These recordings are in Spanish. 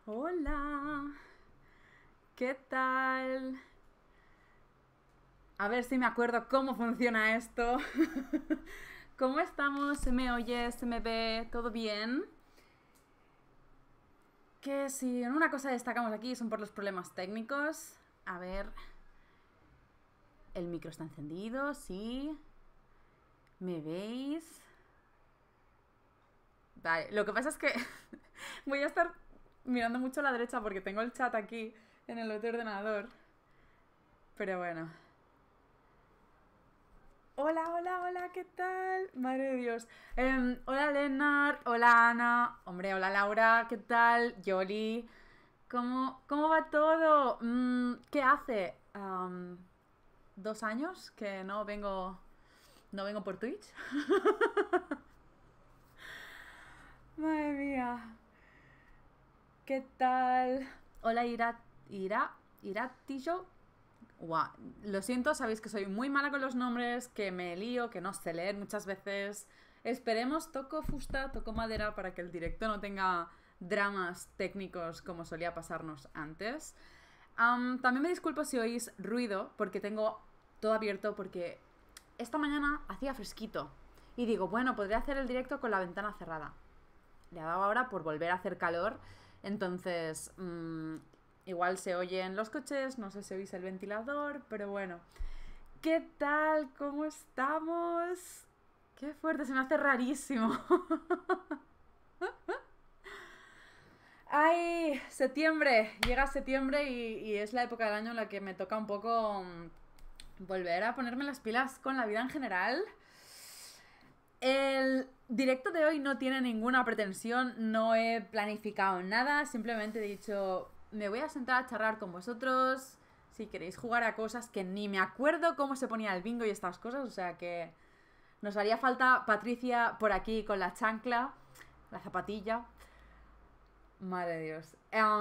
Hola, ¿qué tal? A ver si me acuerdo cómo funciona esto. ¿Cómo estamos? ¿Se me oye? ¿Se me ve? ¿Todo bien? Que si en una cosa destacamos aquí son por los problemas técnicos. A ver, el micro está encendido, sí. ¿Me veis? Vale, lo que pasa es que voy a estar mirando mucho a la derecha porque tengo el chat aquí en el otro ordenador. Pero bueno. Hola, hola, hola, ¿qué tal? Madre de Dios. Hola, Lennart. Hola, Ana. Hombre, hola, Laura. ¿Qué tal? Yoli. ¿Cómo va todo? ¿Qué hace? 2 años que no vengo por Twitch. Madre mía. ¿Qué tal? Hola, Iratillo. Guau, lo siento, sabéis que soy muy mala con los nombres, que me lío, que no sé leer muchas veces. Esperemos, toco fusta, toco madera para que el directo no tenga dramas técnicos como solía pasarnos antes. También me disculpo si oís ruido, porque tengo todo abierto, porque esta mañana hacía fresquito. Y digo, bueno, podría hacer el directo con la ventana cerrada. Le ha dado ahora por volver a hacer calor. Entonces, igual se oyen los coches, no sé si oís el ventilador, pero bueno. ¿Qué tal? ¿Cómo estamos? Qué fuerte, se me hace rarísimo. ¡Ay! Septiembre. Llega septiembre y es la época del año en la que me toca un poco volver a ponerme las pilas con la vida en general. El directo de hoy no tiene ninguna pretensión, no he planificado nada, simplemente he dicho, me voy a sentar a charlar con vosotros, si queréis jugar a cosas que ni me acuerdo cómo se ponía el bingo y estas cosas, o sea que nos haría falta Patricia por aquí con la chancla, la zapatilla. Madre de Dios.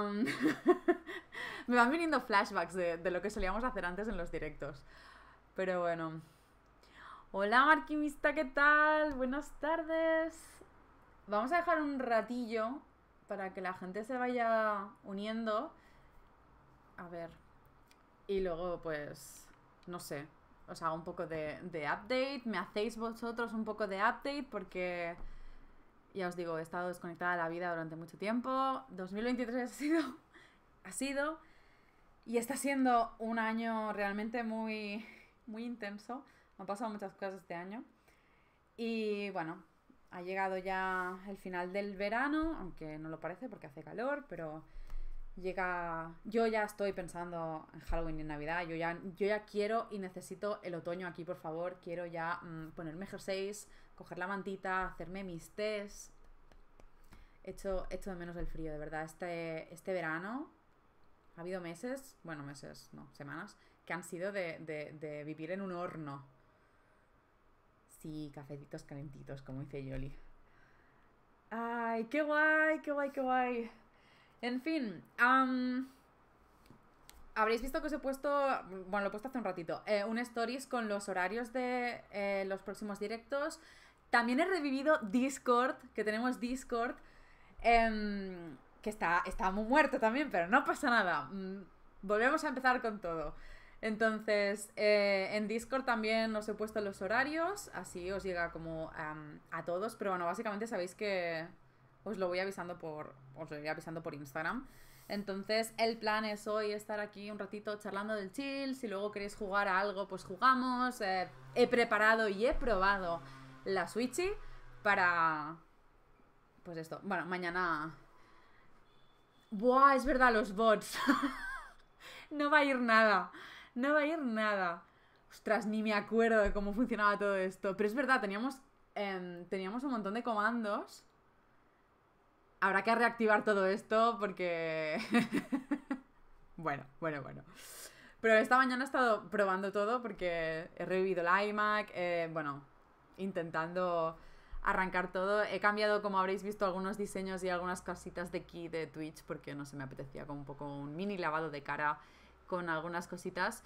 Me van viniendo flashbacks de lo que solíamos hacer antes en los directos. Pero bueno. Hola Marquimista, ¿qué tal? Buenas tardes. Vamos a dejar un ratillo para que la gente se vaya uniendo. A ver. Y luego, pues, no sé, os hago un poco de update. Me hacéis vosotros un poco de update porque, ya os digo, he estado desconectada de la vida durante mucho tiempo. 2023 ha sido y está siendo un año realmente muy, muy intenso. Me han pasado muchas cosas este año. Y bueno, ha llegado ya el final del verano, aunque no lo parece porque hace calor, pero llega. Yo ya estoy pensando en Halloween y en Navidad. Yo ya quiero y necesito el otoño aquí, por favor. Quiero ya ponerme jerseys, coger la mantita, hacerme mis tés. Echo de menos el frío, de verdad. Este verano ha habido meses, bueno, meses, no, semanas, que han sido de vivir en un horno. Sí, cafecitos calentitos, como dice Yoli. Ay, qué guay, qué guay, qué guay. En fin, habréis visto que os he puesto, bueno, lo he puesto hace un ratito, un stories con los horarios de los próximos directos. También he revivido Discord, que tenemos Discord, que está muy muerto también, pero no pasa nada. Volvemos a empezar con todo. Entonces, en Discord también os he puesto los horarios, así os llega como a todos, pero bueno, básicamente sabéis que os lo voy avisando por Instagram. Entonces, el plan es hoy estar aquí un ratito charlando del chill. Si luego queréis jugar a algo, pues jugamos. He preparado y he probado la Switchy para. Pues esto. Bueno, mañana. Buah, es verdad, los bots. No va a ir nada. No va a ir nada. Ostras, ni me acuerdo de cómo funcionaba todo esto. Pero es verdad, teníamos un montón de comandos. Habrá que reactivar todo esto porque. Bueno. Pero esta mañana he estado probando todo porque he revivido el iMac, bueno, intentando arrancar todo. He cambiado, como habréis visto, algunos diseños y algunas cositas de aquí de Twitch porque no se me apetecía como un poco un mini lavado de cara con algunas cositas.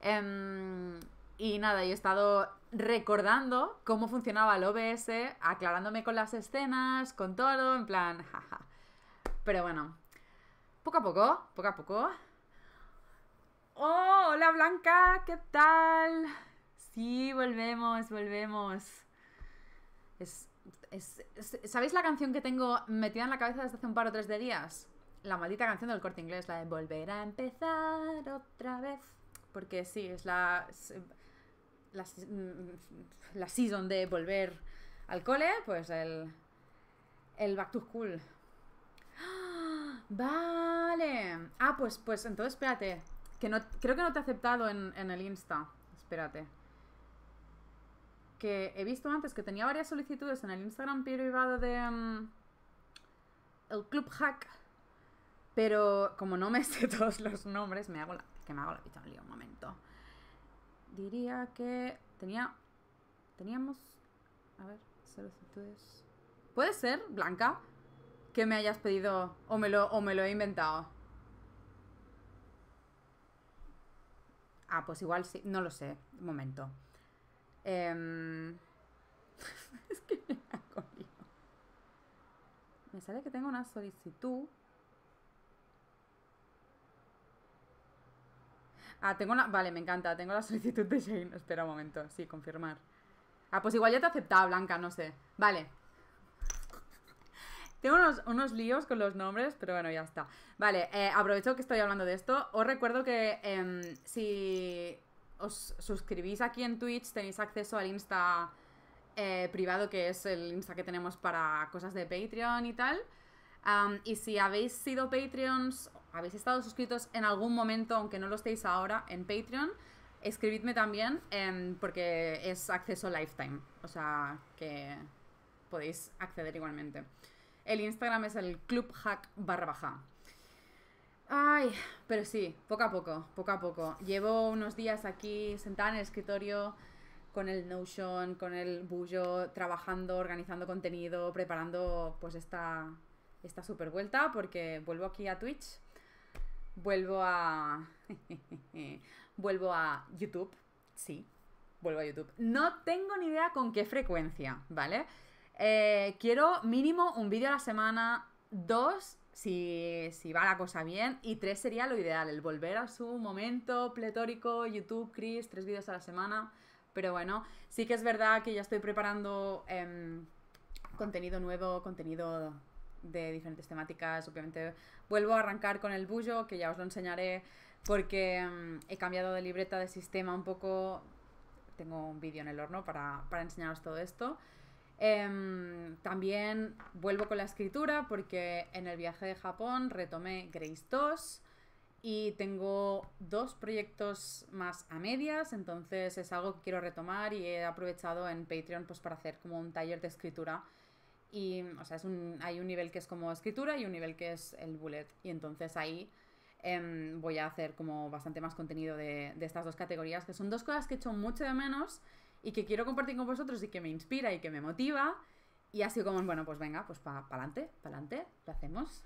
Y nada, he estado recordando cómo funcionaba el OBS, aclarándome con las escenas, con todo, en plan, jaja. Pero bueno, poco a poco, poco a poco. ¡Oh, hola Blanca! ¿Qué tal? Sí, volvemos. ¿Sabéis la canción que tengo metida en la cabeza desde hace un par o tres de días? La maldita canción del Corte Inglés, la de volver a empezar otra vez. Porque sí, es la season de volver al cole, pues el Back to School. Vale. Ah, pues entonces espérate. Que no, creo que no te he aceptado en el Insta. Espérate. Que he visto antes que tenía varias solicitudes en el Instagram privado de el Club Hack. Pero como no me sé todos los nombres, me hago la picha un lío un momento. Diría que teníamos, a ver, solicitudes. ¿Puede ser, Blanca, que me hayas pedido o me lo he inventado? Ah, pues igual sí, no lo sé, un momento. Es que me hago lío. Me sale que tengo una solicitud. Ah, vale, me encanta, tengo la solicitud de Shane. Espera un momento, sí, confirmar. Ah, pues igual ya te he aceptado, Blanca, no sé. Vale. Tengo unos líos con los nombres, pero bueno, ya está. Vale, aprovecho que estoy hablando de esto. Os recuerdo que si os suscribís aquí en Twitch tenéis acceso al Insta privado, que es el Insta que tenemos para cosas de Patreon y tal. Y si habéis sido Patreons, habéis estado suscritos en algún momento, aunque no lo estéis ahora, en Patreon, escribidme también, porque es acceso lifetime. O sea, que podéis acceder igualmente. El Instagram es el clubhack _. Ay, pero sí, poco a poco. Llevo unos días aquí sentada en el escritorio con el Notion, con el Bullo, trabajando, organizando contenido, preparando pues esta super vuelta, porque vuelvo aquí a Twitch, vuelvo a YouTube, sí, vuelvo a YouTube. No tengo ni idea con qué frecuencia, ¿vale? Quiero mínimo un vídeo a la semana, 2 si va la cosa bien, y 3 sería lo ideal, el volver a su momento pletórico, YouTube, Chris, 3 vídeos a la semana. Pero bueno, sí que es verdad que ya estoy preparando contenido nuevo, contenido de diferentes temáticas. Obviamente vuelvo a arrancar con el Bullo, que ya os lo enseñaré, porque he cambiado de libreta de sistema un poco. Tengo un vídeo en el horno para enseñaros todo esto. También vuelvo con la escritura, porque en el viaje de Japón retomé Grace 2 y tengo 2 proyectos más a medias, entonces es algo que quiero retomar, y he aprovechado en Patreon pues para hacer como un taller de escritura. Y, o sea, hay un nivel que es como escritura y un nivel que es el bullet, y entonces ahí voy a hacer como bastante más contenido de estas 2 categorías, que son 2 cosas que echo mucho de menos y que quiero compartir con vosotros y que me inspira y que me motiva. Y así como, bueno, pues venga, pues para adelante, lo hacemos.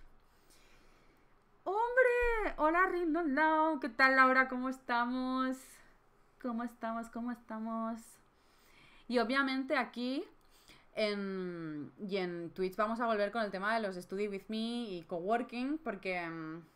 ¡Hombre! Hola, Rindon, ¿qué tal, Laura? ¿Cómo estamos? ¿Cómo estamos? Y obviamente aquí en Twitch vamos a volver con el tema de los Study With Me y Coworking, porque...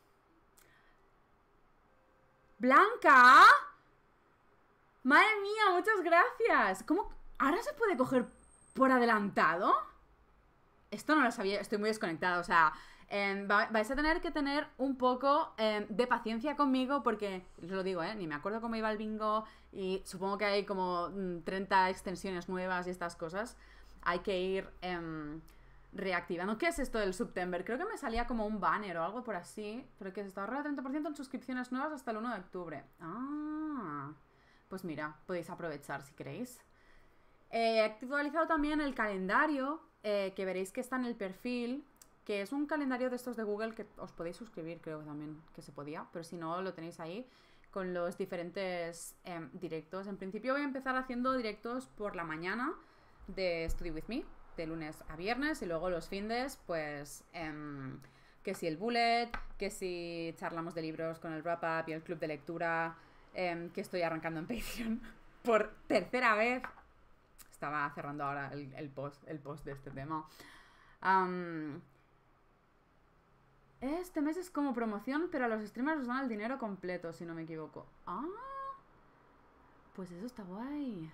¡Blanca! ¡Madre mía, muchas gracias! ¿Cómo? ¿Ahora se puede coger por adelantado? Esto no lo sabía, estoy muy desconectada, o sea... vais a tener que tener un poco de paciencia conmigo, porque, os lo digo, ni me acuerdo cómo iba el bingo, y supongo que hay como 30 extensiones nuevas y estas cosas. Hay que ir reactivando. ¿Qué es esto del September? Creo que me salía como un banner o algo por así, pero que se está ahorrando 30% en suscripciones nuevas hasta el 1 de octubre. Ah, pues mira, podéis aprovechar si queréis. He actualizado también el calendario, que veréis que está en el perfil, que es un calendario de estos de Google que os podéis suscribir, creo también que se podía, pero si no, lo tenéis ahí con los diferentes directos. En principio voy a empezar haciendo directos por la mañana de Study With Me, de lunes a viernes, y luego los findes, pues que si el bullet, que si charlamos de libros con el wrap up y el club de lectura, que estoy arrancando en Patreon por tercera vez. Estaba cerrando ahora el post de este tema. Este mes es como promoción, pero a los streamers os dan el dinero completo, si no me equivoco. Ah, pues eso está guay.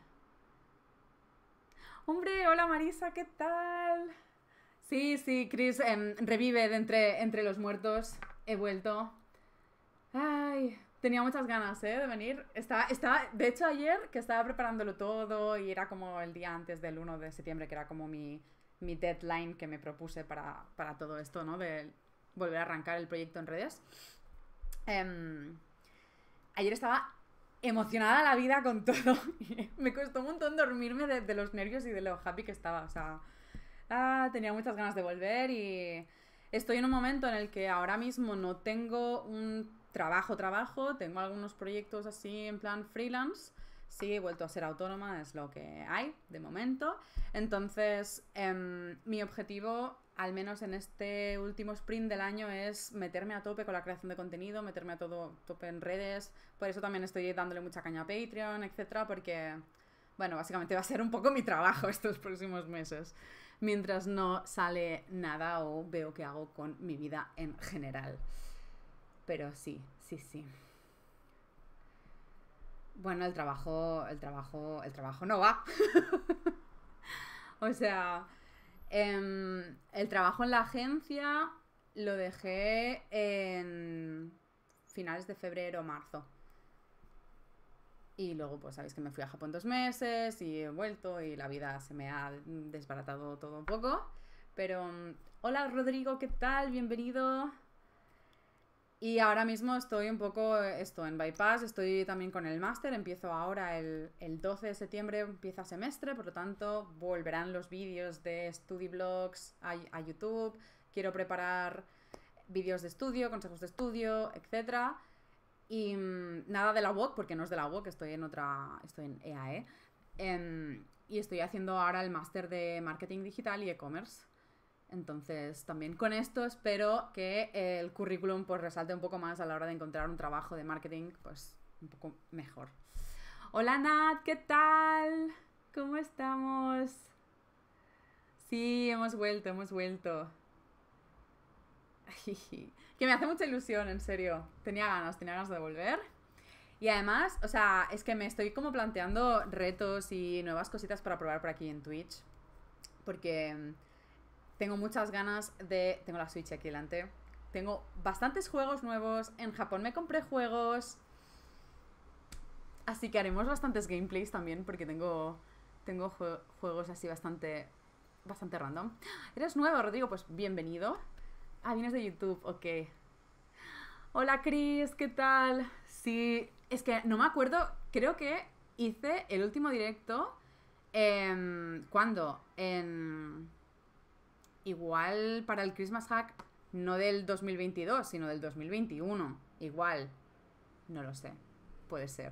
Hombre, hola Marisa, ¿qué tal? Sí, sí, Chris, revive de entre los muertos. He vuelto. Ay, tenía muchas ganas, de venir. De hecho, ayer que estaba preparándolo todo y era como el día antes del 1 de septiembre, que era como mi deadline que me propuse para todo esto, ¿no? De volver a arrancar el proyecto en redes. Ayer estaba emocionada la vida con todo. Me costó un montón dormirme de los nervios y de lo happy que estaba. O sea, tenía muchas ganas de volver y estoy en un momento en el que ahora mismo no tengo un trabajo, tengo algunos proyectos así en plan freelance. Sí, he vuelto a ser autónoma, es lo que hay de momento. Entonces, mi objetivo, al menos en este último sprint del año, es meterme a tope con la creación de contenido, meterme a tope en redes. Por eso también estoy dándole mucha caña a Patreon, etcétera, porque, bueno, básicamente va a ser un poco mi trabajo estos próximos meses, mientras no sale nada o veo qué hago con mi vida en general. Pero sí. Bueno, el trabajo no va. O sea, el trabajo en la agencia lo dejé en finales de febrero o marzo. Y luego, pues sabéis que me fui a Japón 2 meses y he vuelto y la vida se me ha desbaratado todo un poco. Pero, hola Rodrigo, ¿qué tal? Bienvenido. Y ahora mismo estoy un poco en bypass, estoy también con el máster, empiezo ahora el 12 de septiembre, empieza semestre, por lo tanto volverán los vídeos de StudyVlogs a YouTube, quiero preparar vídeos de estudio, consejos de estudio, etc. Y nada de la UOC, porque no es de la UOC, estoy en EAE. Y estoy haciendo ahora el máster de marketing digital y e-commerce. Entonces, también con esto espero que el currículum pues resalte un poco más a la hora de encontrar un trabajo de marketing pues un poco mejor. Hola Nat, ¿qué tal? ¿Cómo estamos? Sí, hemos vuelto. Que me hace mucha ilusión, en serio. Tenía ganas de volver. Y además, o sea, es que me estoy como planteando retos y nuevas cositas para probar por aquí en Twitch. Porque tengo muchas ganas de... Tengo la Switch aquí delante. Tengo bastantes juegos nuevos. En Japón me compré juegos. Así que haremos bastantes gameplays también porque tengo juegos así bastante random. ¿Eres nuevo, Rodrigo? Pues bienvenido. Ah, vienes de YouTube, ok. Hola, Chris, ¿qué tal? Sí, es que no me acuerdo. Creo que hice el último directo. ¿Cuándo? Igual para el Christmas Hack, no del 2022, sino del 2021. Igual. No lo sé. Puede ser.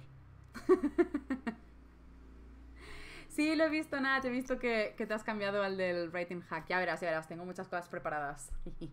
Sí, lo he visto, Nat. He visto que te has cambiado al del Writing Hack. Ya verás. Tengo muchas cosas preparadas.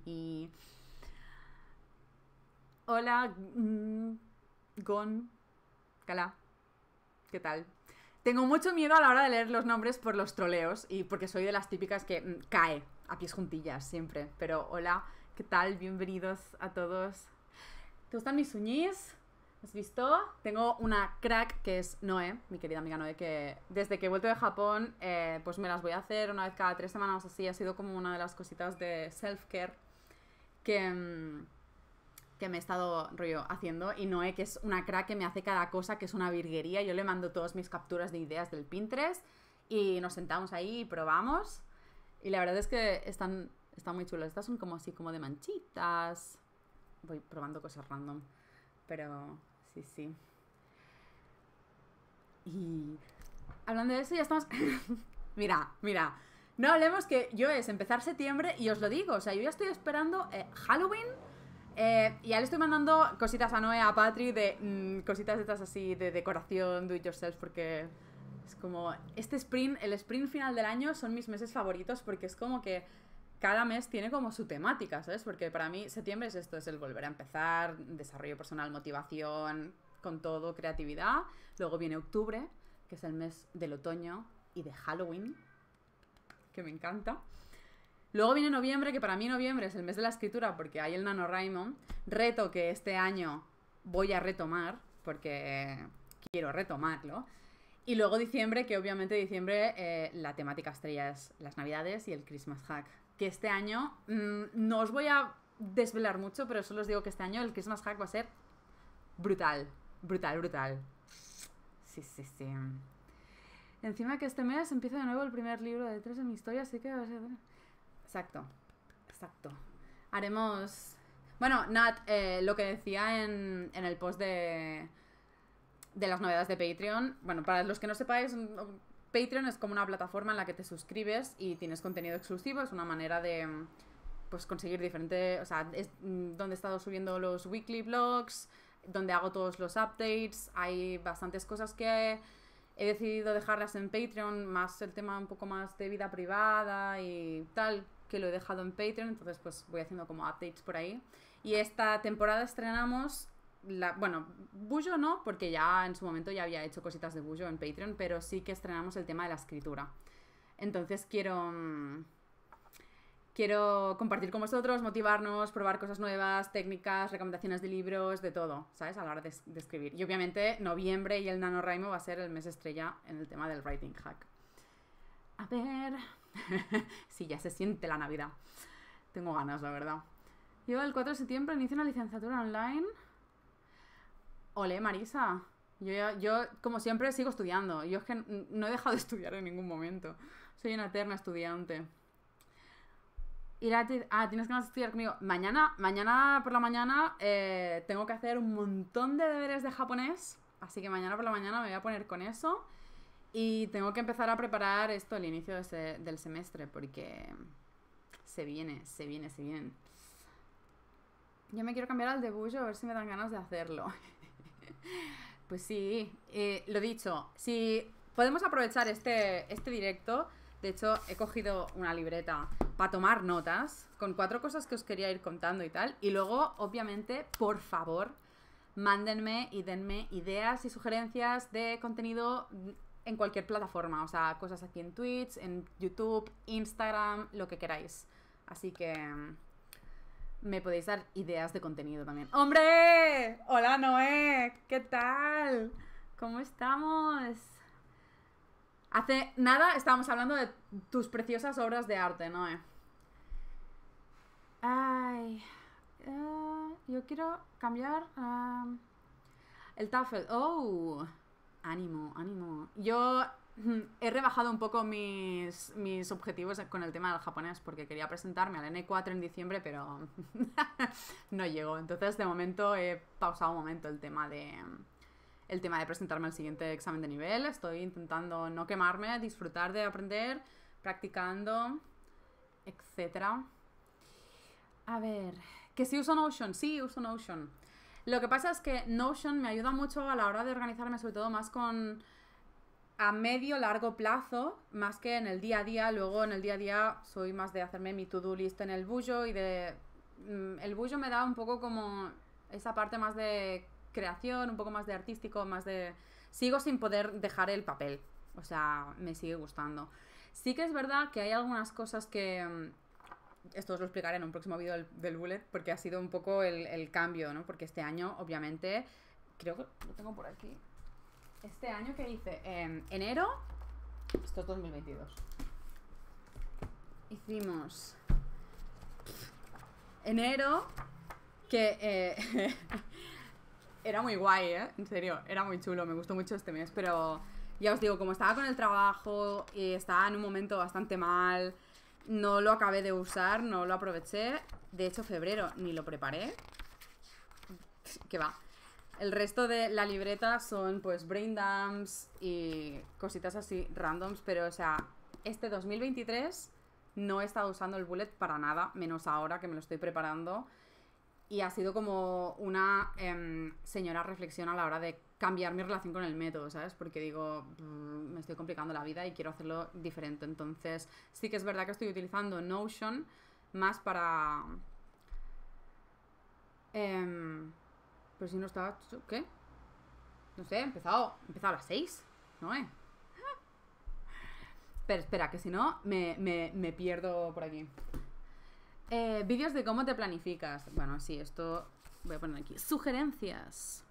Hola, Gon. Cala. ¿Qué tal? Tengo mucho miedo a la hora de leer los nombres por los troleos y porque soy de las típicas que cae a pies juntillas siempre. Pero hola, ¿qué tal? Bienvenidos a todos. ¿Te gustan mis uñis? ¿Has visto? Tengo una crack que es Noé, mi querida amiga Noé, que desde que he vuelto de Japón pues me las voy a hacer una vez cada 3 semanas así. Ha sido como una de las cositas de self-care que me he estado haciendo. Y Noé, que es una crack que me hace cada cosa, que es una virguería. Yo le mando todas mis capturas de ideas del Pinterest y nos sentamos ahí y probamos. Y la verdad es que están muy chulas. Estas son como así, como de manchitas. Voy probando cosas random. Pero sí. Y hablando de eso, ya estamos... Mira. No hablemos que yo es empezar septiembre y os lo digo. O sea, yo ya estoy esperando Halloween. Ya le estoy mandando cositas a Noé, a Patri, de cositas estas así de decoración, do it yourself, porque es como... el sprint final del año son mis meses favoritos porque es como que cada mes tiene como su temática, ¿sabes? Porque para mí septiembre es esto, es el volver a empezar, desarrollo personal, motivación, con todo, creatividad. Luego viene octubre, que es el mes del otoño y de Halloween, que me encanta. Luego viene noviembre, que para mí noviembre es el mes de la escritura porque hay el NaNoWriMo. Reto que este año voy a retomar porque quiero retomarlo. Y luego diciembre, que obviamente diciembre la temática estrella es las navidades y el Christmas Hack. Que este año no os voy a desvelar mucho, pero solo os digo que este año el Christmas Hack va a ser brutal. Brutal, brutal. Sí, sí, sí. Encima que este mes empieza de nuevo el primer libro de 3 en mi historia, así que va a ser... Exacto, exacto. Haremos... Bueno, Nat, lo que decía en el post de las novedades de Patreon. Bueno, para los que no sepáis, Patreon es como una plataforma en la que te suscribes y tienes contenido exclusivo. Es una manera de pues conseguir diferente... O sea, es donde he estado subiendo los weekly vlogs, donde hago todos los updates. Hay bastantes cosas que he decidido dejarlas en Patreon, más el tema un poco más de vida privada y tal, que lo he dejado en Patreon. Entonces pues voy haciendo como updates por ahí. Y esta temporada estrenamos... Bueno, Bujo no, porque ya en su momento ya había hecho cositas de Bujo en Patreon, pero sí que estrenamos el tema de la escritura. Entonces quiero compartir con vosotros, motivarnos, probar cosas nuevas, técnicas, recomendaciones de libros, de todo, ¿sabes? A la hora de escribir. Y obviamente noviembre y el NaNoWriMo va a ser el mes estrella en el tema del Writing Hack. A ver... sí, ya se siente la Navidad. Tengo ganas, la verdad. Yo el 4 de septiembre inicio una licenciatura online. Olé, Marisa. Yo, como siempre, sigo estudiando. Yo es que no he dejado de estudiar en ningún momento. Soy una eterna estudiante. Tienes ganas de estudiar conmigo. Mañana por la mañana tengo que hacer un montón de deberes de japonés. Así que mañana por la mañana me voy a poner con eso. Y tengo que empezar a preparar esto, el inicio del semestre, porque se viene. Yo me quiero cambiar al de Bujo, a ver si me dan ganas de hacerlo. Pues sí, lo dicho, si podemos aprovechar este directo. De hecho, he cogido una libreta para tomar notas con 4 cosas que os quería ir contando y tal. Y luego, obviamente, por favor, mándenme y denme ideas y sugerencias de contenido en cualquier plataforma. O sea, cosas aquí en Twitch, en YouTube, Instagram, lo que queráis. Así que me podéis dar ideas de contenido también. ¡Hombre! Hola, Noé. ¿Qué tal? ¿Cómo estamos? Hace nada estábamos hablando de tus preciosas obras de arte, Noé. Ay... yo quiero cambiar el TOEFL. ¡Oh! Ánimo. Yo he rebajado un poco mis objetivos con el tema del japonés porque quería presentarme al N4 en diciembre, pero no llegó. Entonces, de momento, he pausado un momento el tema de presentarme al siguiente examen de nivel. Estoy intentando no quemarme, disfrutar de aprender, practicando, etcétera. A ver, que si uso Notion. Sí, uso Notion. Lo que pasa es que Notion me ayuda mucho a la hora de organizarme, sobre todo más a medio largo plazo, más que en el día a día. Luego en el día a día soy más de hacerme mi to-do list en el Bujo y el Bujo me da un poco como esa parte más de creación, un poco más de artístico, más de... Sigo sin poder dejar el papel, o sea, me sigue gustando. Sí que es verdad que hay algunas cosas que... Esto os lo explicaré en un próximo vídeo del bullet, porque ha sido un poco el cambio, ¿no? Porque este año, obviamente, creo que lo tengo por aquí. Este año que hice en enero, esto es 2022. Hicimos enero, que era muy guay, ¿eh? En serio, era muy chulo, me gustó mucho este mes, pero ya os digo, como estaba con el trabajo y estaba en un momento bastante mal, no lo acabé de usar, no lo aproveché. De hecho, febrero ni lo preparé. ¿Qué va? El resto de la libreta son pues brain dumps y cositas así randoms, pero o sea, este 2023 no he estado usando el bullet para nada, menos ahora que me lo estoy preparando. Y ha sido como una señora reflexión a la hora de cambiar mi relación con el método, ¿sabes? Porque digo, me estoy complicando la vida y quiero hacerlo diferente. Entonces, sí que es verdad que estoy utilizando Notion más para... pero si no estaba... ¿Qué? No sé, he empezado a las 6, ¿no? Pero espera, que si no me pierdo por aquí. Vídeos de cómo te planificas. Bueno, sí, esto voy a poner aquí. Sugerencias.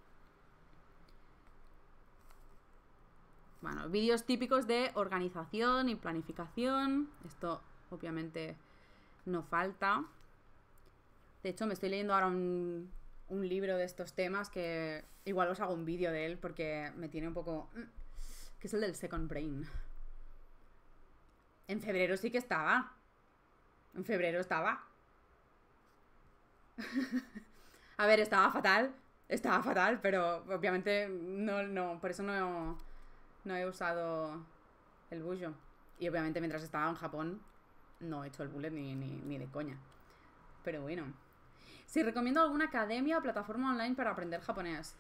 Bueno, vídeos típicos de organización y planificación. Esto obviamente no falta. De hecho, me estoy leyendo ahora un libro de estos temas que igual os hago un vídeo de él porque me tiene un poco... que es el del Second Brain. En febrero sí que estaba. En febrero estaba. A ver, estaba fatal, pero obviamente no, por eso no he usado el bullo. Y obviamente mientras estaba en Japón no he hecho el bullet ni de coña. Pero bueno. Si recomiendo alguna academia o plataforma online para aprender japonés.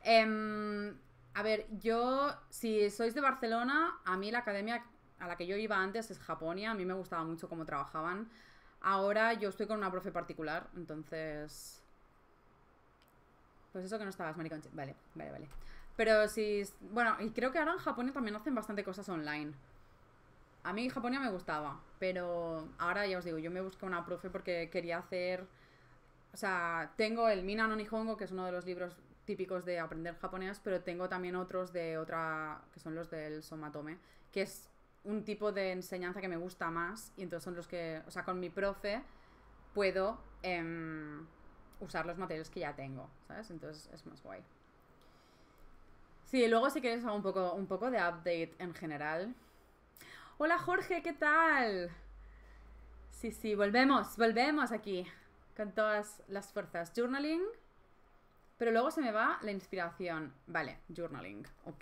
A ver, si sois de Barcelona, a mí la academia a la que yo iba antes es Japonia. A mí me gustaba mucho cómo trabajaban. Ahora yo estoy con una profe particular, entonces... Pues eso que no estabas, mariconche. Vale. Pero si... Bueno, y creo que ahora en Japonia también hacen bastante cosas online. A mí Japonia me gustaba, pero ahora ya os digo, yo me busqué una profe porque quería hacer... O sea, tengo el Mina no Nihongo, que es uno de los libros típicos de aprender japonés, pero tengo también otros de otra... que son los del Somatome, que es un tipo de enseñanza que me gusta más, y entonces son los que... O sea, con mi profe puedo usar los materiales que ya tengo, ¿sabes? Entonces es más guay. Sí, luego si queréis hago un poco de update en general. Hola Jorge, ¿qué tal? Sí, volvemos aquí con todas las fuerzas. Journaling. Pero luego se me va la inspiración. Vale, journaling. Ok.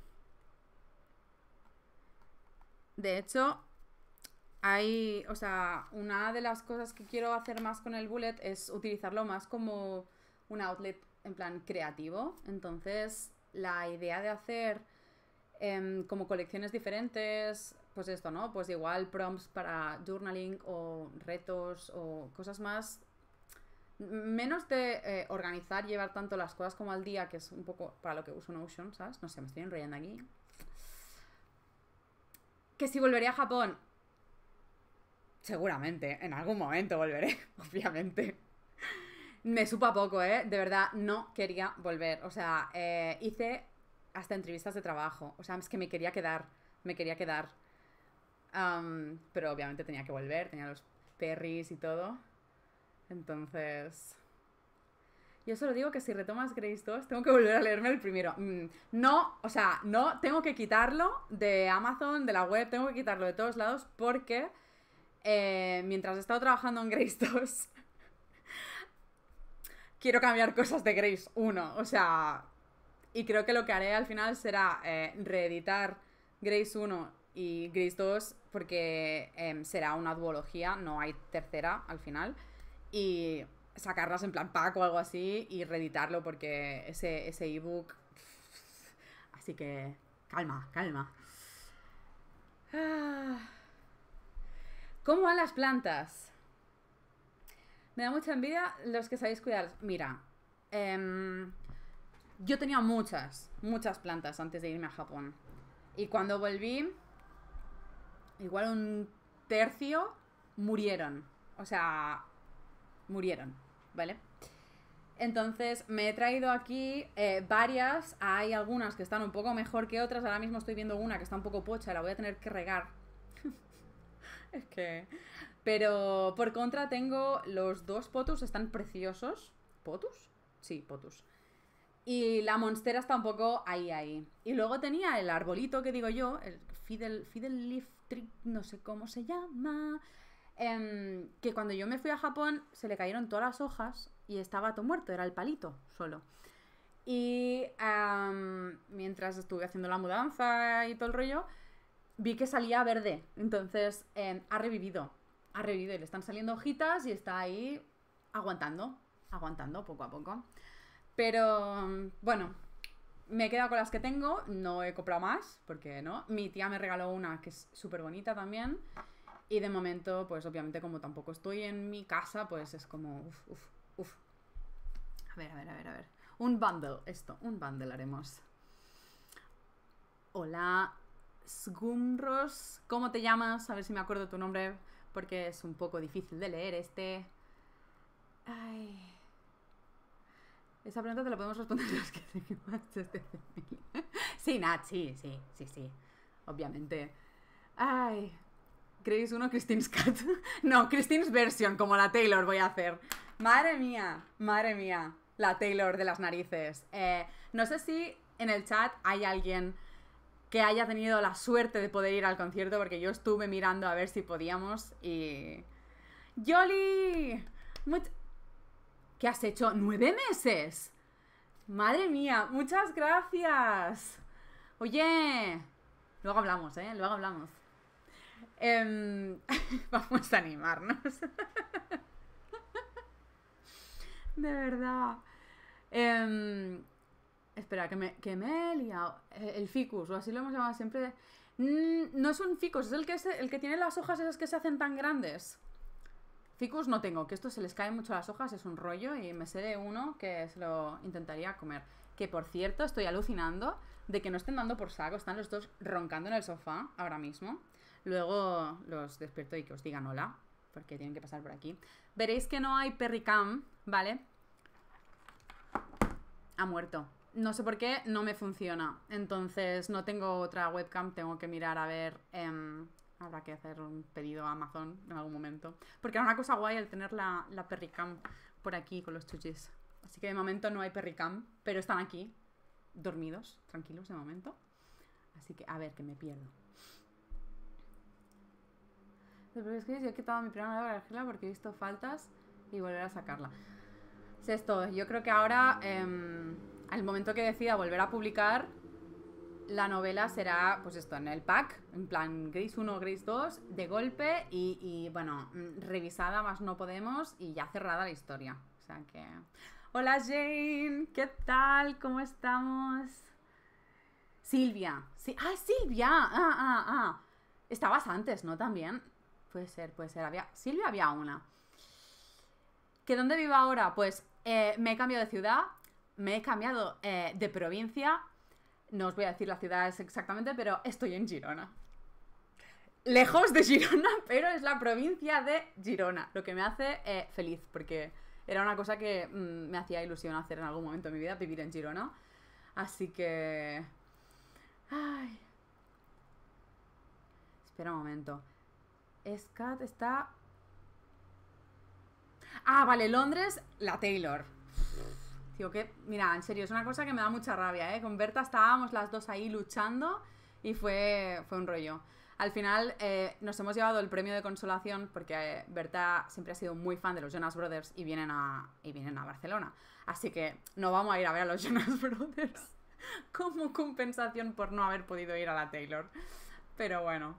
De hecho, o sea, una de las cosas que quiero hacer más con el bullet es utilizarlo más como un outlet en plan creativo. Entonces, la idea de hacer como colecciones diferentes, pues esto, ¿no? Pues igual prompts para journaling o retos o cosas más... Menos de organizar, llevar tanto las cosas como al día, que es un poco para lo que uso Notion, ¿sabes? No sé, me estoy enrollando aquí. Que si volvería a Japón, seguramente, en algún momento volveré, obviamente. Me supa poco, ¿eh? De verdad, no quería volver. O sea, hice hasta entrevistas de trabajo. O sea, es que me quería quedar. Pero obviamente tenía que volver, tenía los perris y todo. Entonces... Yo solo digo que si retomas Grace 2, tengo que volver a leerme el primero. No, o sea, no, tengo que quitarlo de Amazon, de la web, tengo que quitarlo de todos lados porque mientras he estado trabajando en Grace 2, quiero cambiar cosas de Grace 1, o sea... Y creo que lo que haré al final será reeditar Grace 1 y Grace 2 porque será una duología, no hay tercera al final. Y sacarlas en plan pack o algo así y reeditarlo porque ese ebook... Así que calma. ¿Cómo van las plantas? Me da mucha envidia los que sabéis cuidar. Mira, yo tenía muchas plantas antes de irme a Japón. Y cuando volví, igual un tercio murieron. O sea, murieron, ¿vale? Entonces me he traído aquí varias. Hay algunas que están un poco mejor que otras. Ahora mismo estoy viendo una que está un poco pocha y la voy a tener que regar. Es que... Pero por contra tengo los dos potus, están preciosos. ¿Potus? Sí, potus. Y la monstera está un poco ahí. Y luego tenía el arbolito que digo yo, el Fiddle Leaf Tree, no sé cómo se llama, que cuando yo me fui a Japón se le cayeron todas las hojas y estaba todo muerto, era el palito solo. Y mientras estuve haciendo la mudanza y todo el rollo, vi que salía verde. Entonces ha revivido y le están saliendo hojitas y está ahí aguantando poco a poco. Pero bueno, me he quedado con las que tengo, no he comprado más, porque no. Mi tía me regaló una que es súper bonita también. Y de momento, pues obviamente como tampoco estoy en mi casa, pues es como uf. A ver. Un bundle haremos. Hola, Sgumros, ¿cómo te llamas? A ver si me acuerdo tu nombre porque es un poco difícil de leer este. Ay. Esa pregunta te la podemos responder los que seguimos desde Sí, Nat, sí. Obviamente. Ay. Grace 1, Christine's Cat. No, Christine's Version, como la Taylor voy a hacer. Madre mía. La Taylor de las narices. No sé si en el chat hay alguien que haya tenido la suerte de poder ir al concierto, porque yo estuve mirando a ver si podíamos y... ¡Yoli! ¿Qué has hecho? ¡9 meses! ¡Madre mía! ¡Muchas gracias! Oye, luego hablamos, luego hablamos. Vamos a animarnos. De verdad. Espera, que me he liado. El ficus, o así lo hemos llamado siempre. No es un ficus, es el que tiene las hojas esas que se hacen tan grandes. Ficus no tengo, que esto se les caen mucho las hojas, es un rollo, y me sé de uno que se lo intentaría comer. Que por cierto, estoy alucinando de que no estén dando por saco, están los dos roncando en el sofá ahora mismo. Luego los despierto y que os digan hola, porque tienen que pasar por aquí. Veréis que no hay perricam, ¿vale? Ha muerto. No sé por qué, no me funciona. Entonces no tengo otra webcam, tengo que mirar a ver... habrá que hacer un pedido a Amazon en algún momento. Porque era una cosa guay el tener la perricam por aquí con los chuchis. Así que de momento no hay perricam, pero están aquí, dormidos, tranquilos de momento. Así que, a ver, que me pierdo. Pero es que yo he quitado mi primera novela porque he visto faltas y volver a sacarla. Es esto, yo creo que ahora, al momento que decida volver a publicar, la novela será, pues esto, en el pack, en plan Grace 1, Grace 2, de golpe y bueno, revisada más no podemos y ya cerrada la historia. O sea que... Hola Jane, ¿qué tal? ¿Cómo estamos? Silvia. Sí. ¡Ah, Silvia! Estabas antes, ¿no? También. Puede ser. Silvia había una. ¿Que dónde vivo ahora? Pues me he cambiado de ciudad, me he cambiado de provincia. No os voy a decir la ciudad exactamente, pero estoy en Girona. Lejos de Girona, pero es la provincia de Girona. Lo que me hace feliz, porque era una cosa que me hacía ilusión hacer en algún momento de mi vida, vivir en Girona. Así que... Ay. Espera un momento. Scat está... Ah, vale, Londres, la Taylor. Tío, que, mira, en serio, es una cosa que me da mucha rabia, ¿eh? Con Berta estábamos las dos ahí luchando y fue un rollo. Al final nos hemos llevado el premio de consolación porque Berta siempre ha sido muy fan de los Jonas Brothers y vienen a Barcelona. Así que no vamos a ir a ver a los Jonas Brothers como compensación por no haber podido ir a la Taylor. Pero bueno.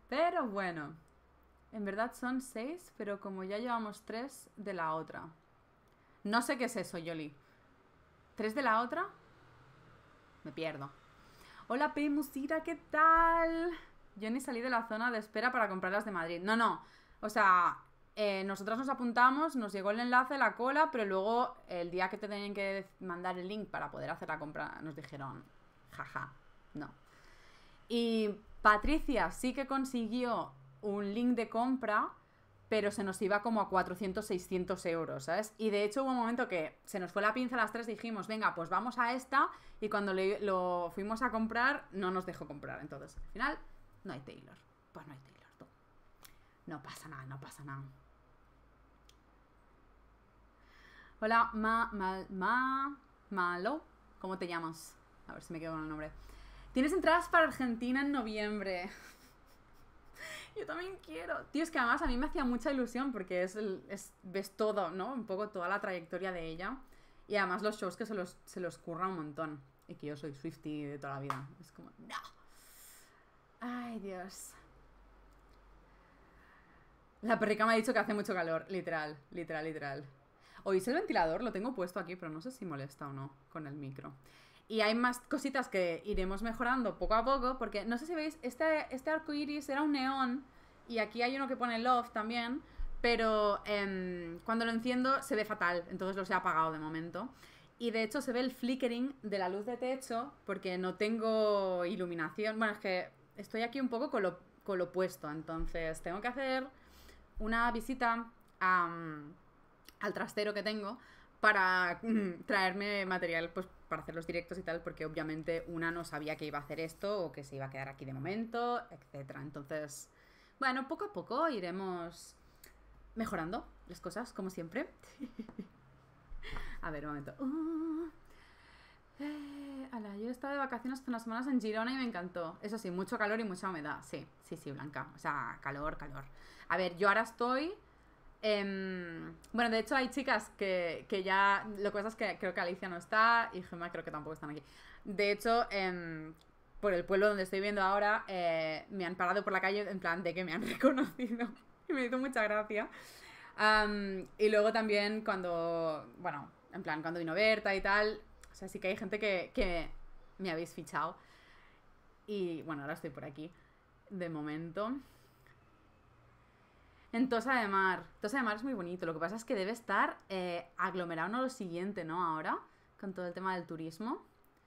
En verdad son 6, pero como ya llevamos 3 de la otra. No sé qué es eso, Yoli. ¿3 de la otra? Me pierdo. Hola, Musira, ¿qué tal? Yo ni salí de la zona de espera para comprar las de Madrid. No. O sea, nosotras nos apuntamos, nos llegó el enlace, la cola, pero luego el día que te tenían que mandar el link para poder hacer la compra, nos dijeron, jaja, no. Y Patricia sí que consiguió un link de compra, pero se nos iba como a 400, 600 euros, ¿sabes? Y de hecho hubo un momento que se nos fue la pinza a las 3, dijimos, venga, pues vamos a esta, y cuando lo fuimos a comprar, no nos dejó comprar. Entonces, al final, no hay Taylor. Pues no hay Taylor, tú. No pasa nada. Hola, Malo, ¿cómo te llamas? A ver si me quedo con el nombre. Tienes entradas para Argentina en noviembre. Yo también quiero. Tío, es que además a mí me hacía mucha ilusión porque ves todo, ¿no? Un poco toda la trayectoria de ella. Y además los shows que se los curra un montón. Y que yo soy Swiftie de toda la vida. Es como, no. Ay, Dios. La perrica me ha dicho que hace mucho calor. Literal. ¿Oís el ventilador? Lo tengo puesto aquí, pero no sé si molesta o no con el micro. Y hay más cositas que iremos mejorando poco a poco, porque no sé si veis, este arco iris era un neón, y aquí hay uno que pone love también, pero cuando lo enciendo se ve fatal, entonces los he apagado de momento. Y de hecho se ve el flickering de la luz de techo, porque no tengo iluminación. Bueno, es que estoy aquí un poco con lo puesto, entonces tengo que hacer una visita al trastero que tengo para traerme material pues para hacer los directos y tal, porque obviamente una no sabía que iba a hacer esto o que se iba a quedar aquí de momento, etcétera. Entonces, bueno, poco a poco iremos mejorando las cosas, como siempre. A ver, un momento. Yo he estado de vacaciones hace unas semanas en Girona y me encantó. Eso sí, mucho calor y mucha humedad. Sí, Blanca. O sea, calor. A ver, yo ahora estoy... bueno, de hecho hay chicas que ya... Lo que pasa es que creo que Alicia no está y Gemma creo que tampoco están aquí. De hecho, por el pueblo donde estoy viviendo ahora, me han parado por la calle en plan de que me han reconocido. Y me hizo mucha gracia. Y luego también cuando... Bueno, en plan, cuando vino Berta y tal... O sea, sí que hay gente que me habéis fichado. Y bueno, ahora estoy por aquí. De momento. En Tossa de Mar. Tossa de Mar es muy bonito. Lo que pasa es que debe estar aglomerado, no lo siguiente, ¿no? Ahora, con todo el tema del turismo.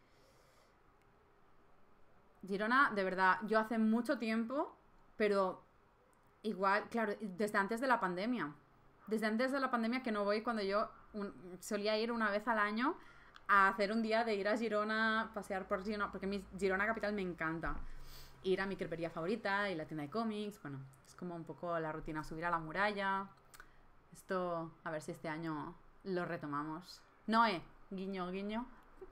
Girona, de verdad, yo hace mucho tiempo, pero igual, claro, desde antes de la pandemia. Desde antes de la pandemia que no voy cuando yo solía ir una vez al año a hacer un día de ir a Girona, pasear por Girona, porque mi Girona capital me encanta. Ir a mi crepería favorita y la tienda de cómics, bueno, es como un poco la rutina, subir a la muralla. Esto, a ver si este año lo retomamos. Noé, guiño, guiño.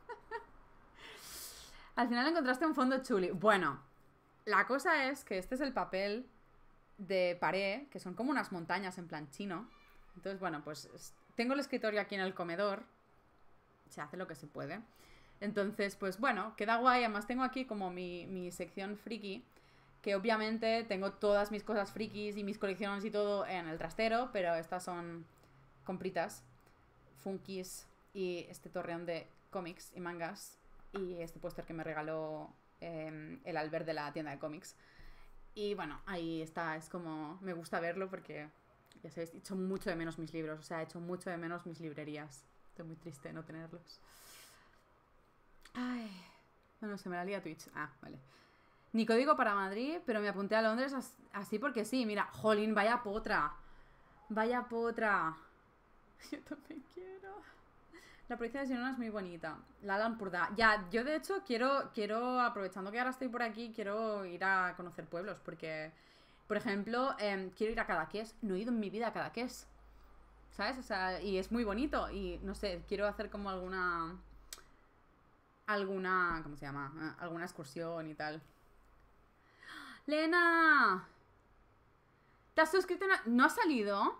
Al final encontraste un fondo chuli. Bueno, la cosa es que este es el papel de pared, que son como unas montañas en plan chino. Entonces, bueno, pues tengo el escritorio aquí en el comedor. Se hace lo que se puede. Entonces, pues bueno, queda guay. Además tengo aquí como mi sección friki, que obviamente tengo todas mis cosas frikis y mis colecciones y todo en el trastero, pero estas son compritas, funkis y este torreón de cómics y mangas y este póster que me regaló el Albert de la tienda de cómics. Y bueno, ahí está, es como... Me gusta verlo porque, ya sabéis, he hecho mucho de menos mis libros, o sea, he hecho mucho de menos mis librerías. Estoy muy triste de no tenerlos. Ay, bueno, se me la lía Twitch. Ah, vale. Ni código para Madrid, pero me apunté a Londres así porque sí. Mira, jolín, vaya potra. Vaya potra. Yo también quiero. La provincia de Girona es muy bonita. La Lampurdá. Ya, yo de hecho quiero, aprovechando que ahora estoy por aquí, quiero ir a conocer pueblos. Porque, por ejemplo, quiero ir a Cadaqués. No he ido en mi vida a Cadaqués. ¿Sabes? O sea, y es muy bonito. Y no sé, quiero hacer como alguna... ¿Cómo se llama? Alguna excursión y tal. ¡Lena! ¿Te has suscrito ¿No ha salido?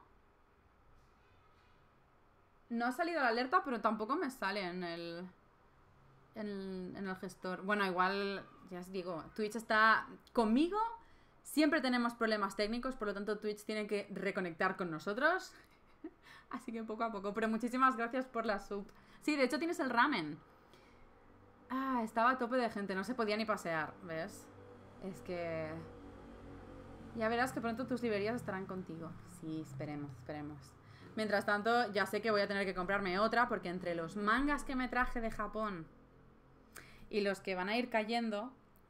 No ha salido la alerta, pero tampoco me sale en el... En el gestor. Bueno, igual, ya os digo, Twitch está conmigo. Siempre tenemos problemas técnicos, por lo tanto Twitch tiene que reconectar con nosotros. Así que poco a poco. Pero muchísimas gracias por la sub. Sí, de hecho tienes el ramen. Ah, estaba a tope de gente, no se podía ni pasear, ¿ves? Es que... Ya verás que pronto tus librerías estarán contigo. Sí, esperemos. Mientras tanto, ya sé que voy a tener que comprarme otra, porque entre los mangas que me traje de Japón y los que van a ir cayendo,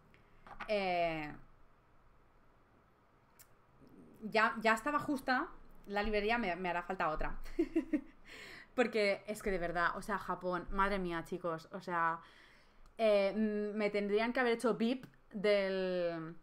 ya estaba justa. La librería me hará falta otra. Porque es que de verdad, o sea, Japón, madre mía, chicos, o sea... me tendrían que haber hecho VIP del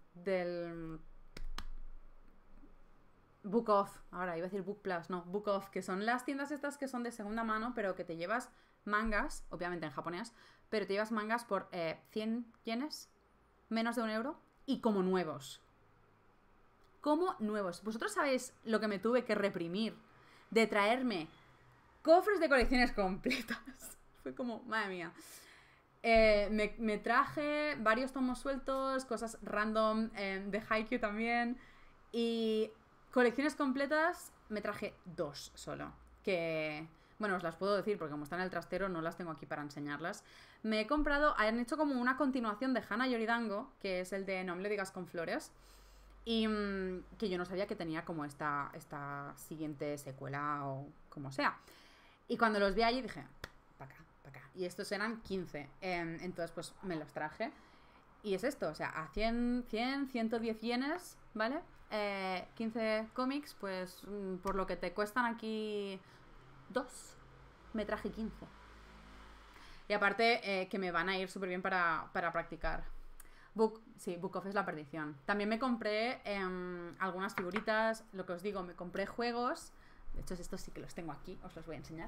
Book Off. Ahora iba a decir Book Plus, no, Book Off, que son las tiendas estas que son de segunda mano, pero que te llevas mangas, obviamente en japonés, pero te llevas mangas por 100 yenes, menos de €1, y como nuevos. Como nuevos. ¿Vosotros sabéis lo que me tuve que reprimir de traerme cofres de colecciones completas? Fue como, madre mía. Me traje varios tomos sueltos, cosas random, de Haikyuu también. Y colecciones completas me traje 2 solo. Que, bueno, os las puedo decir porque como están en el trastero no las tengo aquí para enseñarlas. Me he comprado, han hecho como una continuación de Hana Yoridango, que es el de No me lo digas con flores. Y que yo no sabía que tenía como esta siguiente secuela o como sea. Y cuando los vi allí dije, para acá. Y estos eran 15. Entonces pues me los traje. Y es esto, o sea, a 110 yenes, ¿vale? 15 cómics, pues por lo que te cuestan aquí 2, me traje 15. Y aparte que me van a ir súper bien para practicar. Book of es la perdición. También me compré algunas figuritas, lo que os digo, me compré juegos. De hecho, estos sí que los tengo aquí, os los voy a enseñar.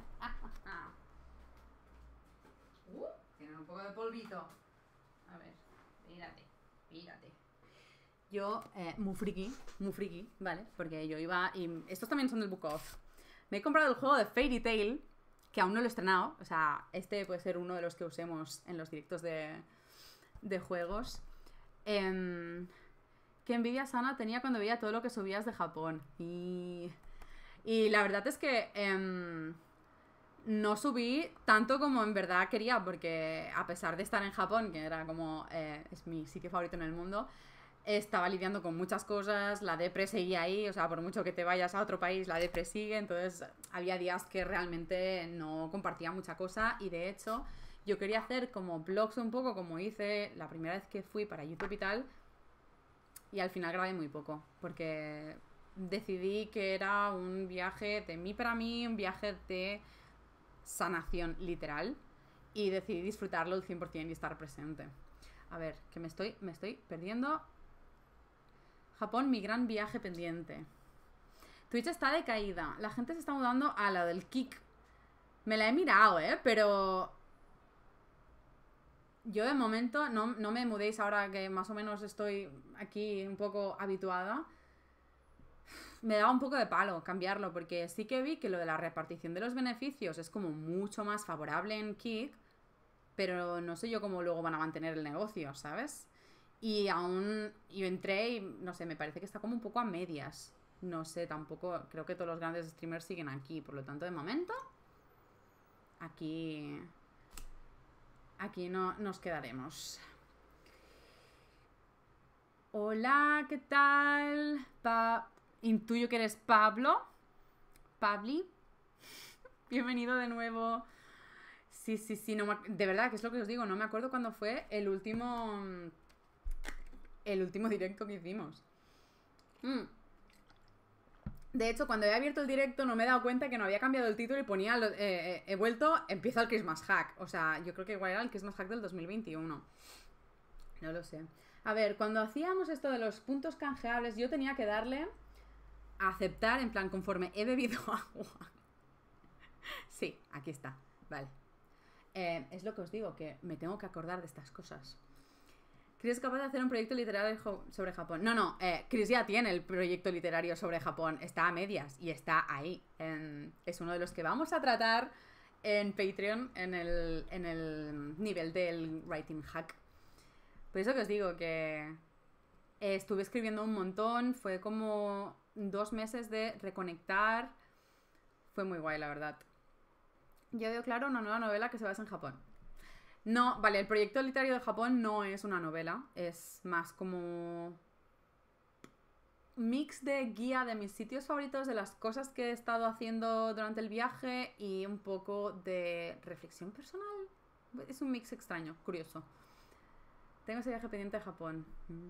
Tienen un poco de polvito. A ver, mírate. Yo, muy friki, ¿vale? Porque yo iba y... Estos también son del Book of. Me he comprado el juego de Fairy Tail, que aún no lo he estrenado. O sea, este puede ser uno de los que usemos en los directos de juegos. Qué envidia sana tenía cuando veía todo lo que subías de Japón. Y la verdad es que no subí tanto como en verdad quería, porque a pesar de estar en Japón, que era como es mi sitio favorito en el mundo, estaba lidiando con muchas cosas, la depre seguía ahí, o sea, por mucho que te vayas a otro país, la depre sigue, entonces había días que realmente no compartía mucha cosa y de hecho yo quería hacer como vlogs un poco como hice la primera vez que fui para YouTube y tal, y al final grabé muy poco, porque decidí que era un viaje de mí para mí, un viaje de sanación literal, y decidí disfrutarlo al 100% y estar presente. A ver, que me estoy perdiendo. Japón, mi gran viaje pendiente. Twitch está de caída. La gente se está mudando a la del Kik. Me la he mirado, pero... Yo de momento, no me mudéis ahora que más o menos estoy aquí un poco habituada. Me daba un poco de palo cambiarlo, porque sí que vi que lo de la repartición de los beneficios es como mucho más favorable en Kik, pero no sé yo cómo luego van a mantener el negocio, ¿sabes? Y aún yo entré y no sé, me parece que está como un poco a medias. No sé, tampoco, creo que todos los grandes streamers siguen aquí, por lo tanto de momento aquí no nos quedaremos. Hola, ¿qué tal? Intuyo que eres Pablo. Pabli. Bienvenido de nuevo. Sí, no de verdad, que es lo que os digo, no me acuerdo cuándo fue el último directo que hicimos. De hecho, cuando he abierto el directo no me he dado cuenta que no había cambiado el título y ponía he vuelto, empieza el Christmas Hack. O sea, yo creo que igual era el Christmas Hack del 2021. No lo sé. A ver, cuando hacíamos esto de los puntos canjeables, yo tenía que darle a aceptar, en plan, conforme he bebido agua. Sí, aquí está. Vale. Es lo que os digo, que me tengo que acordar de estas cosas. Chris es capaz de hacer un proyecto literario sobre Japón. No, Chris ya tiene el proyecto literario sobre Japón. Está a medias y está ahí. Es uno de los que vamos a tratar en Patreon en el nivel del Writing Hack. Por eso que os digo que estuve escribiendo un montón. Fue como 2 meses de reconectar. Fue muy guay, la verdad. Yo veo claro una nueva novela que se basa en Japón. No, vale, el proyecto literario de Japón no es una novela, es más como mix de guía de mis sitios favoritos, de las cosas que he estado haciendo durante el viaje y un poco de reflexión personal. Es un mix extraño, curioso. Tengo ese viaje pendiente a Japón.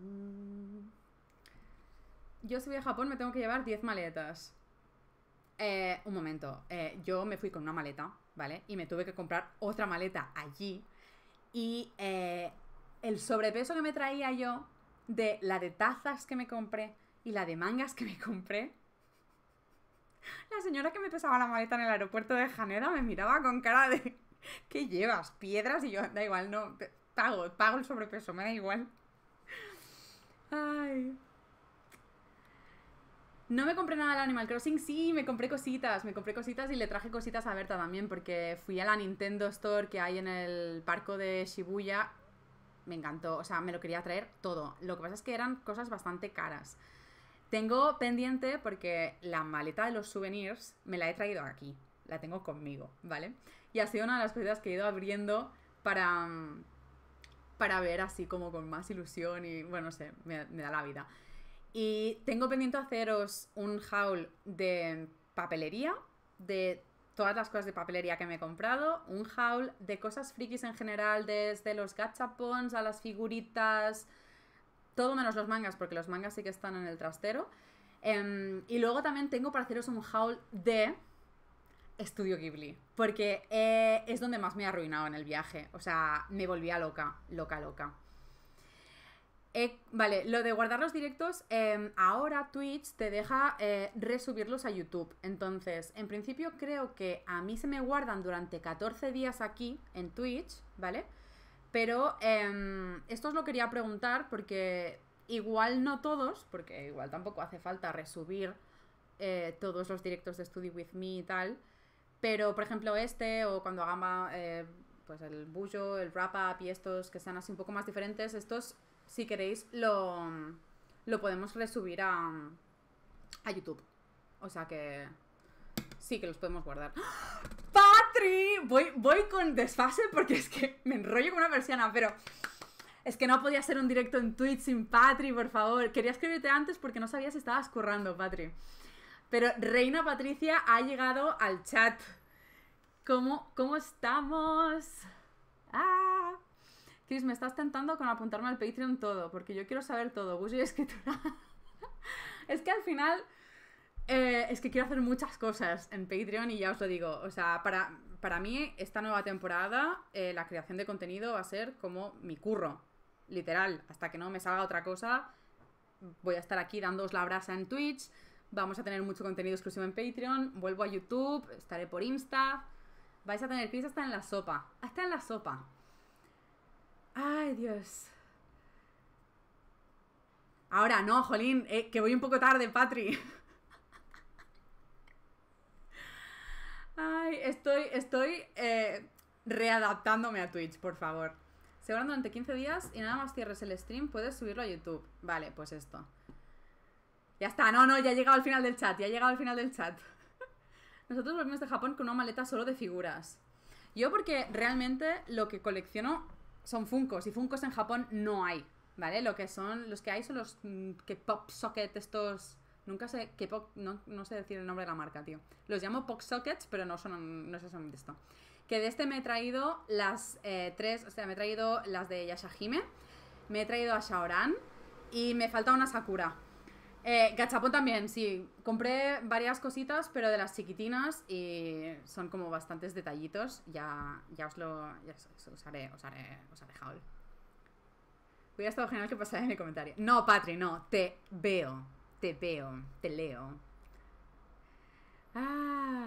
Yo si voy a Japón me tengo que llevar 10 maletas. Un momento, yo me fui con una maleta, ¿vale? Y me tuve que comprar otra maleta allí. Y el sobrepeso que me traía yo de la de tazas que me compré y la de mangas que me compré, la señora que me pesaba la maleta en el aeropuerto de Haneda me miraba con cara de ¿qué llevas? ¿Piedras? Y yo, da igual, no, pago el sobrepeso, me da igual. Ay. No me compré nada del Animal Crossing, sí, me compré cositas y le traje cositas a Berta también, porque fui a la Nintendo Store que hay en el parco de Shibuya, me encantó, o sea, me lo quería traer todo, lo que pasa es que eran cosas bastante caras. Tengo pendiente porque la maleta de los souvenirs me la he traído aquí, la tengo conmigo, ¿vale? Y ha sido una de las cositas que he ido abriendo para ver así como con más ilusión y, bueno, no sé, me da la vida. Y tengo pendiente haceros un haul de papelería, de todas las cosas de papelería que me he comprado, un haul de cosas frikis en general, desde los gachapons a las figuritas, todo menos los mangas, porque los mangas sí que están en el trastero. Y luego también tengo para haceros un haul de Estudio Ghibli, porque es donde más me he arruinado en el viaje. O sea, me volvía loca. Vale, lo de guardar los directos, ahora Twitch te deja resubirlos a YouTube. Entonces, en principio creo que a mí se me guardan durante 14 días aquí en Twitch, ¿vale? Pero esto os lo quería preguntar porque igual no todos, porque igual tampoco hace falta resubir todos los directos de Study With Me y tal. Pero, por ejemplo, o cuando haga pues el Bujo, el Wrap Up y estos que sean así un poco más diferentes, estos... Si queréis, lo podemos resubir a YouTube. O sea que sí que los podemos guardar. ¡Ah! ¡Patri! Voy con desfase porque es que me enrollo con una persiana, pero es que no podía ser un directo en Twitch sin Patri, por favor. Quería escribirte antes porque no sabía si estabas currando, Patri. Pero Reina Patricia ha llegado al chat. ¿Cómo estamos? ¡Ah! Chris, me estás tentando con apuntarme al Patreon todo, porque yo quiero saber todo, buzo y escritura. Es que al final, es que quiero hacer muchas cosas en Patreon y ya os lo digo. O sea, para mí, esta nueva temporada, la creación de contenido va a ser como mi curro, literal. Hasta que no me salga otra cosa, voy a estar aquí dándoos la brasa en Twitch, vamos a tener mucho contenido exclusivo en Patreon, vuelvo a YouTube, estaré por Insta. Vais a tener Chris hasta en la sopa. Hasta en la sopa. Ay, Dios. Ahora no, jolín, que voy un poco tarde, Patri. Ay, estoy readaptándome a Twitch, por favor. Se van durante 15 días y nada más cierres el stream, puedes subirlo a YouTube. Vale, pues esto. Ya está, no, ya he llegado al final del chat, Nosotros volvimos de Japón con una maleta solo de figuras. Yo porque realmente lo que colecciono son Funkos, y Funkos en Japón no hay, ¿vale? Los que hay son los K-Pop Socket estos... Nunca sé, K-Pop, no sé decir el nombre de la marca, tío. Los llamo Pop Sockets, pero no son de esto. Que de este me he traído las tres, o sea, me he traído las de Yashahime, me he traído a Shaoran y me falta una Sakura. Gachapón también, sí. Compré varias cositas, pero de las chiquitinas y son como bastantes detallitos. Ya os haré haul. Hubiera estado genial que pasara en mi comentario. No, Patri, no. Te leo. Ah...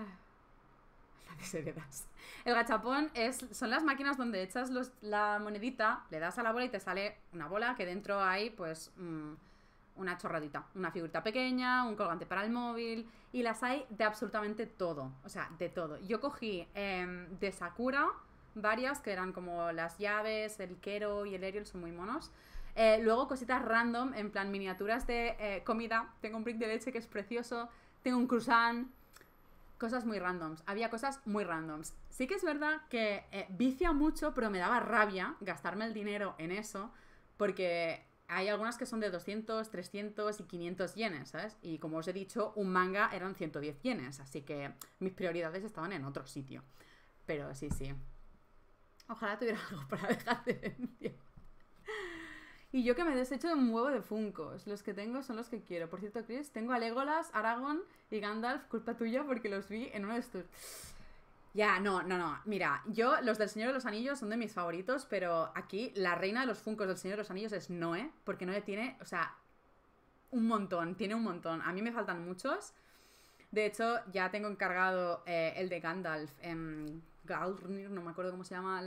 El gachapón son las máquinas donde echas la monedita, le das a la bola y te sale una bola que dentro hay, pues... una chorradita, una figurita pequeña, un colgante para el móvil, y las hay de absolutamente todo, o sea, de todo. Yo cogí de Sakura varias que eran como las llaves, el Kero y el Ariel, son muy monos. Luego cositas random, en plan miniaturas de comida. Tengo un brick de leche que es precioso, tengo un croissant, cosas muy randoms. Había cosas muy randoms. Sí que es verdad que vicia mucho, pero me daba rabia gastarme el dinero en eso, porque... hay algunas que son de 200, 300 y 500 yenes, ¿sabes? Y como os he dicho, un manga eran 110 yenes, así que mis prioridades estaban en otro sitio. Pero sí. Ojalá tuviera algo para dejar de vender. Y yo que me he deshecho de un huevo de Funkos. Los que tengo son los que quiero. Por cierto, Chris, tengo a Legolas, Aragorn y Gandalf, culpa tuya porque los vi en uno de estos... Ya, no. Mira, yo, los del Señor de los Anillos son de mis favoritos, pero aquí la reina de los Funkos del Señor de los Anillos es Noé, porque Noé tiene, o sea, tiene un montón. A mí me faltan muchos. De hecho, ya tengo encargado el de Gandalf, Galnir, no me acuerdo cómo se llama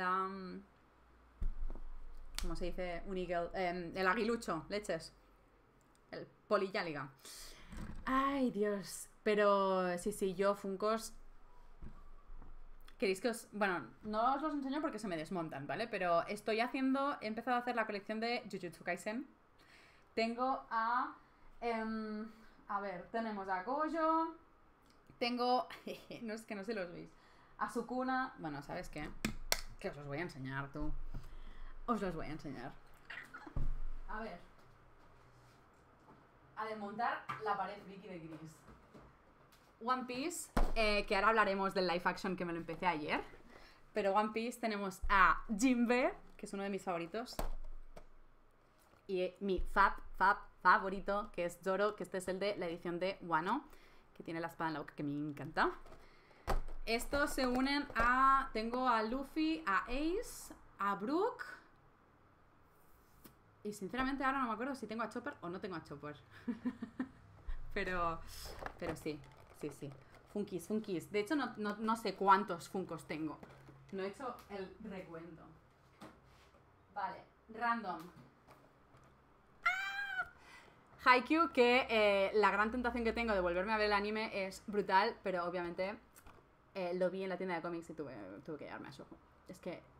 ¿cómo se dice? El aguilucho, leches. El polilláliga. Ay, Dios. Pero sí, yo Funkos... ¿Queréis que os...? Bueno, no os los enseño porque se me desmontan, ¿vale? Pero he empezado a hacer la colección de Jujutsu Kaisen. Tengo a... a ver, tenemos a Gojo. Tengo... no es que no se los veis. A Sukuna. Bueno, ¿sabes qué? Que os los voy a enseñar, tú. Os los voy a enseñar. A ver. A desmontar la pared friki de Gris. One Piece, que ahora hablaremos del live action que me lo empecé ayer. Pero One Piece tenemos a Jinbe, que es uno de mis favoritos. y mi favorito, que es Zoro, que este es el de la edición de Wano, que tiene la espada en la boca, que me encanta. Estos se unen a... Tengo a Luffy, a Ace, a Brook. Y sinceramente ahora no me acuerdo si tengo a Chopper o no tengo a Chopper. pero sí. Funkis. De hecho, no sé cuántos Funkos tengo. No he hecho el recuento. Vale, random. Haikyuu, que la gran tentación que tengo de volverme a ver el anime es brutal, pero obviamente lo vi en la tienda de cómics y tuve que llevarme a Shoujo. Es que es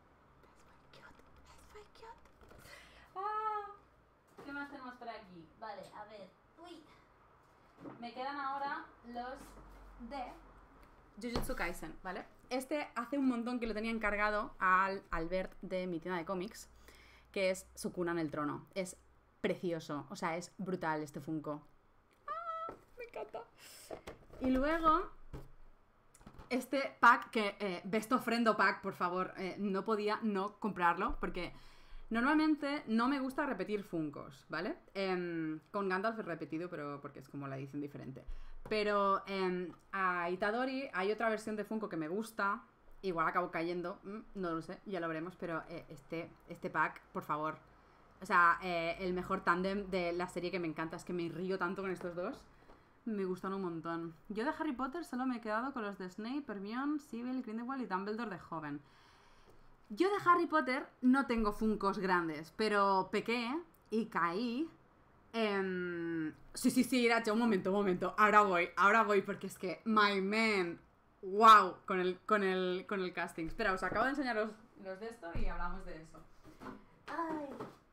muy cute. ¿Qué más tenemos por aquí? Vale, a ver. Uy. Me quedan ahora los de Jujutsu Kaisen, ¿vale? Este hace un montón que lo tenía encargado al Albert de mi tienda de cómics, que es Sukuna en el trono. Es precioso, o sea, es brutal este Funko. Me encanta. Y luego este pack, que Best of Friendo Pack, por favor, no podía no comprarlo, porque normalmente no me gusta repetir Funkos, ¿vale? Con Gandalf he repetido, pero porque es como la edición diferente. Pero a Itadori hay otra versión de Funko que me gusta, igual acabo cayendo, no lo sé, ya lo veremos, pero este pack, por favor. O sea, el mejor tándem de la serie, que me encanta, es que me río tanto con estos dos. Me gustan un montón. Yo de Harry Potter solo me he quedado con los de Snape, Hermione, Sybil, Grindelwald y Dumbledore de joven. Yo de Harry Potter no tengo Funkos grandes, pero pequé y caí. Sí, Iracha, un momento. Ahora voy, porque es que, my man, wow, con el casting. Espera, os acabo de enseñar los de esto y hablamos de eso. Ay.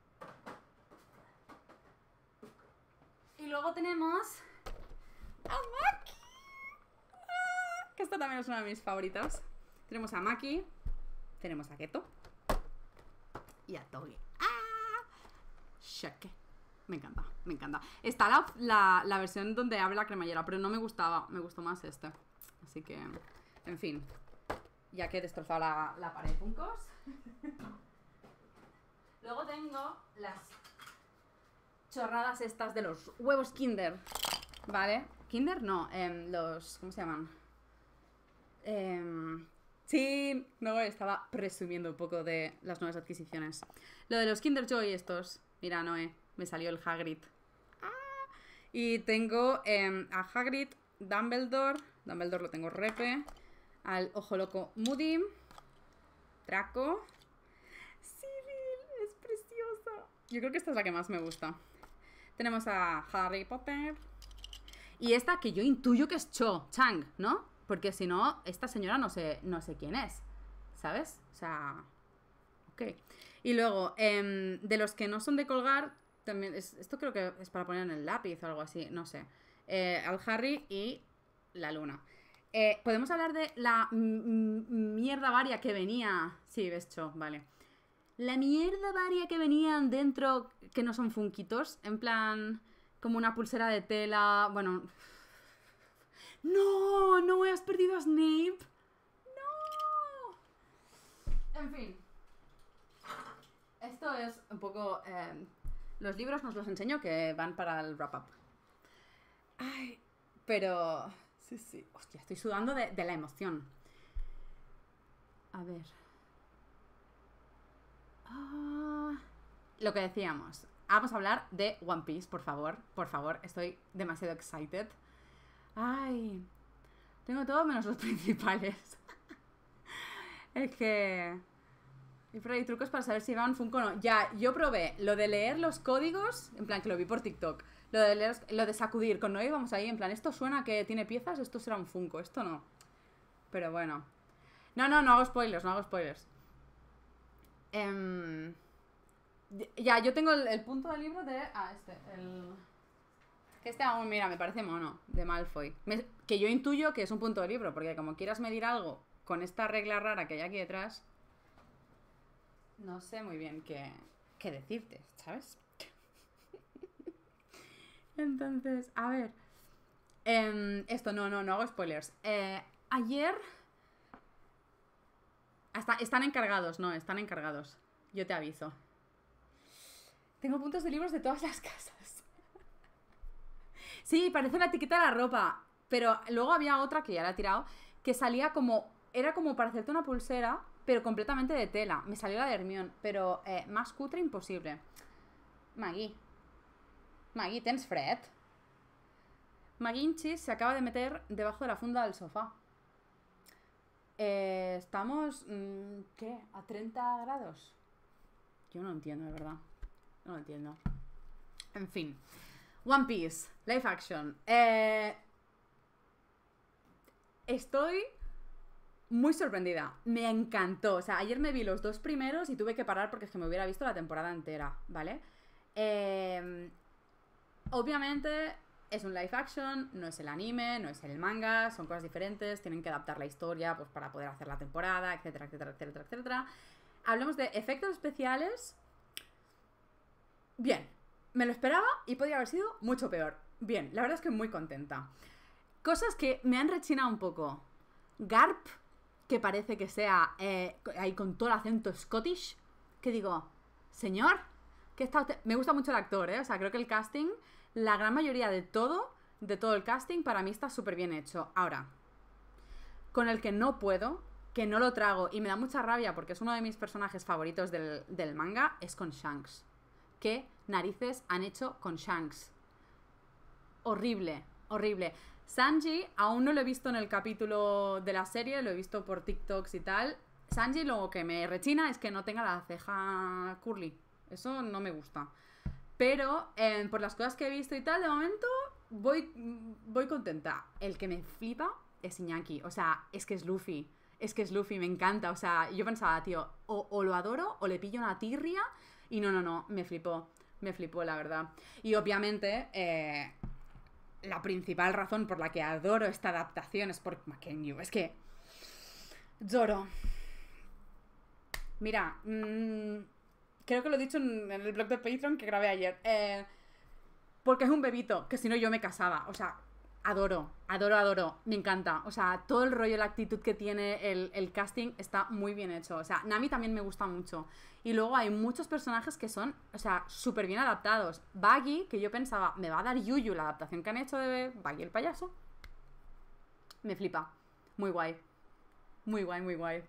Y luego tenemos a Maki. Que esta también es una de mis favoritas. Tenemos a Maki, tenemos a Geto y a Togi. Shake. Me encanta. Está la versión donde abre la cremallera, pero no me gustaba. Me gustó más este. Así que, en fin. Ya que he destrozado la pared de Funkos. Luego tengo las chorradas estas de los huevos Kinder. ¿Vale? ¿Kinder? No, los... ¿Cómo se llaman? Sí, no, estaba presumiendo un poco de las nuevas adquisiciones. Lo de los Kinder Joy estos. Mira, Noé, me salió el Hagrid. Y tengo a Hagrid, Dumbledore lo tengo repe, al Ojo Loco Moody, Draco, Sybil, es preciosa. Yo creo que esta es la que más me gusta. Tenemos a Harry Potter. Y esta que yo intuyo que es Cho Chang, ¿no? Porque si no, esta señora no sé quién es, ¿sabes? O sea, ok. Y luego, de los que no son de colgar, también esto creo que es para poner en el lápiz o algo así, no sé. Al Harry y la Luna. ¿Podemos hablar de la mierda varia que venía? Sí, ves, Cho, vale. La mierda varia que venían dentro, que no son funquitos, en plan, como una pulsera de tela, bueno... ¡No! ¡Has perdido a Snape! ¡No! En fin. Esto es un poco... los libros nos los enseño, que van para el wrap-up. Ay, pero... Sí. Hostia, estoy sudando de la emoción. A ver... lo que decíamos. Vamos a hablar de One Piece, por favor. Por favor, estoy demasiado excited. Ay, tengo todo menos los principales. Es que... hay trucos para saber si va un Funko o no. Ya, yo probé lo de leer los códigos, en plan que lo vi por TikTok. Lo de sacudir, con no íbamos ahí, en plan, esto suena que tiene piezas, esto será un Funko, esto no. Pero bueno. No hago spoilers. Ya, yo tengo el punto del libro de... Que aún, mira, me parece mono, de Malfoy. Que yo intuyo que es un punto de libro, porque como quieras medir algo con esta regla rara que hay aquí detrás, no sé muy bien qué decirte, ¿sabes? Entonces, a ver. Esto, no hago spoilers. Ayer... Están encargados, yo te aviso. Tengo puntos de libros de todas las casas. Sí, parece una etiqueta de la ropa. Pero luego había otra que ya la he tirado, que salía como... Era como para hacerte una pulsera, pero completamente de tela. Me salió la de Hermione, pero más cutre imposible. Maggie, tens fred? McGinchis se acaba de meter debajo de la funda del sofá. Estamos... ¿qué? ¿A 30 grados? Yo no entiendo, de verdad. No lo entiendo. En fin. One Piece. Live action. Estoy muy sorprendida. Me encantó. O sea, ayer me vi los 2 primeros y tuve que parar porque es que me hubiera visto la temporada entera, ¿vale? Obviamente es un live action, no es el anime, no es el manga, son cosas diferentes, tienen que adaptar la historia pues para poder hacer la temporada, etcétera, etcétera, etcétera, etcétera. Hablemos de efectos especiales. Bien, me lo esperaba y podría haber sido mucho peor. Bien, la verdad es que muy contenta. Cosas que me han rechinado un poco. Garp, que parece que sea ahí con todo el acento Scottish, que digo, señor, ¿qué está usted? Me gusta mucho el actor, o sea, creo que el casting, la gran mayoría de todo el casting para mí está súper bien hecho. Ahora, con el que no puedo, que no lo trago y me da mucha rabia porque es uno de mis personajes favoritos del manga, es con Shanks. ¿Qué narices han hecho con Shanks? Horrible, horrible. Sanji, aún no lo he visto en el capítulo de la serie, lo he visto por TikToks y tal. Sanji lo que me rechina es que no tenga la ceja curly. Eso no me gusta. Pero por las cosas que he visto y tal, de momento voy contenta. El que me flipa es Iñaki. O sea, es que es Luffy. Es que es Luffy, me encanta. O sea, yo pensaba, tío, o lo adoro o le pillo una tirria. Y no, me flipó. Me flipó, la verdad. Y obviamente, la principal razón por la que adoro esta adaptación es por Mackenzie. Es que... Zoro. Mira, creo que lo he dicho en el blog de Patreon que grabé ayer. Porque es un bebito, que si no yo me casaba. O sea, adoro. Me encanta. O sea, todo el rollo, la actitud que tiene el casting está muy bien hecho. O sea, Nami también me gusta mucho. Y luego hay muchos personajes que son, o sea, súper bien adaptados. Buggy, que yo pensaba, me va a dar Yuyu la adaptación que han hecho de Buggy el payaso. Me flipa. Muy guay. Muy guay, muy guay.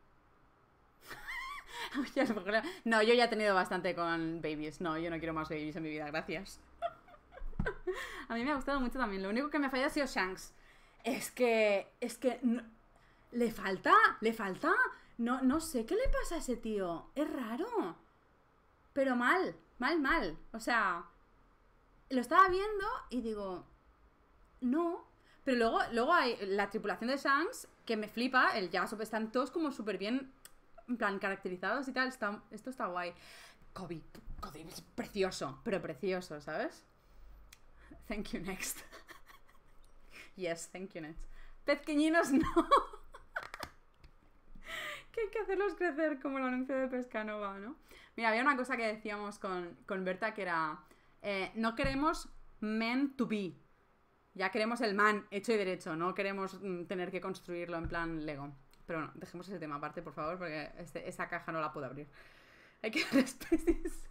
No, yo ya he tenido bastante con babies. No, yo no quiero más babies en mi vida, gracias. A mí me ha gustado mucho también. Lo único que me falla ha sido Shanks. Es que no, le falta. No sé qué le pasa a ese tío. Es raro. Pero mal. O sea, lo estaba viendo y digo, no. Pero luego hay la tripulación de Shanks que me flipa. El Yasop están todos como súper bien, en plan, caracterizados y tal. Esto está guay. Kobe es precioso, pero precioso, ¿sabes? Thank you, next. Yes, thank you, next. Pezqueñinos no. Que hay que hacerlos crecer como el anuncio de Pescanova, ¿no? Mira, había una cosa que decíamos con Berta que era no queremos men to be. Ya queremos el man hecho y derecho. No queremos tener que construirlo en plan Lego. Pero bueno, dejemos ese tema aparte, por favor, porque esa caja no la puedo abrir. Hay que dar especies.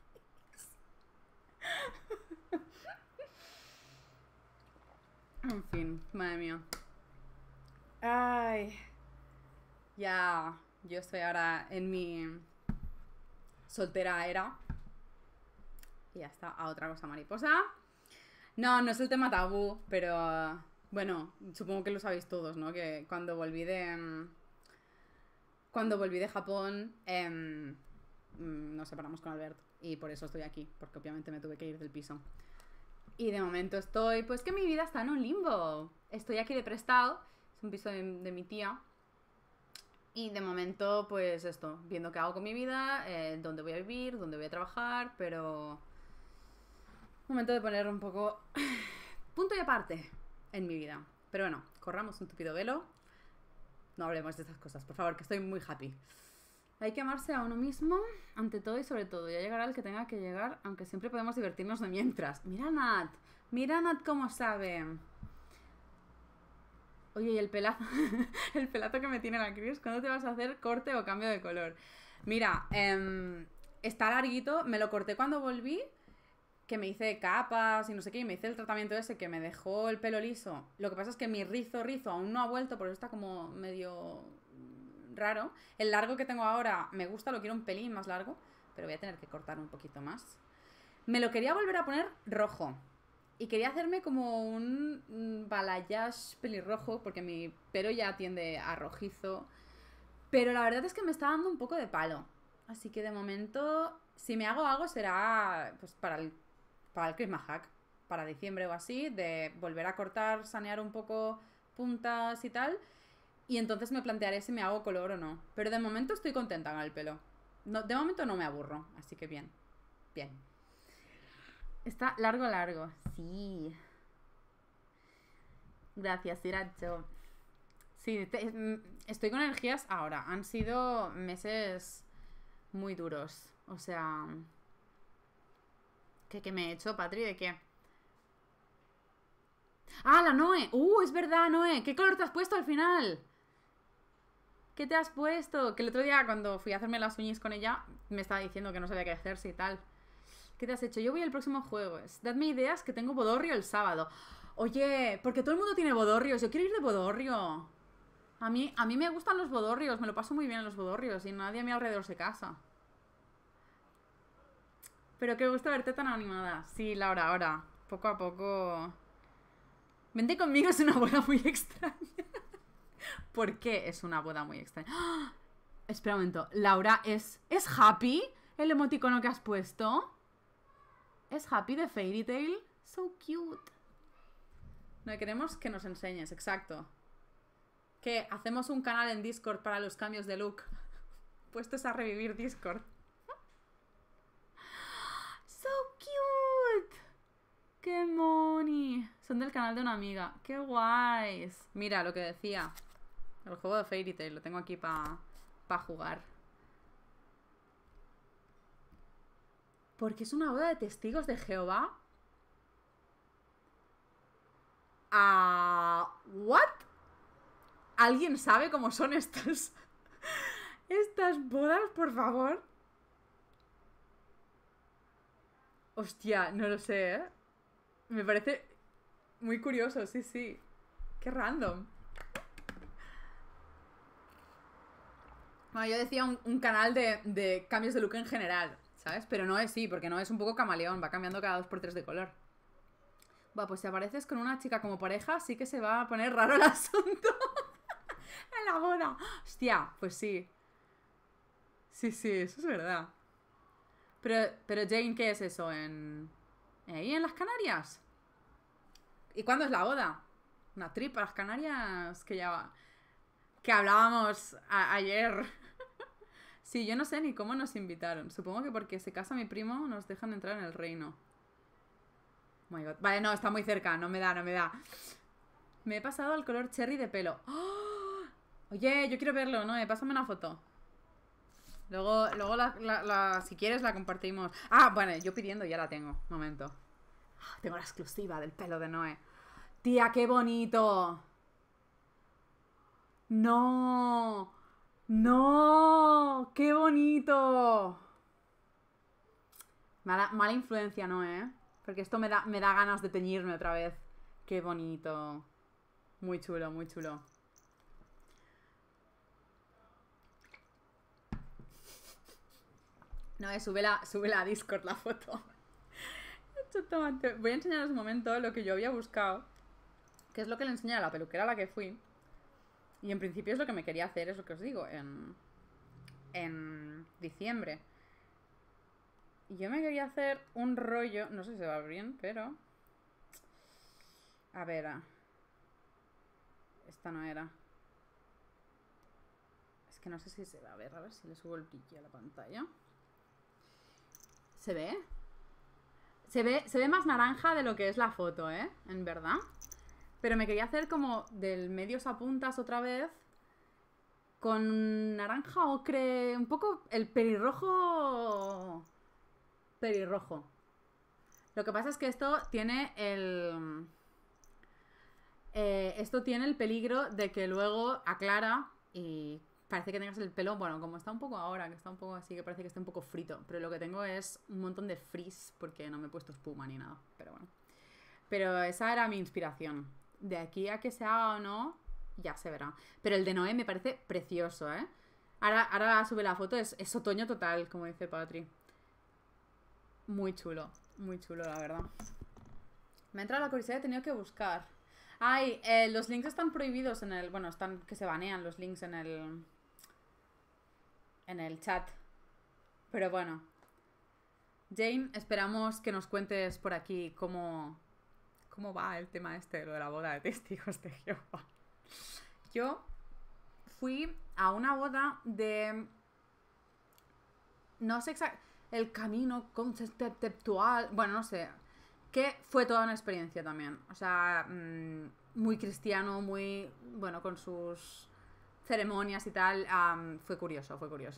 En fin, madre mía. Ay. Ya, yo estoy ahora en mi soltera era. Y ya está, a otra cosa mariposa. No es el tema tabú, pero bueno, supongo que lo sabéis todos, ¿no? Que cuando volví de Japón, nos separamos con Albert. Y por eso estoy aquí, porque obviamente me tuve que ir del piso. Y de momento estoy, pues que mi vida está en un limbo. Estoy aquí de prestado, es un piso de mi tía. Y de momento, pues esto, viendo qué hago con mi vida, dónde voy a vivir, dónde voy a trabajar, pero... Momento de poner un poco punto y aparte en mi vida. Pero bueno, corramos un tupido velo. No hablemos de estas cosas, por favor, que estoy muy happy. Hay que amarse a uno mismo, ante todo y sobre todo. Ya llegará el que tenga que llegar, aunque siempre podemos divertirnos de mientras. Mira Nat cómo sabe. Oye, y el pelazo, el pelazo que me tiene la Cris, ¿cuándo te vas a hacer corte o cambio de color? Mira, está larguito, me lo corté cuando volví, que me hice capas y no sé qué, y me hice el tratamiento ese que me dejó el pelo liso. Lo que pasa es que mi rizo aún no ha vuelto, por eso está como medio raro. El largo que tengo ahora me gusta, lo quiero un pelín más largo, pero voy a tener que cortar un poquito más. Me lo quería volver a poner rojo. Y quería hacerme como un balayage pelirrojo, porque mi pelo ya tiende a rojizo. Pero la verdad es que me está dando un poco de palo. Así que de momento, si me hago algo será pues para el Christmas hack. Para diciembre o así, de volver a cortar, sanear un poco puntas y tal. Y entonces me plantearé si me hago color o no. Pero de momento estoy contenta con el pelo. No, de momento no me aburro, así que bien. Bien. Está largo, largo. Sí. Gracias, Iracho. Sí, estoy con energías ahora. Han sido meses muy duros. O sea... ¿Qué me he hecho, Patri? ¿De qué? ¡Ah, la Noe! Es verdad, Noe! ¿Qué color te has puesto al final? ¿Qué te has puesto? Que el otro día cuando fui a hacerme las uñas con ella me estaba diciendo que no sabía qué hacerse y tal. ¿Qué te has hecho? Yo voy el próximo jueves. Dadme ideas que tengo bodorrio el sábado. Oye, porque todo el mundo tiene bodorrios. Yo quiero ir de bodorrio. A mí me gustan los bodorrios. Me lo paso muy bien en los bodorrios y nadie a mi alrededor se casa. Pero qué gusto verte tan animada. Sí, Laura, ahora. Poco a poco... Vente conmigo, es una boda muy extraña. ¿Por qué es una boda muy extraña? ¡Ah! Espera un momento. Laura, ¿es Happy el emoticono que has puesto? ¿Es Happy de Fairy Tail? So cute. No, queremos que nos enseñes, exacto. Que hacemos un canal en Discord para los cambios de look. Puestos a revivir Discord. So cute. ¡Qué moni! Son del canal de una amiga. ¡Qué guays! Mira, lo que decía. El juego de Fairy Tail. Lo tengo aquí para jugar. Porque es una boda de testigos de Jehová. ¿What? ¿Alguien sabe cómo son estas bodas, por favor? Hostia, no lo sé, ¿eh? Me parece muy curioso, sí, sí. Qué random. Bueno, yo decía un canal de cambios de look en general, ¿sabes? Pero no es sí, porque no es un poco camaleón, va cambiando cada 2x3 de color. Bueno, pues si apareces con una chica como pareja, sí que se va a poner raro el asunto. En la boda. Hostia, pues sí. Sí, sí, eso es verdad. Pero Jane, ¿qué es eso? ¿Ahí en las Canarias? ¿Y cuándo es la boda? Una trip a las Canarias que ya va. Que hablábamos ayer. Sí, yo no sé ni cómo nos invitaron. Supongo que porque se casa mi primo nos dejan entrar en el reino. Oh my God. Vale, no, está muy cerca. No me da. Me he pasado al color cherry de pelo. ¡Oh! Oye, yo quiero verlo, ¿no? Pásame una foto. Luego si quieres la compartimos. Ah, bueno, yo pidiendo ya la tengo. Momento. Tengo la exclusiva del pelo de Noé. Tía, qué bonito. No. No. Qué bonito. Mala influencia, Noé. Porque esto me da ganas de teñirme otra vez. Qué bonito. Muy chulo, muy chulo. No, sube a Discord la foto. Voy a enseñaros un momento lo que yo había buscado. Que es lo que le enseñé a la peluquera a la que fui. Y en principio es lo que me quería hacer, es lo que os digo, en diciembre. Y yo me quería hacer un rollo. No sé si se va bien, pero... A ver. Esta no era. Es que no sé si se va a ver si le subo el brillo a la pantalla. ¿Se ve? Se ve más naranja de lo que es la foto, ¿eh? En verdad. Pero me quería hacer como del medios a puntas otra vez. Con naranja ocre. Un poco el pelirrojo. Pelirrojo. Lo que pasa es que esto tiene el... esto tiene el peligro de que luego aclara y parece que tengas el pelo, bueno, como está un poco ahora, que está un poco así, que parece que está un poco frito. Pero lo que tengo es un montón de frizz porque no me he puesto espuma ni nada. Pero bueno. Pero esa era mi inspiración. De aquí a que se haga o no, ya se verá. Pero el de Noé me parece precioso, ¿eh? Ahora sube la foto, es otoño total, como dice Patri. Muy chulo, la verdad. Me ha entrado la curiosidad, he tenido que buscar. Ay, los links están prohibidos en el... Bueno, están que se banean los links en el chat. Pero bueno. Jane, esperamos que nos cuentes por aquí cómo va el tema este, lo de la boda de testigos de Jehová. Yo fui a una boda de... No sé exactamente... El camino conceptual... Bueno, no sé. Que fue toda una experiencia también. O sea, muy cristiano, muy... Bueno, con sus ceremonias y tal. Fue curioso.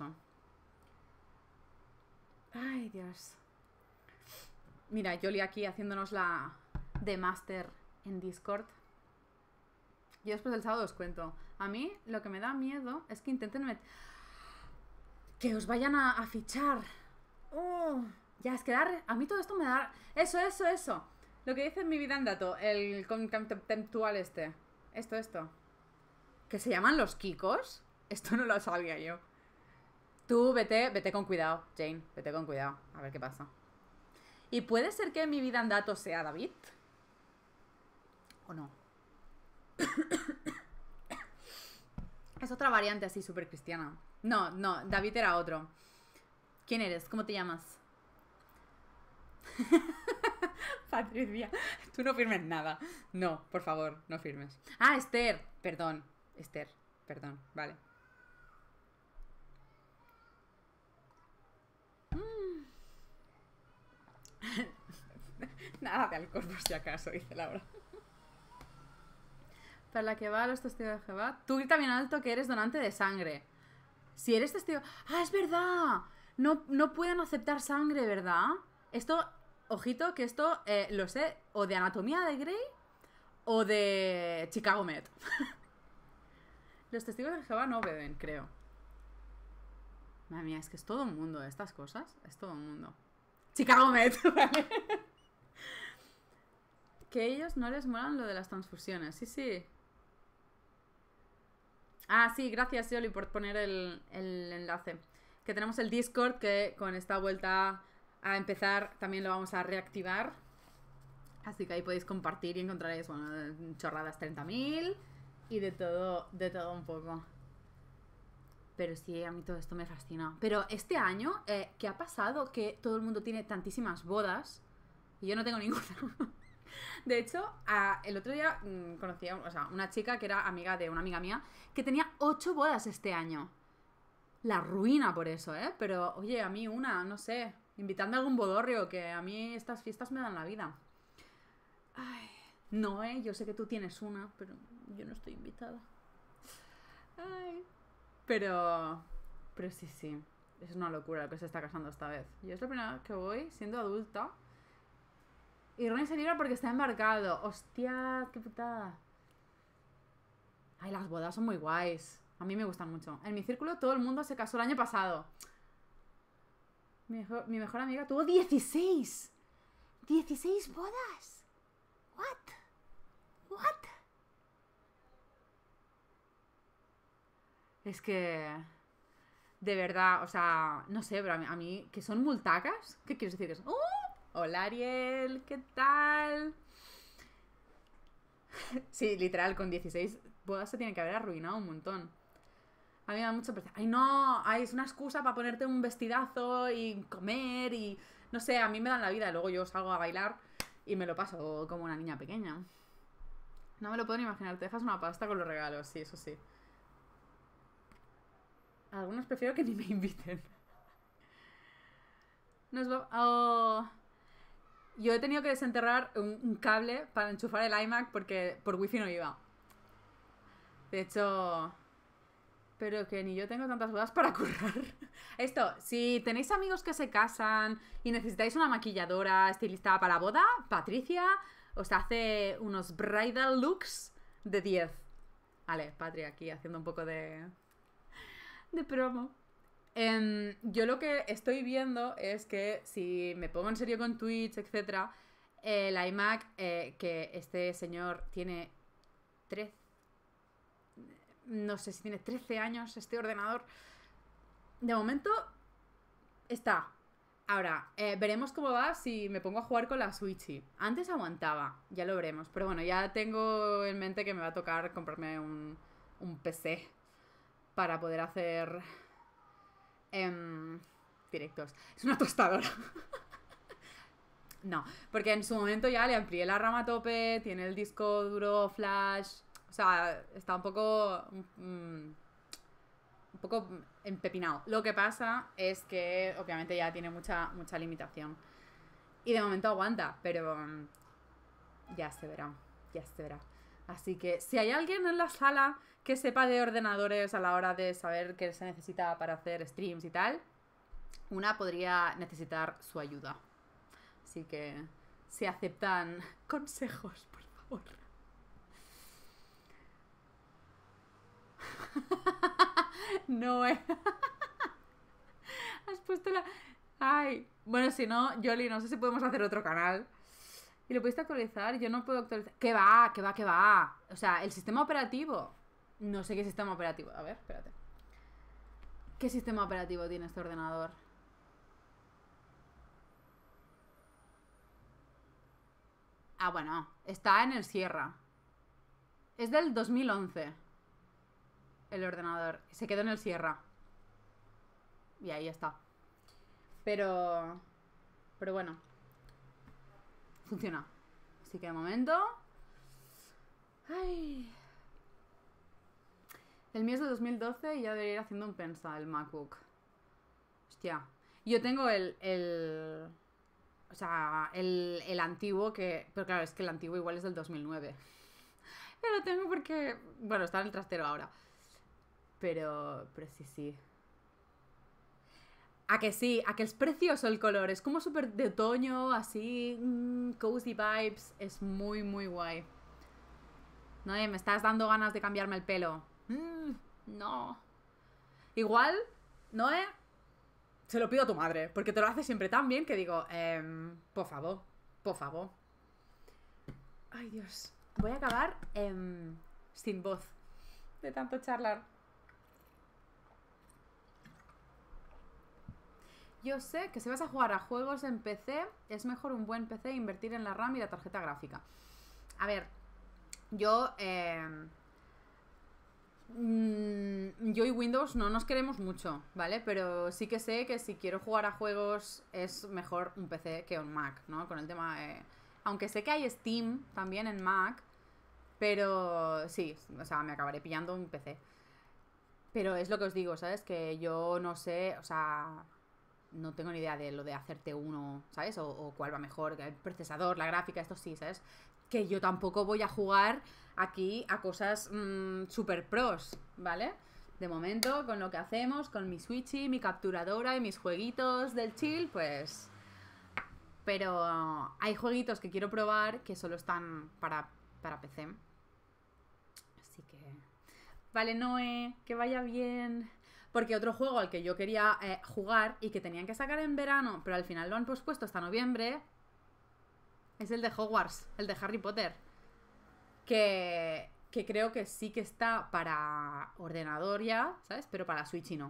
Ay, Dios. Mira, Yoli aquí haciéndonos la de máster en Discord. Yo después del sábado os cuento. A mí lo que me da miedo es que intenten que os vayan a fichar. Ya, es que a mí todo esto me da... Eso. Lo que dice en mi vida en dato. El conceptual este. Esto. ¿Que se llaman los Kikos? Esto no lo sabía yo. Tú vete con cuidado, Jane. Vete con cuidado. A ver qué pasa. ¿Y puede ser que mi vida en datos sea David? ¿O no? Es otra variante así súper cristiana. No, David era otro. ¿Quién eres? ¿Cómo te llamas? Patricia, tú no firmes nada. No, por favor, no firmes. Ah, Esther, perdón, vale. Nada de alcohol por si acaso, dice Laura. Para la que va a los testigos de Jehová, tú grita bien alto que eres donante de sangre. Si eres testigo... ¡Ah, es verdad! No pueden aceptar sangre, ¿verdad? Esto, ojito, que esto lo sé o de Anatomía de Grey o de Chicago Med. Los testigos de Jehová no beben, creo. Madre mía, es que es todo un mundo estas cosas. Es todo un mundo. Chicago Med, ¿vale? Que a ellos no les molan lo de las transfusiones. Sí. Ah, sí, gracias, Yoli, por poner el enlace. Que tenemos el Discord que con esta vuelta a empezar también lo vamos a reactivar. Así que ahí podéis compartir y encontraréis, bueno, chorradas 30.000 y de todo un poco. Pero sí, a mí todo esto me fascina. Pero este año, ¿qué ha pasado? Que todo el mundo tiene tantísimas bodas y yo no tengo ninguna. De hecho, el otro día conocí a una chica que era amiga de una amiga mía que tenía 8 bodas este año. La ruina por eso, ¿eh? Pero, oye, a mí no sé, invitando a algún bodorrio, que a mí estas fiestas me dan la vida. Ay, no, yo sé que tú tienes una, pero yo no estoy invitada. Ay. Pero sí, es una locura lo que se está casando esta vez. Yo es la primera vez que voy siendo adulta. Y Ronnie se libra porque está embarcado. Hostia, qué putada. Ay, las bodas son muy guays. A mí me gustan mucho. En mi círculo todo el mundo se casó el año pasado. Mi mejor amiga tuvo 16. 16 bodas. What? Es que... De verdad, o sea... No sé, pero a mí ¿que son multacas? ¿Qué quieres decir? Hola, Ariel, ¿qué tal? Sí, literal, con 16 bodas se tienen que haber arruinado un montón. A mí me da mucha pereza. Ay, no, es una excusa para ponerte un vestidazo y comer y... No sé, a mí me dan la vida. Luego yo salgo a bailar y me lo paso como una niña pequeña. No me lo puedo ni imaginar. Te dejas una pasta con los regalos, sí, eso sí. Algunos prefiero que ni me inviten. Yo he tenido que desenterrar un cable para enchufar el iMac porque por wifi no iba. De hecho... Pero que ni yo tengo tantas bodas para currar. Esto, si tenéis amigos que se casan y necesitáis una maquilladora, estilista para la boda, Patricia os hace unos bridal looks de 10. Vale, Patri aquí haciendo un poco de de promo. Yo lo que estoy viendo es que si me pongo en serio con Twitch, etc., el iMac que este señor tiene 13, no sé si tiene 13 años este ordenador, de momento está. Ahora, veremos cómo va si me pongo a jugar con la Switchy. Antes aguantaba, ya lo veremos. Pero bueno, ya tengo en mente que me va a tocar comprarme un PC para poder hacer directos. Es una tostadora. No, porque en su momento ya le amplié la RAM a tope, tiene el disco duro flash. O sea, está un poco empepinado. Lo que pasa es que obviamente ya tiene mucha limitación. Y de momento aguanta, pero ya se verá, ya se verá. Así que si hay alguien en la sala que sepa de ordenadores a la hora de saber qué se necesita para hacer streams y tal, una podría necesitar su ayuda. Así que se aceptan consejos, por favor. No, Has puesto la... Ay. Bueno, si no, Yoli, no sé si podemos hacer otro canal. ¿Y lo pudiste actualizar? Yo no puedo actualizar. ¿Qué va? ¿Qué va? ¿Qué va? O sea, el sistema operativo. No sé qué sistema operativo. A ver, espérate. ¿Qué sistema operativo tiene este ordenador? Ah, bueno. Está en el Sierra. Es del 2011. El ordenador. Se quedó en el Sierra. Y ahí está. Pero bueno. Funciona. Así que de momento... Ay. El mío es de 2012 y ya debería ir haciendo un pensa el MacBook. Hostia. Yo tengo o sea, el antiguo que... Pero claro, es que el antiguo igual es del 2009. Pero lo tengo porque... Bueno, está en el trastero ahora. Pero sí. A que sí, a que es precioso el color. Es como súper de otoño, así... cozy vibes. Es muy, muy guay. No, me estás dando ganas de cambiarme el pelo. No. Igual, Noé, se lo pido a tu madre, porque te lo hace siempre tan bien que digo, por favor, por favor. Ay, Dios. Voy a acabar sin voz de tanto charlar. Yo sé que si vas a jugar a juegos en PC, es mejor un buen PC e invertir en la RAM y la tarjeta gráfica. A ver, yo y Windows no nos queremos mucho, ¿vale? Pero sí que sé que si quiero jugar a juegos es mejor un PC que un Mac, ¿no? Con el tema aunque sé que hay Steam también en Mac, pero sí, o sea, me acabaré pillando un PC. Pero es lo que os digo, ¿sabes? Que yo no sé, o sea, no tengo ni idea de lo de hacerte uno, ¿sabes? O cuál va mejor, el procesador, la gráfica, esto sí, ¿sabes? Que yo tampoco voy a jugar aquí a cosas super pros, ¿vale? De momento, con lo que hacemos, con mi Switchy, mi capturadora y mis jueguitos del chill, pues... Pero hay jueguitos que quiero probar que solo están para PC. Así que... Vale, Noé, que vaya bien. Porque otro juego al que yo quería jugar y que tenían que sacar en verano, pero al final lo han pospuesto hasta noviembre, es el de Hogwarts, el de Harry Potter. Que creo que sí que está para ordenador ya, ¿sabes? Pero para Switch y no.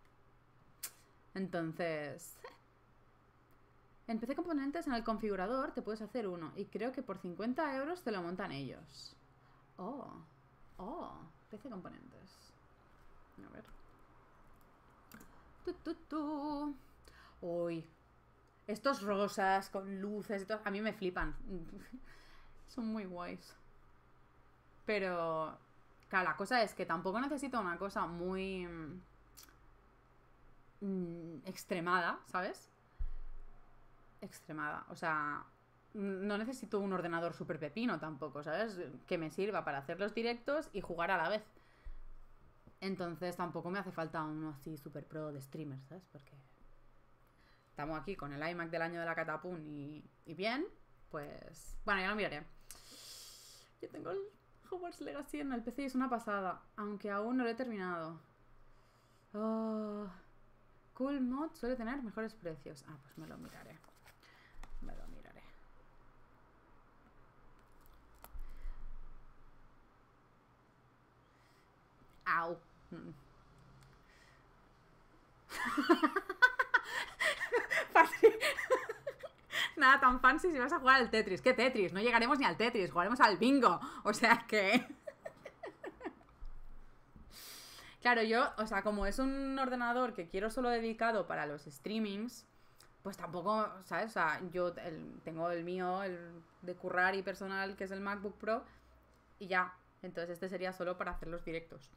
Entonces... En PC Componentes, en el configurador, te puedes hacer uno. Y creo que por 50 euros te lo montan ellos. Oh, PC Componentes. A ver. Uy. Estos rosas con luces y todo, a mí me flipan. Son muy guays. Pero, claro, la cosa es que tampoco necesito una cosa muy extremada, ¿sabes? Extremada. O sea, no necesito un ordenador súper pepino tampoco, ¿sabes? Que me sirva para hacer los directos y jugar a la vez. Entonces tampoco me hace falta uno así súper pro de streamer, ¿sabes? Porque estamos aquí con el iMac del año de la Catapum y bien, pues... Bueno, ya lo miraré. Yo tengo el Hogwarts Legacy en el PC y es una pasada, aunque aún no lo he terminado. Oh, Cool Mod suele tener mejores precios. Ah, pues me lo miraré. Me lo miraré. Au. Fácil. Nada tan fancy si vas a jugar al Tetris. ¿Qué Tetris? No llegaremos ni al Tetris, jugaremos al bingo. O sea que... Claro, yo, o sea, como es un ordenador que quiero solo dedicado para los streamings, pues tampoco, ¿sabes? O sea, yo tengo el mío, el de currar y personal, que es el MacBook Pro, y ya. Entonces este sería solo para hacer los directos.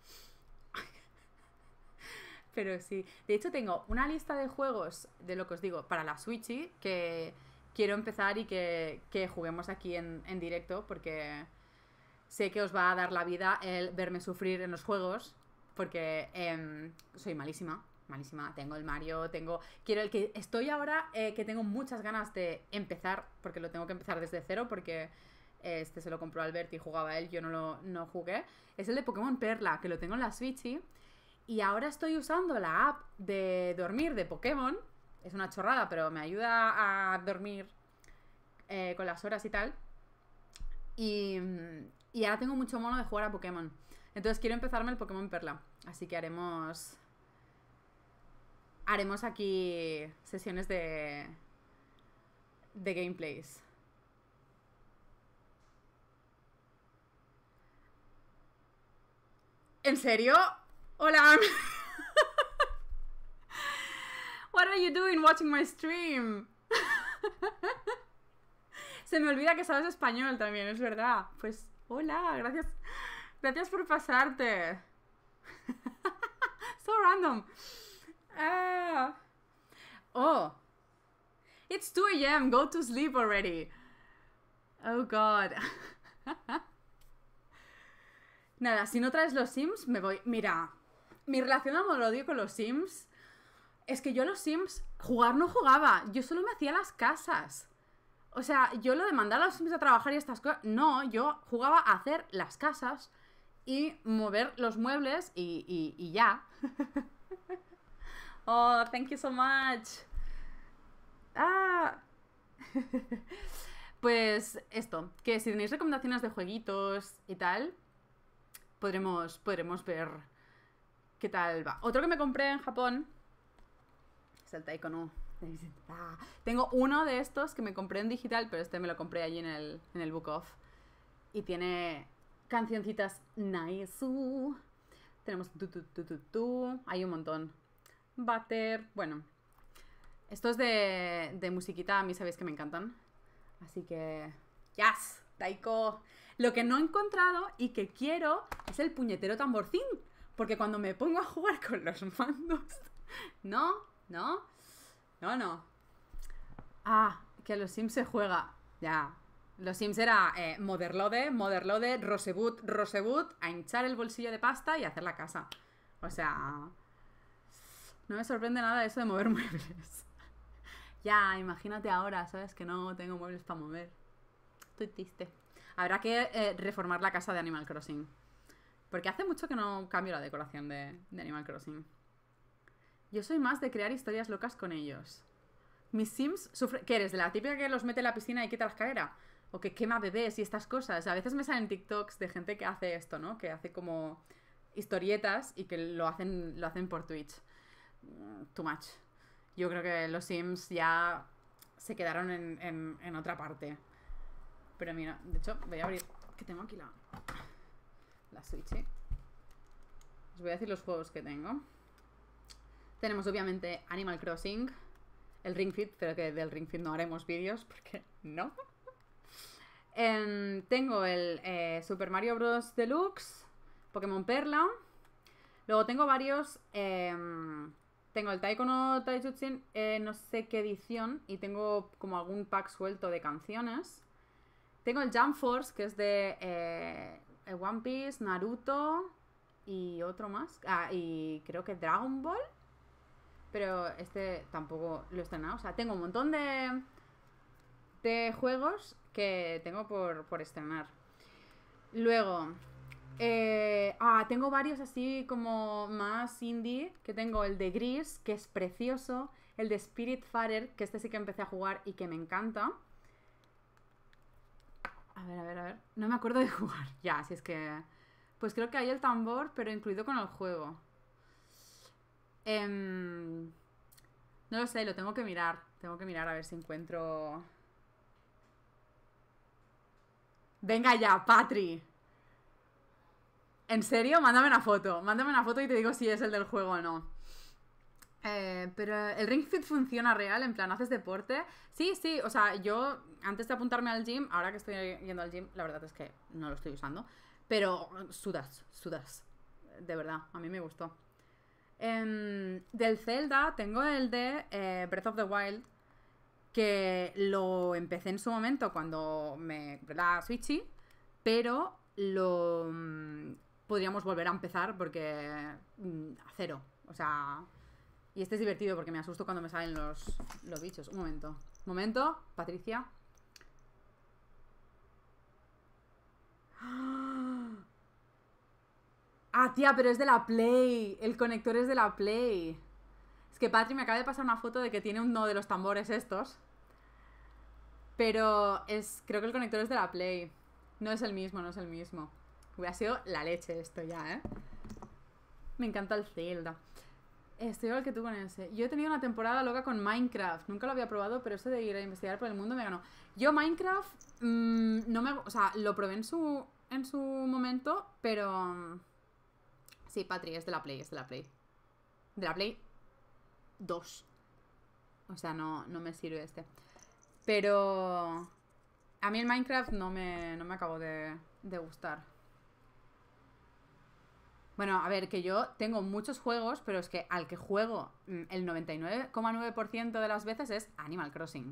Pero sí. De hecho, tengo una lista de juegos, de lo que os digo, para la Switch, que quiero empezar y que juguemos aquí en directo, porque sé que os va a dar la vida el verme sufrir en los juegos, porque soy malísima. Malísima, tengo el Mario, quiero el que estoy ahora, que tengo muchas ganas de empezar, porque lo tengo que empezar desde cero, porque este se lo compró Albert y jugaba él, yo no jugué. Es el de Pokémon Perla, que lo tengo en la Switch, y ahora estoy usando la app de dormir de Pokémon. Es una chorrada, pero me ayuda a dormir con las horas y tal. Y ahora tengo mucho mono de jugar a Pokémon. Entonces quiero empezarme el Pokémon Perla. Así que haremos aquí sesiones de gameplays. ¿En serio? Hola. What are you doing watching my stream? Se me olvida que sabes español también, es verdad. Pues hola, gracias. Gracias por pasarte. So random. Oh. It's 2 a.m. Go to sleep already. Oh, God. Nada, si no traes los Sims, me voy... Mira, mi relación amor-odio con los Sims es que yo los Sims jugar no jugaba. Yo solo me hacía las casas. O sea, yo lo de mandar a los Sims a trabajar y estas cosas... No, yo jugaba a hacer las casas y mover los muebles y ya. Oh, thank you so much. Ah. Pues esto, que si tenéis recomendaciones de jueguitos y tal, podremos ver qué tal va. Otro que me compré en Japón es el Taiko-no. Tengo uno de estos que me compré en digital, pero este me lo compré allí en el Book Off. Y tiene cancioncitas nice. Tenemos hay un montón. Butter, bueno. Estos de musiquita a mí sabéis que me encantan. Así que... ¡Yes! Taiko. Lo que no he encontrado y que quiero es el puñetero tamborcín. Porque cuando me pongo a jugar con los mandos... No. Ah, que a los Sims se juega. Ya. Los Sims era Motherlode, Rosebud, a hinchar el bolsillo de pasta y hacer la casa. O sea... No me sorprende nada eso de mover muebles. Ya, imagínate ahora, ¿sabes? Que no tengo muebles para mover. Estoy triste. Habrá que reformar la casa de Animal Crossing. Porque hace mucho que no cambio la decoración de Animal Crossing. Yo soy más de crear historias locas con ellos. Mis Sims sufren... ¿Qué eres? ¿De la típica que los mete en la piscina y quita la escalera? O que quema bebés y estas cosas. A veces me salen TikToks de gente que hace esto, ¿no? Que hace como historietas y que lo hacen por Twitch. Too much. Yo creo que los Sims ya se quedaron en otra parte. Pero mira, de hecho, voy a abrir... Que tengo aquí la Switch, ¿eh? Os voy a decir los juegos que tengo. Tenemos obviamente Animal Crossing, el Ring Fit, pero que del Ring Fit no haremos vídeos porque no. Tengo el Super Mario Bros. Deluxe, Pokémon Perla. Luego tengo varios... tengo el Taiko-no Taijutsu, no sé qué edición, y tengo como algún pack suelto de canciones. Tengo el Jump Force, que es de One Piece, Naruto y otro más. Ah, y creo que Dragon Ball. Pero este tampoco lo he estrenado. O sea, tengo un montón de juegos que tengo por estrenar. Luego, Tengo varios así como más indie. Que tengo el de Gris, que es precioso. El de Spiritfarer, que este sí que empecé a jugar y que me encanta. A ver. No me acuerdo de jugar. Ya, si es que... Pues creo que hay el tambor, pero incluido con el juego. No lo sé, lo tengo que mirar. Tengo que mirar a ver si encuentro... Venga ya, Patri. ¿En serio? Mándame una foto. Mándame una foto y te digo si es el del juego o no. Pero el Ring Fit funciona real, en plan, ¿haces deporte? Sí, o sea, yo antes de apuntarme al gym, ahora que estoy yendo al gym, la verdad es que no lo estoy usando, pero sudas, de verdad, a mí me gustó. Del Zelda tengo el de Breath of the Wild, que lo empecé en su momento cuando me compré la Switchy, pero lo podríamos volver a empezar porque a cero, o sea... Y este es divertido porque me asusto cuando me salen los bichos. Un momento, Patricia. Ah, tía, pero es de la Play. El conector es de la Play. Es que Patri me acaba de pasar una foto de que tiene uno de los tambores estos. Pero creo que el conector es de la Play. No es el mismo. Hubiera sido la leche esto ya, ¿eh? Me encanta el Zelda. Estoy igual que tú con ese. Yo he tenido una temporada loca con Minecraft. Nunca lo había probado, pero eso de ir a investigar por el mundo me ganó. Yo Minecraft no me... O sea, lo probé en su momento, pero... Sí, Patri, es de la Play. De la Play 2. O sea, no me sirve este. Pero... A mí el Minecraft no me acabó de gustar. Bueno, a ver, que yo tengo muchos juegos, pero es que al que juego el 99,9% de las veces es Animal Crossing.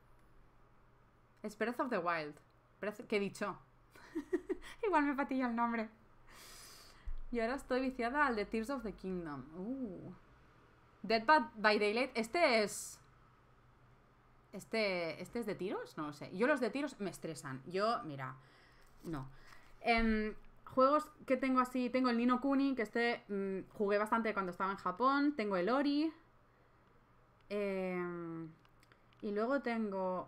Es Breath of the Wild. ¿Qué he dicho? Igual me patilla el nombre. Y ahora estoy viciada al de Tears of the Kingdom. Dead by Daylight. Este es de tiros? No lo sé. Yo los de tiros me estresan. Yo, mira, no. Juegos que tengo así, tengo el Ni no Kuni, que jugué bastante cuando estaba en Japón. Tengo el Ori. Y luego tengo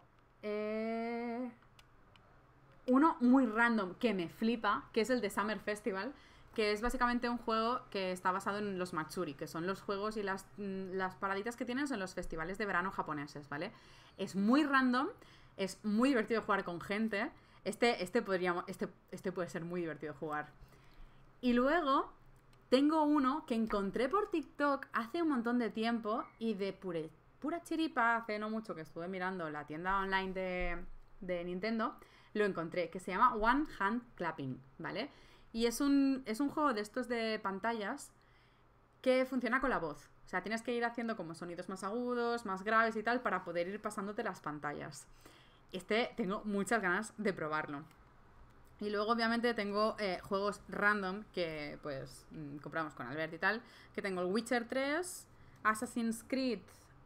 uno muy random que me flipa, que es el de Summer Festival, que es básicamente un juego que está basado en los Matsuri, que son los juegos y las paraditas que tienen en los festivales de verano japoneses, ¿vale? Es muy random, es muy divertido jugar con gente. Este puede ser muy divertido jugar. Y luego tengo uno que encontré por TikTok hace un montón de tiempo y de pura chiripa, hace no mucho que estuve mirando la tienda online de Nintendo, lo encontré, que se llama One Hand Clapping, ¿vale? Y es un juego de estos de pantallas que funciona con la voz. O sea, tienes que ir haciendo como sonidos más agudos, más graves y tal, para poder ir pasándote las pantallas. Tengo muchas ganas de probarlo. Y luego obviamente tengo juegos random que pues compramos con Albert y tal, que tengo el Witcher 3, Assassin's Creed,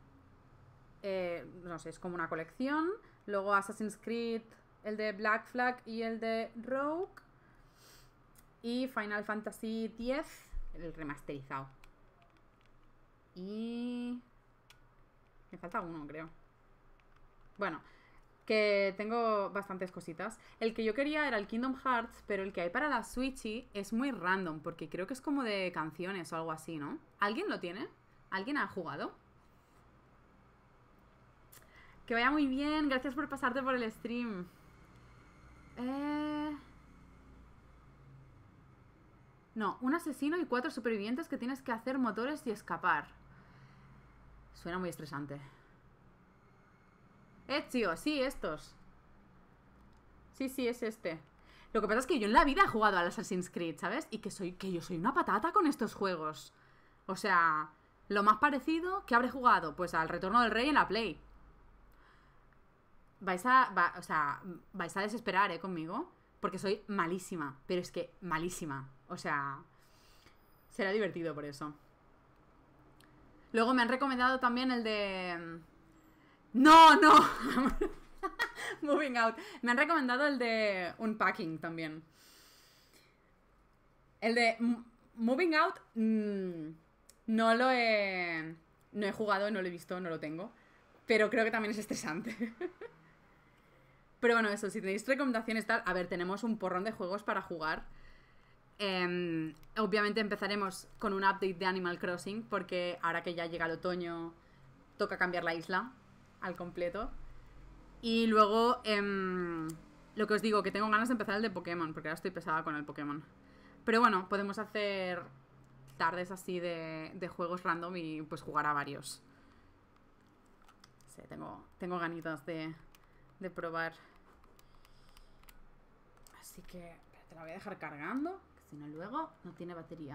no sé, es como una colección. Luego Assassin's Creed, el de Black Flag y el de Rogue. Y Final Fantasy X, el remasterizado. Y... me falta uno, creo. Bueno, que tengo bastantes cositas. El que yo quería era el Kingdom Hearts, pero el que hay para la Switchy es muy random, porque creo que es como de canciones o algo así, ¿no? ¿Alguien lo tiene? ¿Alguien ha jugado? Que vaya muy bien, gracias por pasarte por el stream. No, un asesino y 4 supervivientes que tienes que hacer motores y escapar. Suena muy estresante. Ezio, sí, estos. Sí, es este. Lo que pasa es que yo en la vida he jugado al Assassin's Creed, ¿sabes? Y que yo soy una patata con estos juegos. O sea, lo más parecido que habré jugado, pues al Retorno del Rey en la Play. Vais a desesperar, conmigo. Porque soy malísima. Pero es que malísima. O sea, será divertido por eso. Luego me han recomendado también el de... ¡No! Moving Out. Me han recomendado el de Unpacking también. El de Moving Out no lo he... No he jugado, no lo he visto, no lo tengo. Pero creo que también es estresante. Pero bueno, eso, si tenéis recomendaciones tal... A ver, tenemos un porrón de juegos para jugar. Obviamente empezaremos con un update de Animal Crossing, porque ahora que ya llega el otoño, toca cambiar la isla al completo. Y luego, lo que os digo, que tengo ganas de empezar el de Pokémon, porque ahora estoy pesada con el Pokémon. Pero bueno, podemos hacer tardes así de juegos random y pues jugar a varios. Sí, tengo ganitas de probar. Así que te la voy a dejar cargando, que si no luego no tiene batería.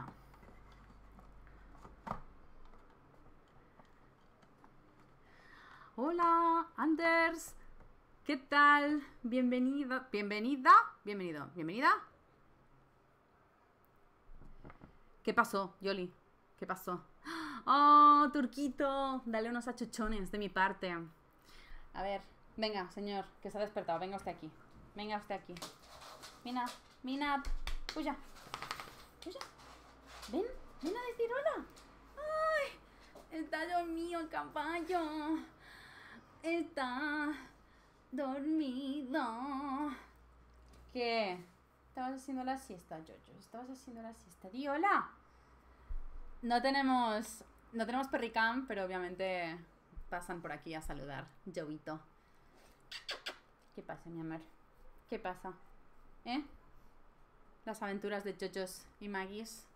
Hola, Anders. ¿Qué tal? Bienvenida. ¿Bienvenida? Bienvenido. ¿Bienvenida? ¿Qué pasó, Yoli? ¿Qué pasó? ¡Oh, Turquito! Dale unos achuchones de mi parte. A ver, venga, señor, que se ha despertado. Venga usted aquí. Venga usted aquí. Mina. Puya. Ven a decir hola. ¡Ay! Está dormido el caballo. Está dormido. ¿Qué? Estabas haciendo la siesta, Jojo. Estabas haciendo la siesta. Di hola. No tenemos perricam, pero obviamente pasan por aquí a saludar. Jovito. ¿Qué pasa, mi amor? ¿Qué pasa? Las aventuras de Jojos y Maggies.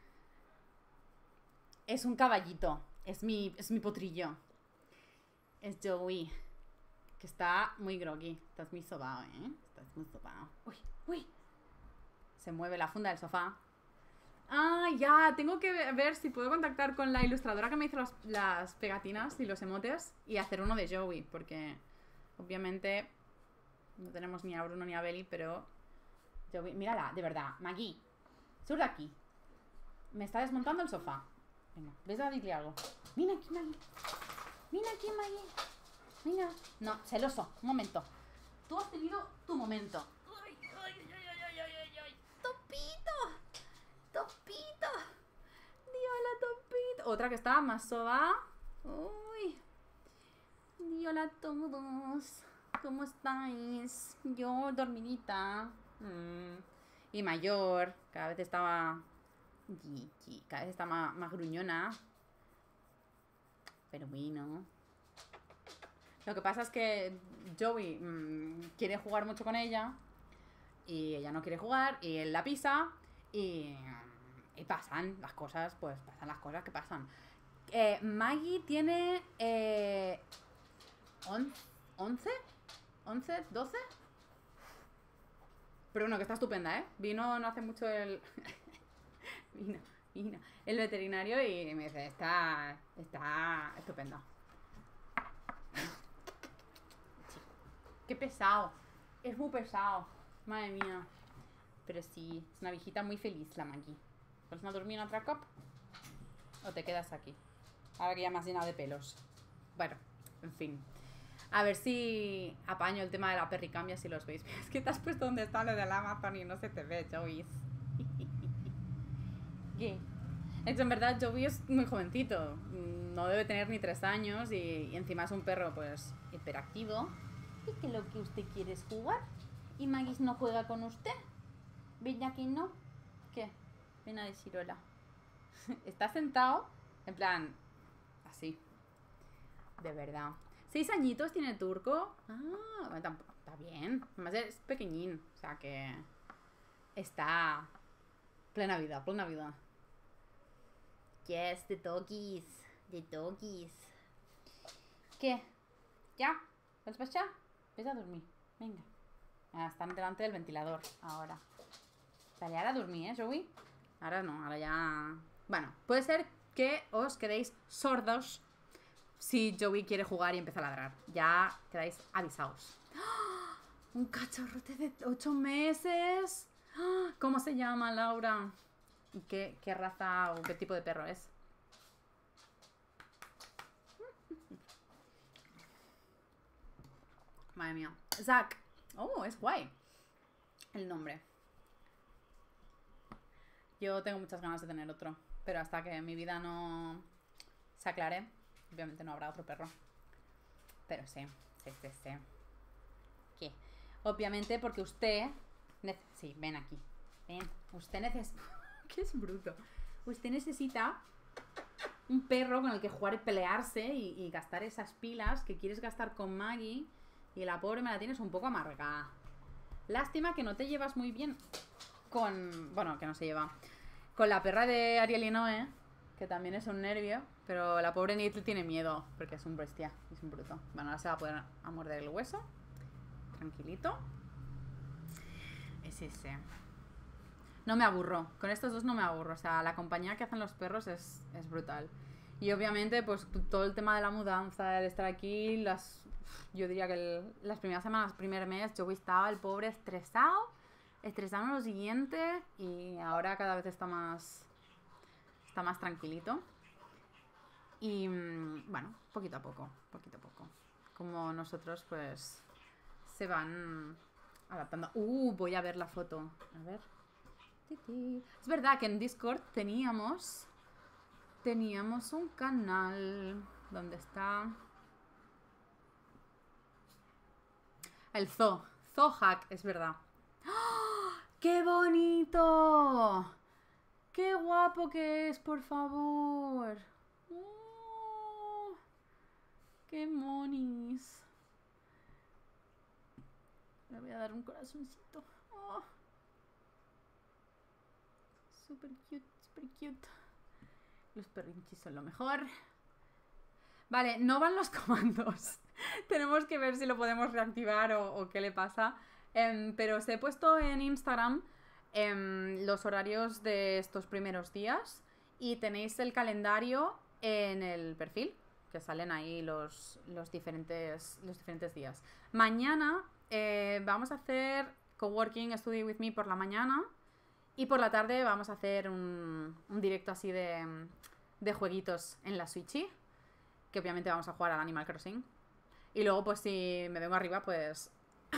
Es un caballito. Es mi potrillo. Es Joey. Que está muy groggy. Estás muy sobao, Estás muy sobao. Uy. Se mueve la funda del sofá. Ah, ya. Tengo que ver si puedo contactar con la ilustradora que me hizo las pegatinas y los emotes y hacer uno de Joey. Porque obviamente no tenemos ni a Bruno ni a Beli, pero Joey... Mírala, de verdad. Maggie, sube de aquí. Me está desmontando el sofá. Venga, ves a decirle algo. Mira aquí, Maggie. Venga. No, celoso. Un momento. Tú has tenido tu momento. Ay. Topito. Diola, Topito. Otra que está más soba. Uy. Diola a todos. ¿Cómo estáis? Yo dormidita. Y mayor. Cada vez estaba... Cada vez está más gruñona. Pero bueno. Lo que pasa es que Joey quiere jugar mucho con ella y ella no quiere jugar y él la pisa y pasan las cosas, pues pasan las cosas que pasan. Maggie tiene 11, 12. Pero bueno, que está estupenda, Vino no hace mucho el... vino el veterinario y me dice, está estupendo. Qué pesado. Es muy pesado. Madre mía. Pero sí, es una viejita muy feliz la Maggie. ¿Vas a dormir en otra cop? ¿O te quedas aquí? Ahora que ya me has llenado de pelos. Bueno, en fin. A ver si apaño el tema de la perricambia si los veis. Es que te has puesto donde está lo del Amazon y no se te ve, Joey. ¿Qué? Es en verdad, Joey es muy jovencito. No debe tener ni 3 años y encima es un perro, pues, hiperactivo. ¿Y que lo que usted quiere es jugar? ¿Y Maggie no juega con usted? ¿Ven aquí no? ¿Qué? Ven a decir hola. Está sentado, en plan, así. De verdad. 6 añitos tiene el turco. Ah, está bien. Además es pequeñín. O sea que... Está... Plena vida. Yes, de doggies. ¿Qué? ¿Ya? ¿Vas ya? Ves a dormir. Venga. Están delante del ventilador ahora. Dale, ahora dormí, Joey. Ahora no, ahora ya... Bueno, puede ser que os quedéis sordos si Joey quiere jugar y empieza a ladrar. Ya quedáis avisados. ¡Oh! Un cachorrote de 8 meses. ¡Oh! ¿Cómo se llama, Laura? ¿Y qué raza o qué tipo de perro es? Madre mía. Zack. Oh, es guay el nombre. Yo tengo muchas ganas de tener otro, pero hasta que mi vida no se aclare, obviamente no habrá otro perro. Pero sí. ¿Qué? Obviamente porque usted... Sí, ven aquí. Ven. Usted necesita... ¿Qué es bruto? Usted necesita un perro con el que jugar y pelearse y gastar esas pilas que quieres gastar con Maggie. Y la pobre me la tienes un poco amargada. Lástima que no te llevas muy bien con... Bueno, que no se lleva. Con la perra de Ariel y Noé, que también es un nervio. Pero la pobre Nitl tiene miedo, porque es un bestia, es un bruto. Bueno, ahora se va a poder a morder el hueso. Tranquilito. Es ese. No me aburro. Con estos dos no me aburro. O sea, la compañía que hacen los perros es brutal. Y obviamente, pues todo el tema de la mudanza, el estar aquí, yo diría que las primeras semanas, primer mes, yo estaba el pobre estresado en lo siguiente, y ahora cada vez está más tranquilito. Y bueno, poquito a poco. Como nosotros, pues se van adaptando. Voy a ver la foto. A ver. Es verdad que en Discord teníamos un canal donde está el Zohack, es verdad. ¡Oh! ¡Qué bonito! ¡Qué guapo que es, por favor! ¡Oh! ¡Qué monis! Le voy a dar un corazoncito. Oh. Super cute. Los perrinchis son lo mejor. Vale, no van los comandos. Tenemos que ver si lo podemos reactivar o qué le pasa. Pero os he puesto en Instagram los horarios de estos primeros días. Y tenéis el calendario en el perfil, que salen ahí los diferentes días. Mañana vamos a hacer coworking Study With Me por la mañana. Y por la tarde vamos a hacer un directo así de jueguitos en la Switchy, que obviamente vamos a jugar al Animal Crossing. Y luego, pues si me vengo arriba, pues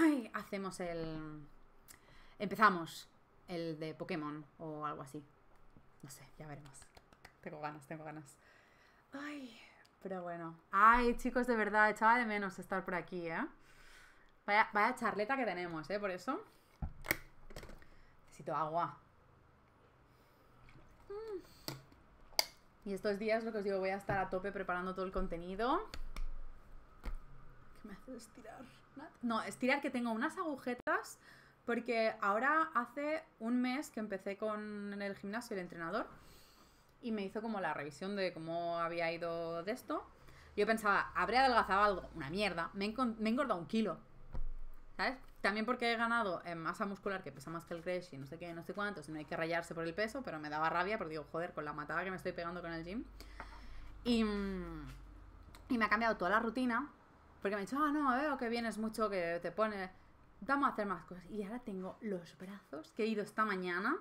empezamos el de Pokémon o algo así. No sé, ya veremos. Tengo ganas. Ay, pero bueno. Ay, chicos, de verdad, echaba de menos estar por aquí, ¿eh? Vaya charleta que tenemos, por eso necesito agua. Y estos días, lo que os digo, voy a estar a tope preparando todo el contenido. ¿Qué me hace estirar? No, estirar, que tengo unas agujetas, porque ahora hace un mes que empecé con el gimnasio el entrenador y me hizo como la revisión de cómo había ido de esto. Yo pensaba, habré adelgazado algo, una mierda, me he engordado 1 kilo, ¿sabes? También porque he ganado masa muscular, que pesa más que el Crash y no sé qué, no sé cuántos, y no hay que rayarse por el peso, pero me daba rabia porque digo, joder, con la matada que me estoy pegando con el gym. Y me ha cambiado toda la rutina, porque me ha dicho, no, veo que vienes mucho, que te pone, vamos a hacer más cosas. Y ahora tengo los brazos, que he ido esta mañana.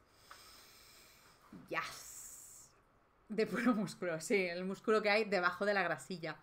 ¡Yes! De puro músculo, sí, el músculo que hay debajo de la grasilla.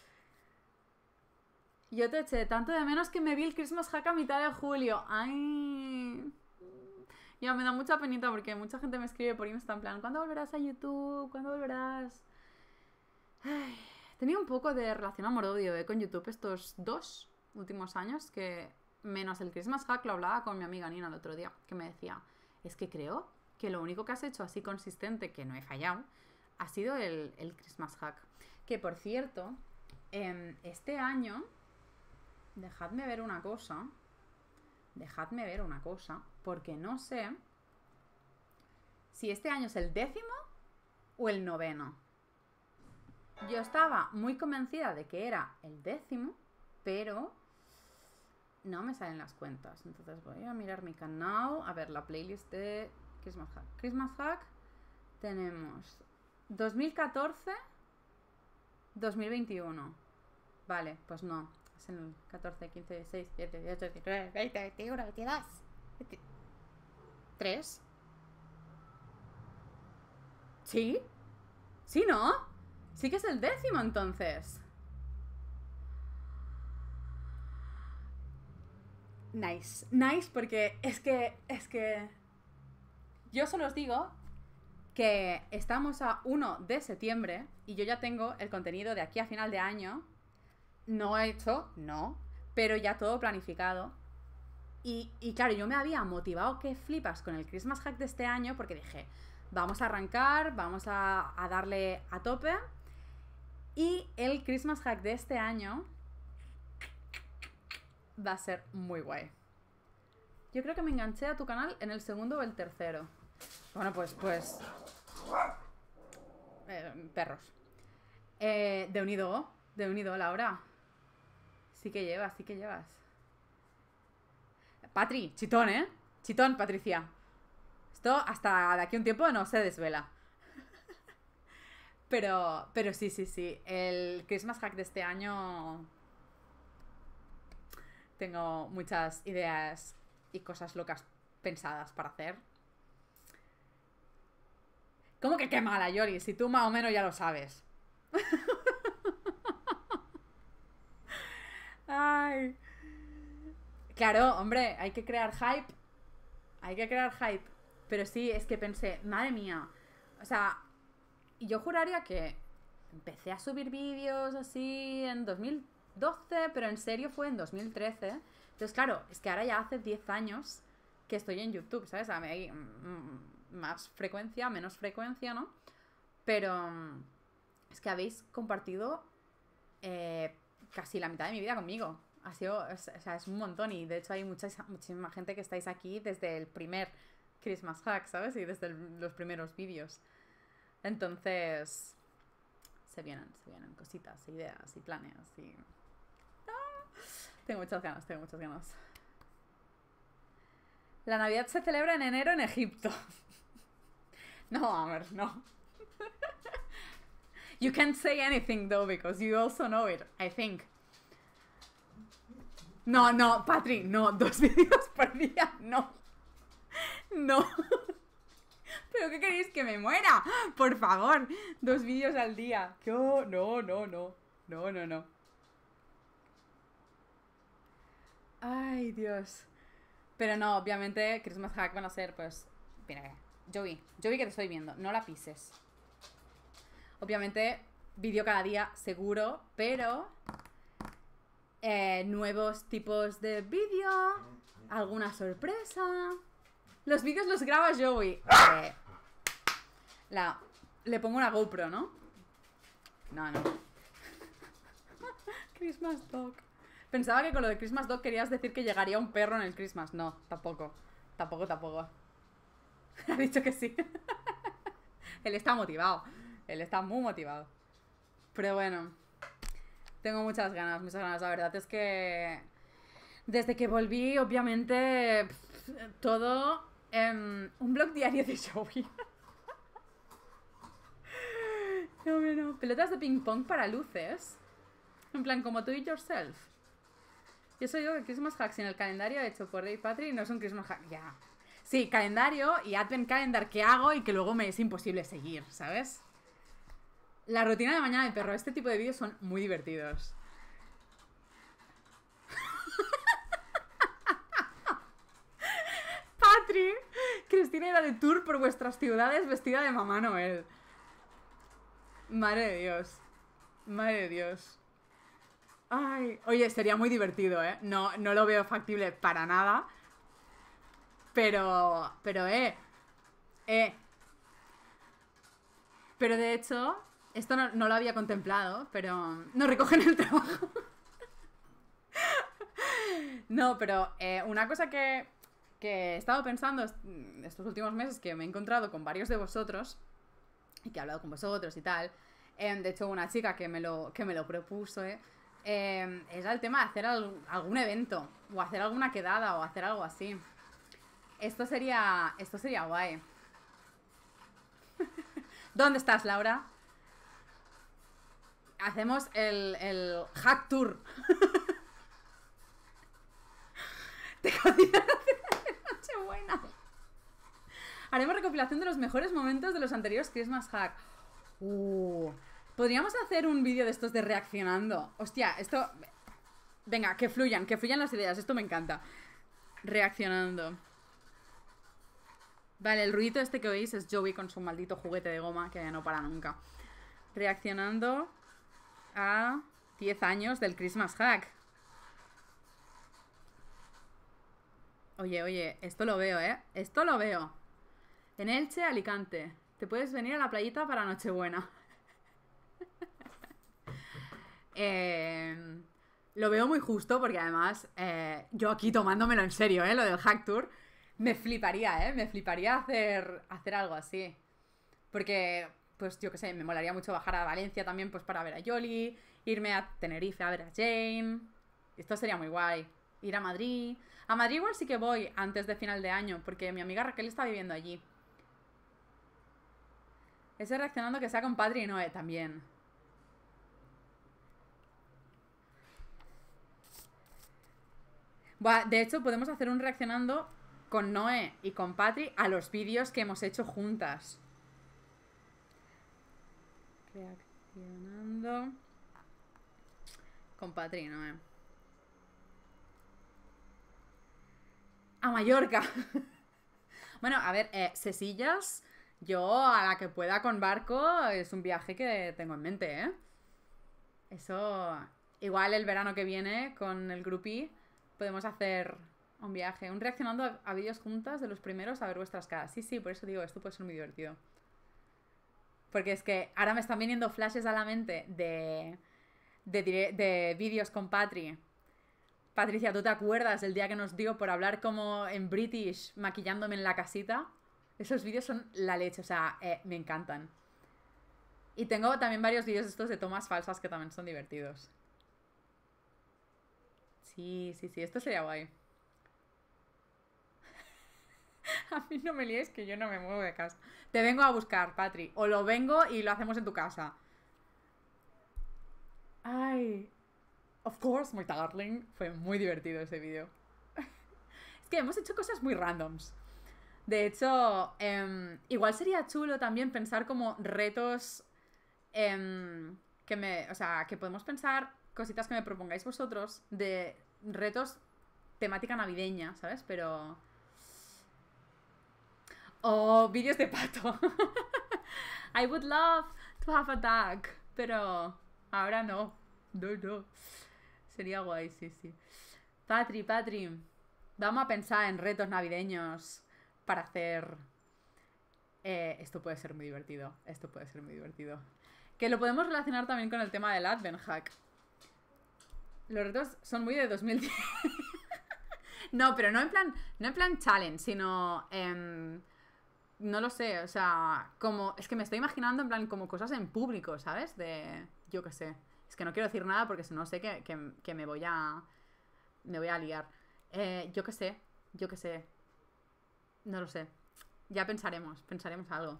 Yo te eché tanto de menos que me vi el Christmas Hack a mitad de julio. ¡Ay! Ya me da mucha penita porque mucha gente me escribe por Insta en plan, ¿cuándo volverás a YouTube? ¿Cuándo volverás? Ay, tenía un poco de relación amor-odio con YouTube estos 2 últimos años, que menos el Christmas Hack lo hablaba con mi amiga Nina el otro día, que me decía, es que creo que lo único que has hecho así consistente, que no he fallado, ha sido el Christmas Hack. Que por cierto, este año... Dejadme ver una cosa, porque no sé si este año es el 10º o el 9º. Yo estaba muy convencida de que era el 10º, pero no me salen las cuentas. Entonces voy a mirar mi canal, a ver la playlist de Christmas Hack. Christmas Hack tenemos 2014, 2021. Vale, pues no. Es en el 14, 15, 16, 17, 18, 19, 20, 21, 22, 23. ¿Sí? ¿Sí, no? Sí que es el 10º entonces. Nice, porque es que Yo solo os digo que estamos a 1 de septiembre y yo ya tengo el contenido de aquí a final de año. No he hecho, no, pero ya todo planificado. Y claro, yo me había motivado que flipas con el Christmas hack de este año porque dije, vamos a arrancar, vamos a darle a tope. Y el Christmas hack de este año va a ser muy guay. Yo creo que me enganché a tu canal en el segundo o el tercero. Bueno, pues... perros. De unido, Laura. Sí que llevas. Patri, chitón, ¿eh? Chitón, Patricia. Esto hasta de aquí a un tiempo no se desvela. Pero sí. El Christmas hack de este año... Tengo muchas ideas y cosas locas pensadas para hacer. ¿Cómo que qué mala, Yori? Si tú más o menos ya lo sabes. Ay. Claro, hombre, hay que crear hype. Pero sí, es que pensé, madre mía. O sea, yo juraría que empecé a subir vídeos así en 2012, pero en serio fue en 2013. Entonces, claro, es que ahora ya hace 10 años que estoy en YouTube, ¿sabes? Hay más frecuencia, menos frecuencia, ¿no? Pero es que habéis compartido casi la mitad de mi vida conmigo. Ha sido, o sea, es un montón. Y de hecho hay muchísima gente que estáis aquí desde el primer Christmas hack, ¿sabes? Y desde los primeros vídeos. Entonces, se vienen cositas, ideas y planes y... Tengo muchas ganas. La Navidad se celebra en enero en Egipto. No, a ver, no. You can't say anything though because you also know it, I think. No, Patri, no, 2 vídeos por día, no. ¿Pero qué queréis? ¿Que me muera? Por favor, 2 vídeos al día. No. Ay, Dios. Pero no, obviamente, Christmas hack van a ser, pues... Mira, Joey, que te estoy viendo, no la pises. Obviamente, vídeo cada día, seguro, pero... nuevos tipos de vídeo, alguna sorpresa. Los vídeos los graba Joey. Le pongo una GoPro, ¿no? No. Christmas Dog. Pensaba que con lo de Christmas Dog querías decir que llegaría un perro en el Christmas. No, tampoco. Ha dicho que sí. Él está motivado. Él está muy motivado. Pero bueno, tengo muchas ganas. La verdad es que desde que volví, obviamente, todo un blog diario de Joey. No. Pelotas de ping pong para luces. En plan, como do it yourself. Yo soy yo que Christmas hacks en el calendario hecho por Dave Patri no es un Christmas hack. Ya. Sí, calendario y Advent Calendar que hago y que luego me es imposible seguir, ¿sabes? La rutina de mañana de perro. Este tipo de vídeos son muy divertidos. Patri, Cristina irá de tour por vuestras ciudades vestida de Mamá Noel. Madre de Dios. Ay, oye, sería muy divertido, ¿eh? No lo veo factible para nada. Pero, Pero de hecho, esto no lo había contemplado, pero... No recogen el trabajo. No, pero una cosa que he estado pensando estos últimos meses, que me he encontrado con varios de vosotros, y que he hablado con vosotros y tal... de hecho, una chica que me lo propuso, era el tema de hacer algún evento, o hacer alguna quedada, o hacer algo así. Esto sería guay. ¿Dónde estás, Laura? Hacemos el hack tour. Te cocinan de Nochebuena. Haremos recopilación de los mejores momentos de los anteriores Christmas hack. Podríamos hacer un vídeo de estos de reaccionando. Hostia, esto... Venga, que fluyan las ideas. Esto me encanta. Reaccionando. Vale, el ruidito este que oís es Joey con su maldito juguete de goma que no para nunca. Reaccionando a 10 años del Christmas Hack. Oye, esto lo veo, ¿eh? Esto lo veo. En Elche, Alicante. Te puedes venir a la playita para Nochebuena. Lo veo muy justo porque además yo aquí tomándomelo en serio, lo del Hack Tour. Me fliparía, me fliparía hacer algo así. Porque, pues yo qué sé, me molaría mucho bajar a Valencia también pues para ver a Yoli, irme a Tenerife a ver a Jane. Esto sería muy guay. Ir a Madrid. A Madrid igual sí que voy antes de final de año, porque mi amiga Raquel está viviendo allí. Ese reaccionando que sea con Patri y Noé también. Buah, de hecho, podemos hacer un reaccionando con Noé y con Patri a los vídeos que hemos hecho juntas. Reaccionando con Patri y Noé. A Mallorca. Bueno, a ver, Sesillas, yo a la que pueda con barco es un viaje que tengo en mente, ¿eh? Eso, igual el verano que viene con el groupie podemos hacer un viaje, un reaccionando a vídeos juntas de los primeros a ver vuestras caras. Sí, por eso digo, esto puede ser muy divertido. Porque es que ahora me están viniendo flashes a la mente de vídeos con Patri. Patricia, ¿tú te acuerdas el día que nos dio por hablar como en British maquillándome en la casita? Esos vídeos son la leche, o sea, me encantan. Y tengo también varios vídeos estos de tomas falsas que también son divertidos. Sí, esto sería guay. A mí no me líes que yo no me muevo de casa. Te vengo a buscar, Patri. O lo vengo y lo hacemos en tu casa. Ay. Of course, my darling. Fue muy divertido ese vídeo. Es que hemos hecho cosas muy randoms. De hecho, igual sería chulo también pensar como retos que podemos pensar cositas que me propongáis vosotros de retos temática navideña, ¿sabes? Pero... O vídeos de pato. I would love to have a dog. Pero ahora no. No. Sería guay, sí. Patri. Vamos a pensar en retos navideños para hacer... esto puede ser muy divertido. Que lo podemos relacionar también con el tema del Advent Hack. Los retos son muy de 2010. No, pero no en plan challenge, sino... no lo sé, o sea, como... Es que me estoy imaginando en plan como cosas en público, ¿sabes? De... Yo qué sé. Es que no quiero decir nada porque si no sé que me voy a... Me voy a liar. Yo qué sé. No lo sé. Ya pensaremos algo.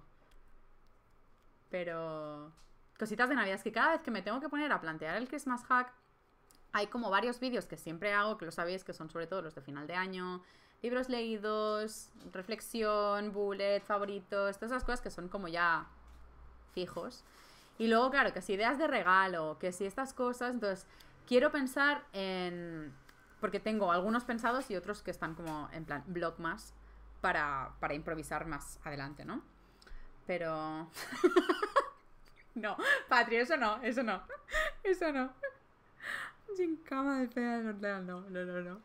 Pero... Cositas de Navidad. Es que cada vez que me tengo que poner a plantear el Christmas Hack, hay como varios vídeos que siempre hago, que lo sabéis, que son sobre todo los de final de año, libros leídos, reflexión, bullet, favoritos, todas esas cosas que son como ya fijos. Y luego, claro, que si ideas de regalo, que si estas cosas, entonces quiero pensar en... Porque tengo algunos pensados y otros que están como en plan vlogmas para improvisar más adelante, ¿no? Pero... No, Patri, eso no. Gincama de peda de Orleans, no.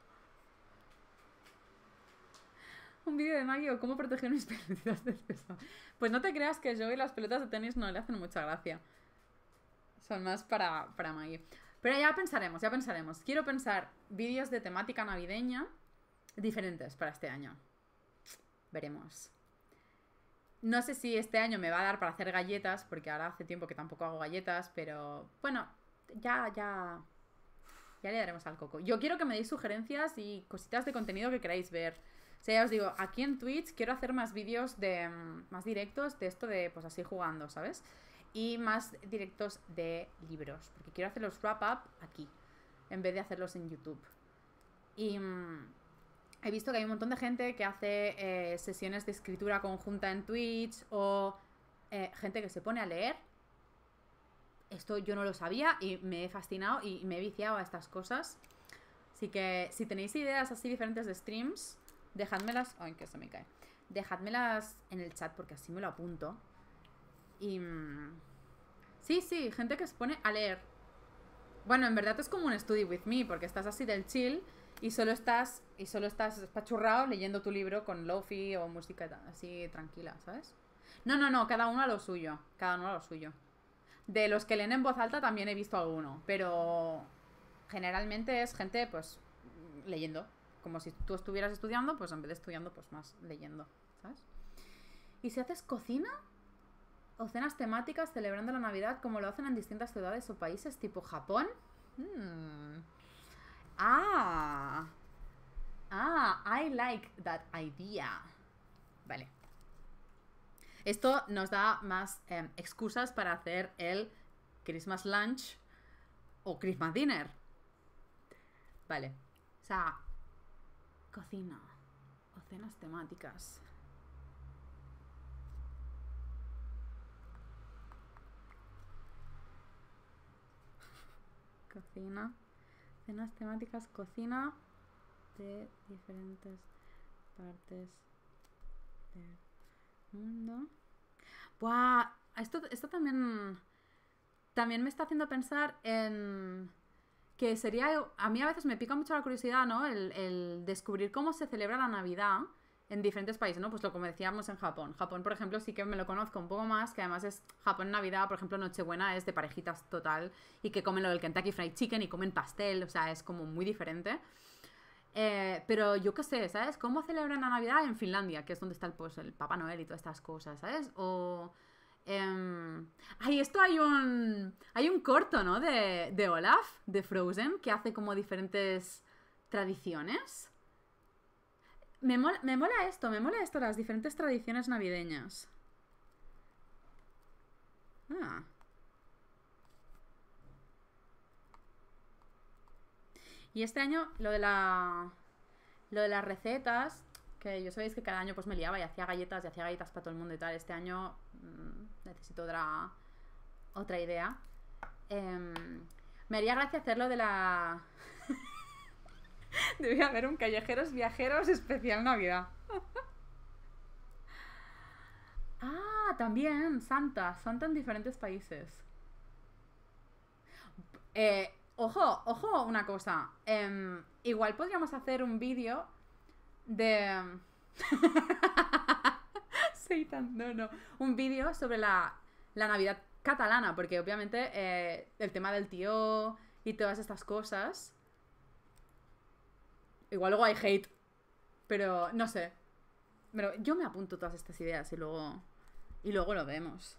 Un vídeo de Maggie o cómo proteger mis pelotitas de peso. Pues no te creas que yo y las pelotas de tenis no le hacen mucha gracia. Son más para Maggie. Pero ya pensaremos. Quiero pensar vídeos de temática navideña diferentes para este año. Veremos. No sé si este año me va a dar para hacer galletas, porque ahora hace tiempo que tampoco hago galletas, pero bueno, ya le daremos al coco. Yo quiero que me deis sugerencias y cositas de contenido que queráis ver. O sea, ya os digo, aquí en Twitch quiero hacer más vídeos más directos de esto de, pues así jugando, ¿sabes? Y más directos de libros, porque quiero hacer los wrap-up aquí, en vez de hacerlos en YouTube. Y he visto que hay un montón de gente que hace sesiones de escritura conjunta en Twitch o gente que se pone a leer. Esto yo no lo sabía y me he fascinado y me he viciado a estas cosas. Así que si tenéis ideas así diferentes de streams, dejádmelas. Ay, que se me cae. dejádmelas en el chat porque así me lo apunto. Y... sí, sí, gente que se pone a leer. Bueno, en verdad es como un study with me, porque estás así del chill y solo estás espachurrado leyendo tu libro con lofi o música así tranquila, ¿sabes? No, no, no, cada uno a lo suyo. Cada uno a lo suyo. De los que leen en voz alta también he visto alguno, pero generalmente es gente, pues, leyendo. Como si tú estuvieras estudiando, pues en vez de estudiando, pues más leyendo, ¿sabes? ¿Y si haces cocina? ¿O cenas temáticas celebrando la Navidad como lo hacen en distintas ciudades o países tipo Japón? Hmm. Ah. Ah, I like that idea. Vale. Esto nos da más excusas para hacer el Christmas lunch o Christmas dinner. Vale. O sea, cocina o cenas temáticas. Cocina. Cenas temáticas, cocina de diferentes partes del mundo. Buah, esto también me está haciendo pensar en que sería... A mí a veces me pica mucho la curiosidad, ¿no? El descubrir cómo se celebra la Navidad en diferentes países, ¿no? Pues lo como decíamos en Japón. Japón, por ejemplo, sí que me lo conozco un poco más, que además es Japón en Navidad, por ejemplo, Nochebuena es de parejitas total y que comen lo del Kentucky Fried Chicken y comen pastel, o sea, es como muy diferente. Pero yo qué sé, ¿sabes? ¿Cómo celebran la Navidad en Finlandia? Que es donde está pues, el Papá Noel y todas estas cosas, ¿sabes? O... ay, esto hay un corto, ¿no? De Olaf, de Frozen, que hace como diferentes tradiciones. Me mola esto, las diferentes tradiciones navideñas. Ah. Y este año, lo de las recetas, que yo sabéis que cada año pues me liaba y hacía galletas para todo el mundo y tal. Este año necesito otra idea. Me haría gracia hacerlo de la... Debía haber un Callejeros Viajeros especial Navidad. Ah, también, Santa en diferentes países. Ojo, una cosa. Igual podríamos hacer un vídeo de... Seitan, no. Un vídeo sobre la Navidad catalana, porque obviamente el tema del tío y todas estas cosas... Igual luego hay hate, pero no sé. Pero yo me apunto todas estas ideas y luego lo vemos.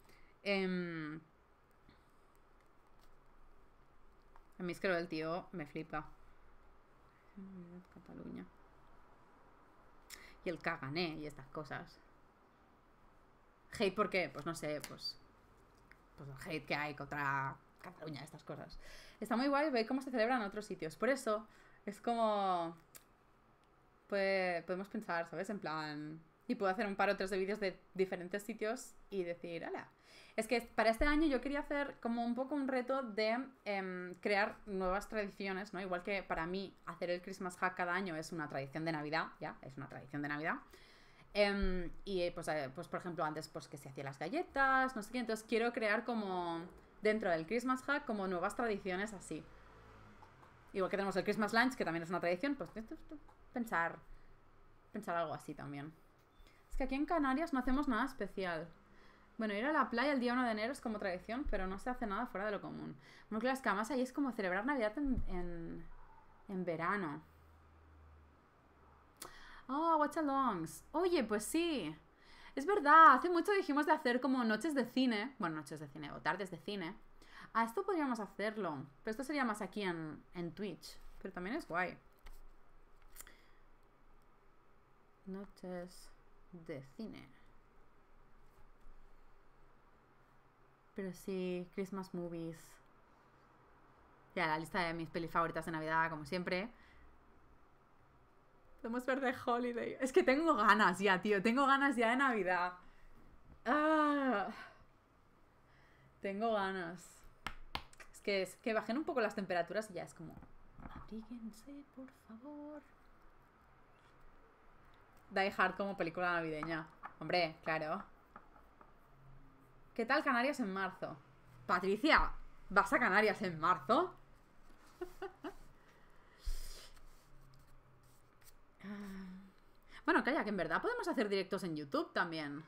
A mí es que lo del tío me flipa. Cataluña. Y el cagané y estas cosas. Hate, ¿por qué? Pues no sé, pues el hate que hay contra Cataluña, estas cosas. Está muy guay ver cómo se celebran en otros sitios. Por eso es como... pues podemos pensar, ¿sabes? En plan... Y puedo hacer un par o tres de vídeos de diferentes sitios y decir, ¡hala! Es que para este año yo quería hacer como un poco un reto de crear nuevas tradiciones, ¿no? Igual que para mí hacer el Christmas Hack cada año es una tradición de Navidad, ya, es una tradición de Navidad. Y pues por ejemplo antes pues que se hacían las galletas, no sé qué, entonces quiero crear como dentro del Christmas Hack como nuevas tradiciones así. Igual que tenemos el Christmas Lunch, que también es una tradición, pues pensar algo así también. Es que aquí en Canarias no hacemos nada especial. Bueno, ir a la playa el día 1 de enero es como tradición, pero no se hace nada fuera de lo común. Bueno, claro, es que además ahí es como celebrar Navidad en verano. Oh, watch alongs. Oye, pues sí. Es verdad, hace mucho dijimos de hacer como noches de cine. Bueno, noches de cine o tardes de cine. Ah, esto podríamos hacerlo. Pero esto sería más aquí en Twitch. Pero también es guay. Noches de cine. Pero sí, Christmas movies. Ya, la lista de mis pelis favoritas de Navidad, como siempre. Podemos ver The Holiday. Es que tengo ganas ya, tío. Tengo ganas ya de Navidad. Ah, tengo ganas. Es que bajen un poco las temperaturas y ya es como... Abríguense, por favor. Die Hard como película navideña. Hombre, claro. ¿Qué tal Canarias en marzo? Patricia, ¿vas a Canarias en marzo? Bueno, calla, que en verdad podemos hacer directos en YouTube también.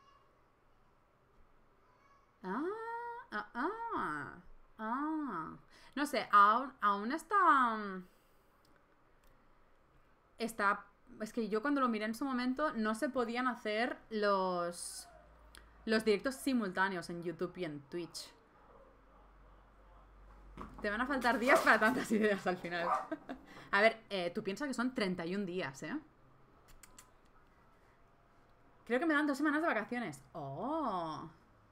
No sé, aún está... Es que yo cuando lo miré en su momento no se podían hacer los directos simultáneos en YouTube y en Twitch. Te van a faltar días para tantas ideas al final. A ver, tú piensas que son 31 días, ¿eh? Creo que me dan 2 semanas de vacaciones. ¡Oh!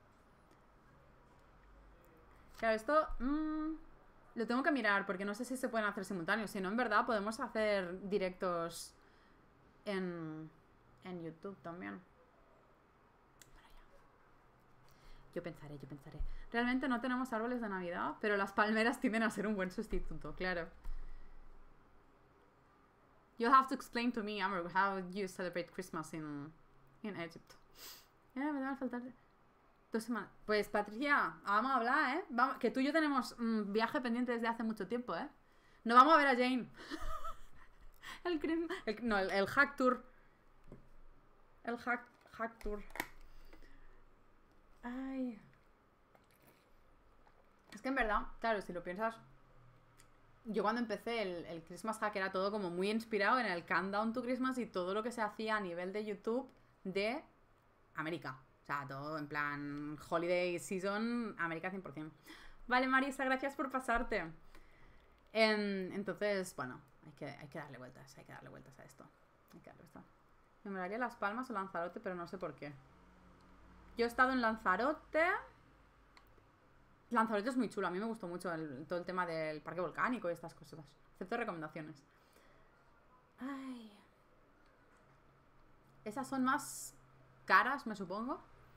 Claro, esto... lo tengo que mirar porque no sé si se pueden hacer simultáneos. Si no, en verdad, podemos hacer directos en YouTube también. Bueno, ya. Yo pensaré. Realmente no tenemos árboles de Navidad, pero las palmeras tienden a ser un buen sustituto, claro. You'll have to explain to me, Amber, how you celebrate Christmas in Egypt. Me van a faltar 2 semanas. Pues, Patricia, vamos a hablar, ¿eh? Vamos, que tú y yo tenemos viaje pendiente desde hace mucho tiempo, ¿eh? No vamos a ver a Jane. el hack tour. El hack tour. Ay. Es que en verdad, claro, si lo piensas, yo cuando empecé el Christmas Hack era todo como muy inspirado en el Countdown to Christmas y todo lo que se hacía a nivel de YouTube de América. O sea, todo en plan Holiday Season, América 100%. Vale, Marisa, gracias por pasarte. Entonces, bueno, hay que darle vueltas a esto. Me molaría Las Palmas o Lanzarote, pero no sé por qué. Yo he estado en Lanzarote. Lanzarote es muy chulo, a mí me gustó mucho todo el tema del parque volcánico y estas cosas. Acepto recomendaciones. Ay. Esas son más caras, me supongo.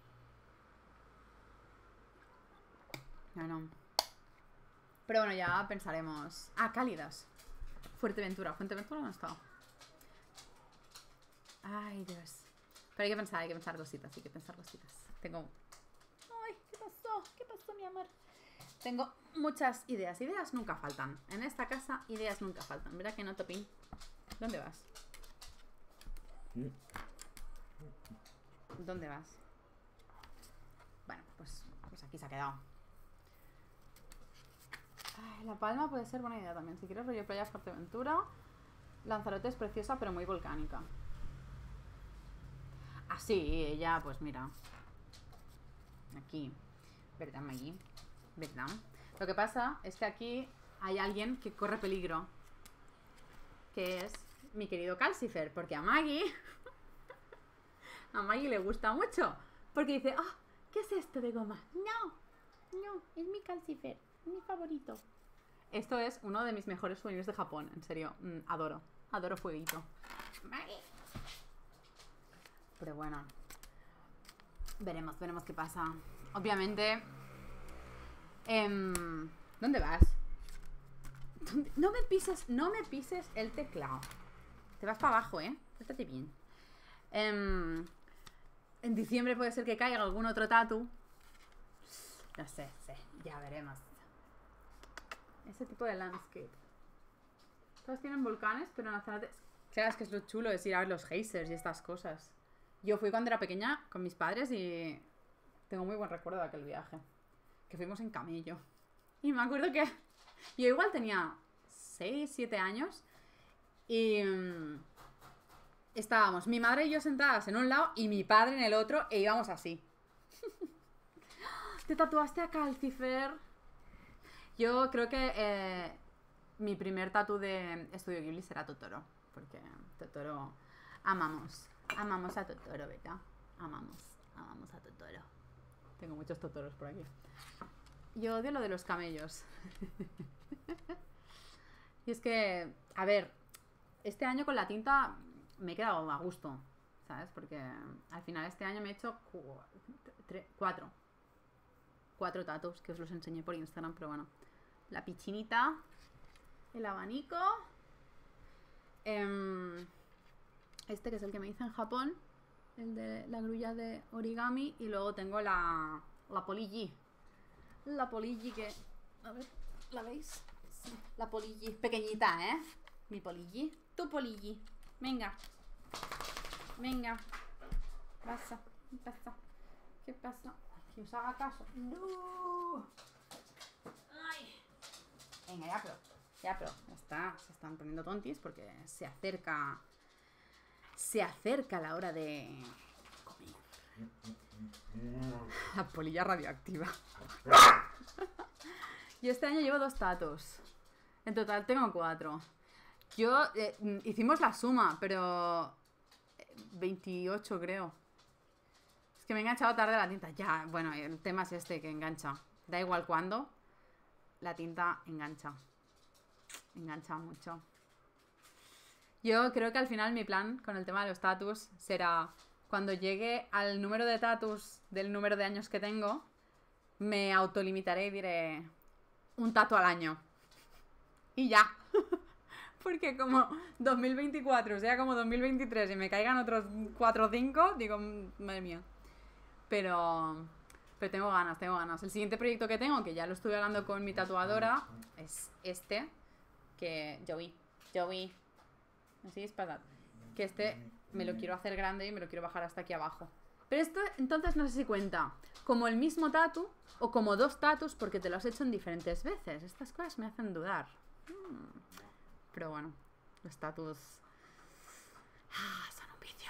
No. Pero bueno, ya pensaremos. Cálidas. Fuerteventura no he estado. Ay, Dios. Pero hay que pensar cositas, Tengo... Ay, ¿qué pasó, mi amor? Tengo muchas ideas. Ideas nunca faltan. En esta casa, ideas nunca faltan. ¿Verdad que no, Topín? ¿Dónde vas? ¿Dónde vas? Bueno, pues aquí se ha quedado. Ay, La Palma puede ser buena idea también. Si quieres rollo playa Fuerteventura. Lanzarote es preciosa, pero muy volcánica. Ah, sí, ella, pues mira. Aquí. ¿Verdad, Maggie? ¿Verdad? Lo que pasa es que aquí hay alguien que corre peligro. Que es mi querido Calcifer. Porque a Maggie... a Maggie le gusta mucho. Porque dice, ¿qué es esto de goma? No, es mi Calcifer. Mi favorito. Esto es uno de mis mejores souvenirs de Japón. En serio, adoro fueguito. Maggie. Pero bueno, veremos qué pasa. Obviamente. ¿Dónde vas? No me pises el teclado. Te vas para abajo, Pórtate bien. En diciembre puede ser que caiga algún otro tatu. No sé, ya veremos. Ese tipo de landscape. Todos tienen volcanes, pero en Lanzarote... Claro, es que es lo chulo, es ir a ver los geysers y estas cosas. Yo fui cuando era pequeña con mis padres y tengo muy buen recuerdo de aquel viaje. Que fuimos en camello. Y me acuerdo que yo igual tenía 6, 7 años y estábamos mi madre y yo sentadas en un lado y mi padre en el otro e íbamos así. ¿Te tatuaste a Calcifer? Yo creo que mi primer tatu de Estudio Ghibli será Totoro. Porque Totoro... Amamos a Totoro, ¿verdad? Amamos a Totoro. Tengo muchos Totoros por aquí. Yo odio lo de los camellos. Y es que, a ver, este año con la tinta me he quedado a gusto, ¿sabes? Porque al final este año me he hecho 4 tatus, que os los enseñé por Instagram, pero bueno. La pichinita, el abanico, Este que es el que me hice en Japón, el de la grulla de origami. Y luego tengo la Poligi. La Poligi que... A ver, ¿la veis? Sí, la Poligi. Pequeñita, ¿eh? Mi Poligi. Tu Poligi. Venga. Venga. Pasa. ¿Qué pasa? ¿Qué pasa? Que os haga caso. ¡No! ¡Ay! Venga, ya, pero... Ya está. Se están poniendo tontis porque se acerca... Se acerca la hora de... comer. La polilla radioactiva. Yo este año llevo 2 tatus. En total tengo 4. Yo... hicimos la suma, pero... 28 creo. Es que me he enganchado tarde la tinta. Ya, bueno, el tema es este, que engancha. Da igual cuándo. La tinta engancha. Engancha mucho. Yo creo que al final mi plan con el tema de los tatus será... Cuando llegue al número de tatus del número de años que tengo, me autolimitaré y diré... Un tatu al año. Y ya. Porque como 2024 sea como 2023 y me caigan otros 4 o 5, digo, madre mía. Pero tengo ganas. El siguiente proyecto que tengo, que ya lo estuve hablando con mi tatuadora, es este, que Joey, así es pasado. Que este me lo quiero hacer grande y me lo quiero bajar hasta aquí abajo. Pero esto entonces no sé si cuenta como el mismo tatu o como 2 tatus porque te lo has hecho en diferentes veces. Estas cosas me hacen dudar. Pero bueno, los tatus son un vicio.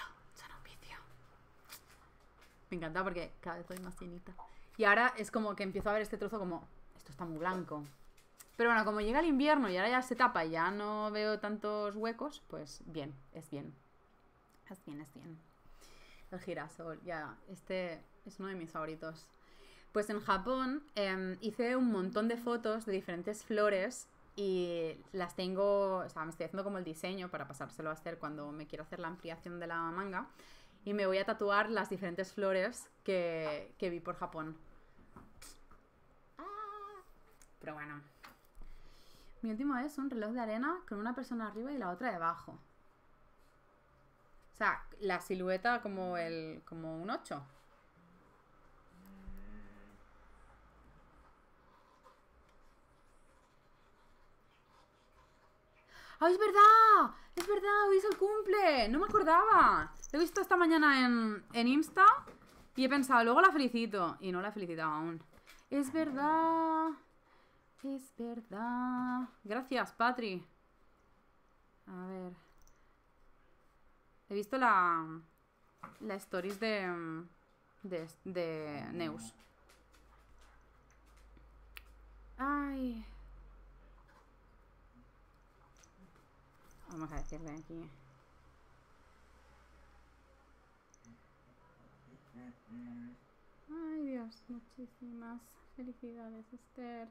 Me encanta porque cada vez soy más llenita. Y ahora es como que empiezo a ver este trozo como... Esto está muy blanco. Pero bueno, como llega el invierno y ahora ya se tapa y ya no veo tantos huecos, pues bien, es bien. El girasol, ya, este es uno de mis favoritos. Pues en Japón hice un montón de fotos de diferentes flores y las tengo... O sea, me estoy haciendo como el diseño para pasárselo a Esther cuando me quiero hacer la ampliación de la manga. Y me voy a tatuar las diferentes flores que vi por Japón. Pero bueno. Mi último es un reloj de arena con una persona arriba y la otra debajo. O sea, la silueta como un 8. ¡Ay, es verdad! ¡Es verdad! ¡Hoy es el cumple! ¡No me acordaba! Lo he visto esta mañana en Insta y he pensado, luego la felicito. Y no la he felicitado aún. ¡Es verdad! Es verdad. Gracias, Patri. A ver. He visto la stories de Neus. Ay. Vamos a decirle aquí. Ay, Dios. Muchísimas felicidades, Esther.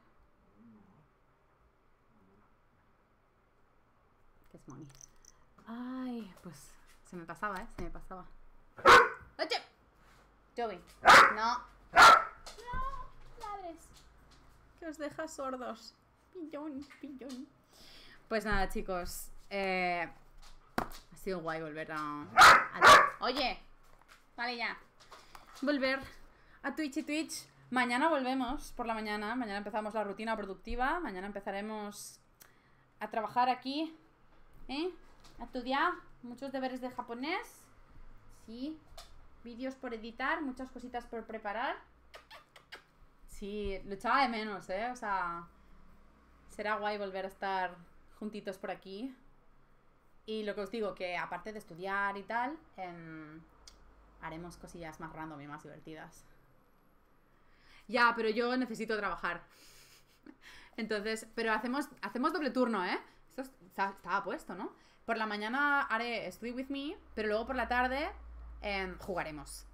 Que es Moni. Ay, pues se me pasaba, Se me pasaba. ¡Oye! Joey. No. No, ladres. Que os deja sordos. Pillón. Pues nada, chicos. Ha sido guay volver a... Oye. Vale, ya. Volver a Twitch y Twitch. Mañana volvemos por la mañana. Mañana empezamos la rutina productiva. Mañana empezaremos a trabajar aquí. A estudiar. Muchos deberes de japonés. Sí. Vídeos por editar. Muchas cositas por preparar. Sí, lo echaba de menos, O sea, será guay volver a estar juntitos por aquí. Y lo que os digo, que aparte de estudiar y tal, haremos cosillas más random y más divertidas. Ya, pero yo necesito trabajar. Entonces, pero hacemos doble turno, Esto estaba puesto, ¿no? Por la mañana haré Study With Me, pero luego por la tarde jugaremos.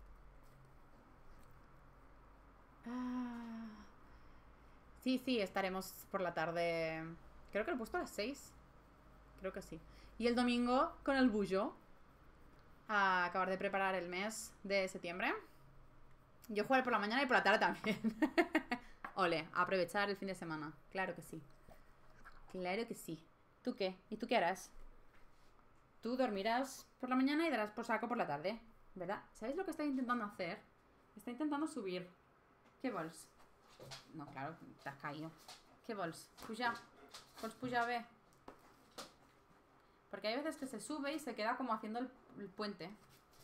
Sí, estaremos por la tarde. Creo que lo he puesto a las 6. Creo que sí. Y el domingo con el bullo a acabar de preparar el mes de septiembre. Yo jugaré por la mañana y por la tarde también. Ole, a aprovechar el fin de semana. Claro que sí. Claro que sí. ¿Tú qué? ¿Y tú qué harás? tú dormirás por la mañana y darás por saco por la tarde, ¿verdad? ¿Sabéis lo que está intentando hacer? Está intentando subir. ¿Qué vols? No, claro, te has caído. ¿Qué vols? Puja. Vols pujar bé. Porque hay veces que se sube y se queda como haciendo el puente.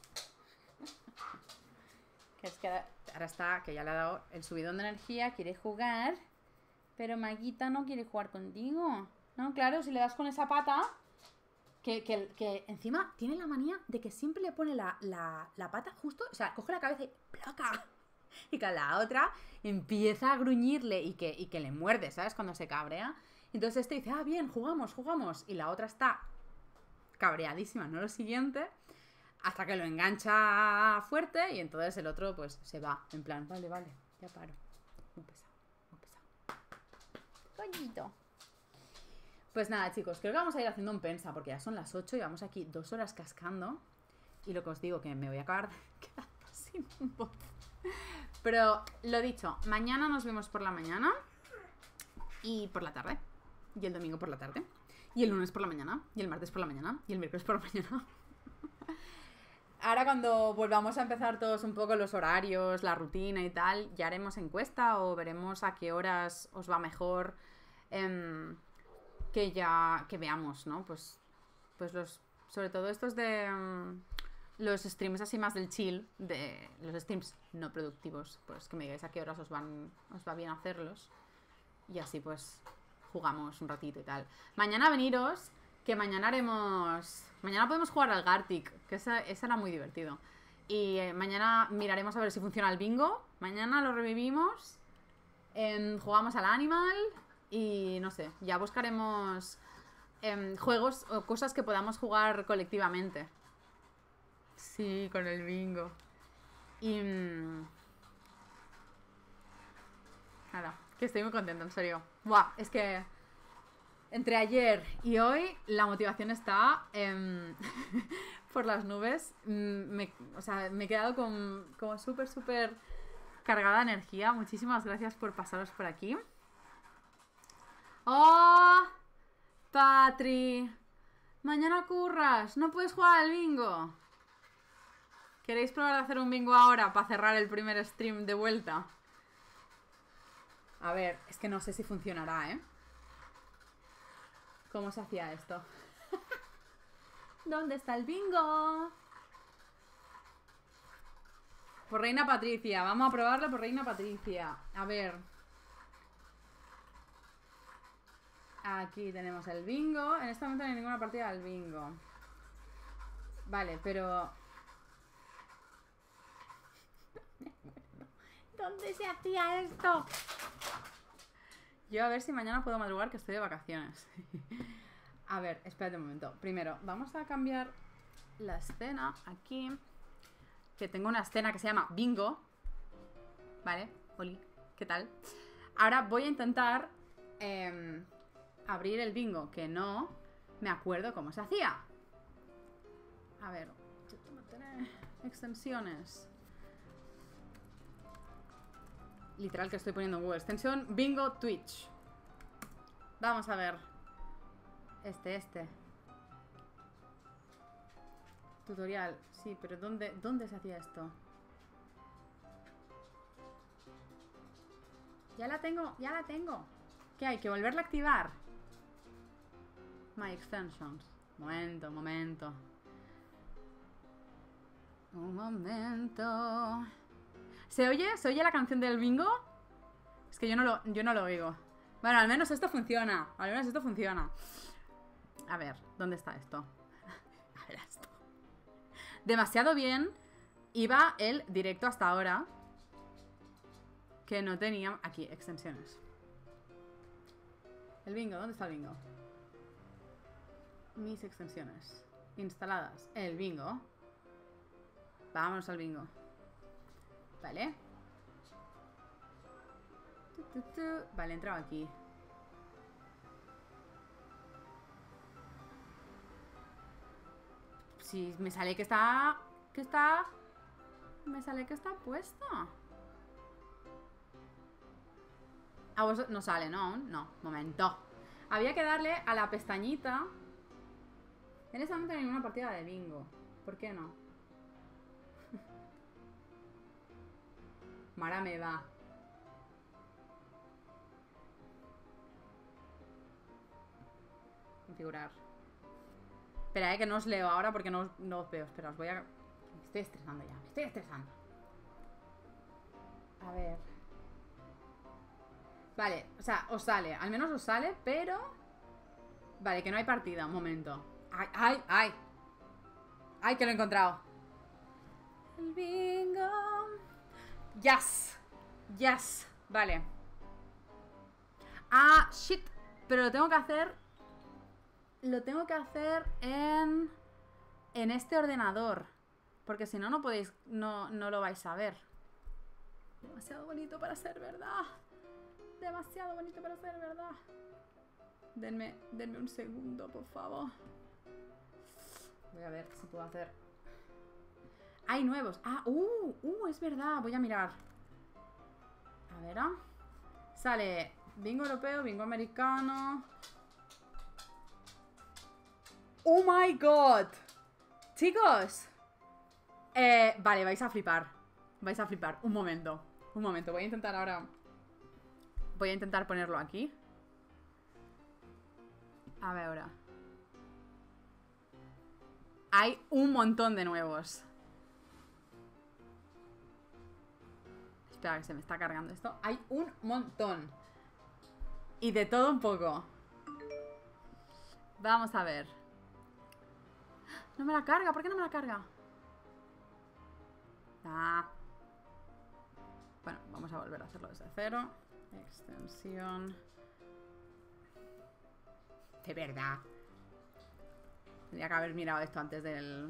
Que es que ahora está, que ya le ha dado el subidón de energía, quiere jugar. Pero Maguita no quiere jugar contigo. No, claro, si le das con esa pata... Que encima tiene la manía de que siempre le pone la pata justo... O sea, coge la cabeza y ¡placa! Y que la otra empieza a gruñirle y que le muerde, ¿sabes? Cuando se cabrea. Entonces este dice, ah, bien, jugamos. Y la otra está cabreadísima, ¿no? Lo siguiente... Hasta que lo engancha fuerte y entonces el otro pues se va. En plan, vale, ya paro. Muy pesado. Coñito. Pues nada, chicos, creo que vamos a ir haciendo un pensa porque ya son las 8 y vamos aquí 2 horas cascando. Y lo que os digo, que me voy a acabar quedando sin voz. Pero lo dicho, mañana nos vemos por la mañana y por la tarde. Y el domingo por la tarde. Y el lunes por la mañana. Y el martes por la mañana. Y el miércoles por la mañana. Ahora cuando volvamos a empezar todos un poco los horarios, la rutina y tal, ya haremos encuesta o veremos a qué horas os va mejor que veamos, ¿no? Pues sobre todo estos de los streams así más del chill, de los streams no productivos, pues que me digáis a qué horas os va bien hacerlos y así pues jugamos un ratito y tal. Mañana veniros, que mañana podemos jugar al Gartic, que ese era muy divertido. Y mañana miraremos a ver si funciona el bingo. Mañana lo revivimos. Jugamos al Animal. Y no sé, ya buscaremos juegos o cosas que podamos jugar colectivamente. Sí, con el bingo. Y... nada, que estoy muy contenta, en serio. Buah, es que... entre ayer y hoy la motivación está por las nubes. O sea, me he quedado como súper cargada de energía. Muchísimas gracias por pasaros por aquí. ¡Oh! Patri, mañana curras, no puedes jugar al bingo. ¿Queréis probar a hacer un bingo ahora para cerrar el primer stream de vuelta? A ver, es que no sé si funcionará, ¿eh? ¿Cómo se hacía esto? ¿Dónde está el bingo? Por Reina Patricia. Vamos a probarlo por Reina Patricia. A ver. Aquí tenemos el bingo. En este momento no hay ninguna partida del bingo. Vale, pero... ¿dónde se hacía esto? Yo a ver si mañana puedo madrugar, que estoy de vacaciones. A ver, espérate un momento. Primero, vamos a cambiar la escena aquí. Que tengo una escena que se llama bingo. Vale, Oli, ¿qué tal? Ahora voy a intentar abrir el bingo, que no me acuerdo cómo se hacía. A ver, extensiones. Literal que estoy poniendo en Google. Extensión bingo Twitch. Vamos a ver. Este. Tutorial. Sí, pero ¿dónde se hacía esto? Ya la tengo. ¿Qué hay? ¿Que volverla a activar? My extensions. Momento. Un momento. ¿Se oye la canción del bingo? Es que yo no lo oigo. Bueno, al menos esto funciona. A ver, ¿dónde está esto? A ver esto. Demasiado bien iba el directo hasta ahora. Que no tenía... aquí, extensiones. El bingo, ¿dónde está el bingo? Mis extensiones. Instaladas. El bingo. Vámonos al bingo. Vale. Vale, he entrado aquí. Si me sale que está... me sale que está puesta. A vos no sale, ¿no? No, momento. Había que darle a la pestañita. En este momento no hay ninguna partida de bingo. ¿Por qué no? Mara me va. Configurar. Espera, que no os leo ahora porque no os veo. Espera, os voy a... Me estoy estresando ya. Me estoy estresando. A ver. Vale, o sea, os sale. Al menos os sale, pero... Vale, que no hay partida. Un momento. ¡Ay, ay, ay! ¡Ay, que lo he encontrado! El bingo. Yes. Yes. Vale. Ah, shit. Pero lo tengo que hacer... Lo tengo que hacer en este ordenador. Porque si no, no podéis... No lo vais a ver. Demasiado bonito para ser verdad. Demasiado bonito para ser verdad. Denme un segundo, por favor. Voy a ver si puedo hacer... Hay nuevos. Ah, es verdad. Voy a mirar. A ver, sale bingo europeo, bingo americano. ¡Oh, my God! Chicos. Vale, vais a flipar. Vais a flipar. Un momento. Un momento. Voy a intentar ahora... Voy a intentar ponerlo aquí. A ver ahora. Hay un montón de nuevos. Espera, que se me está cargando esto. Hay un montón. Y de todo un poco. Vamos a ver. No me la carga. ¿Por qué no me la carga? Bueno, vamos a volver a hacerlo desde cero. Extensión. De verdad. Tendría que haber mirado esto antes del...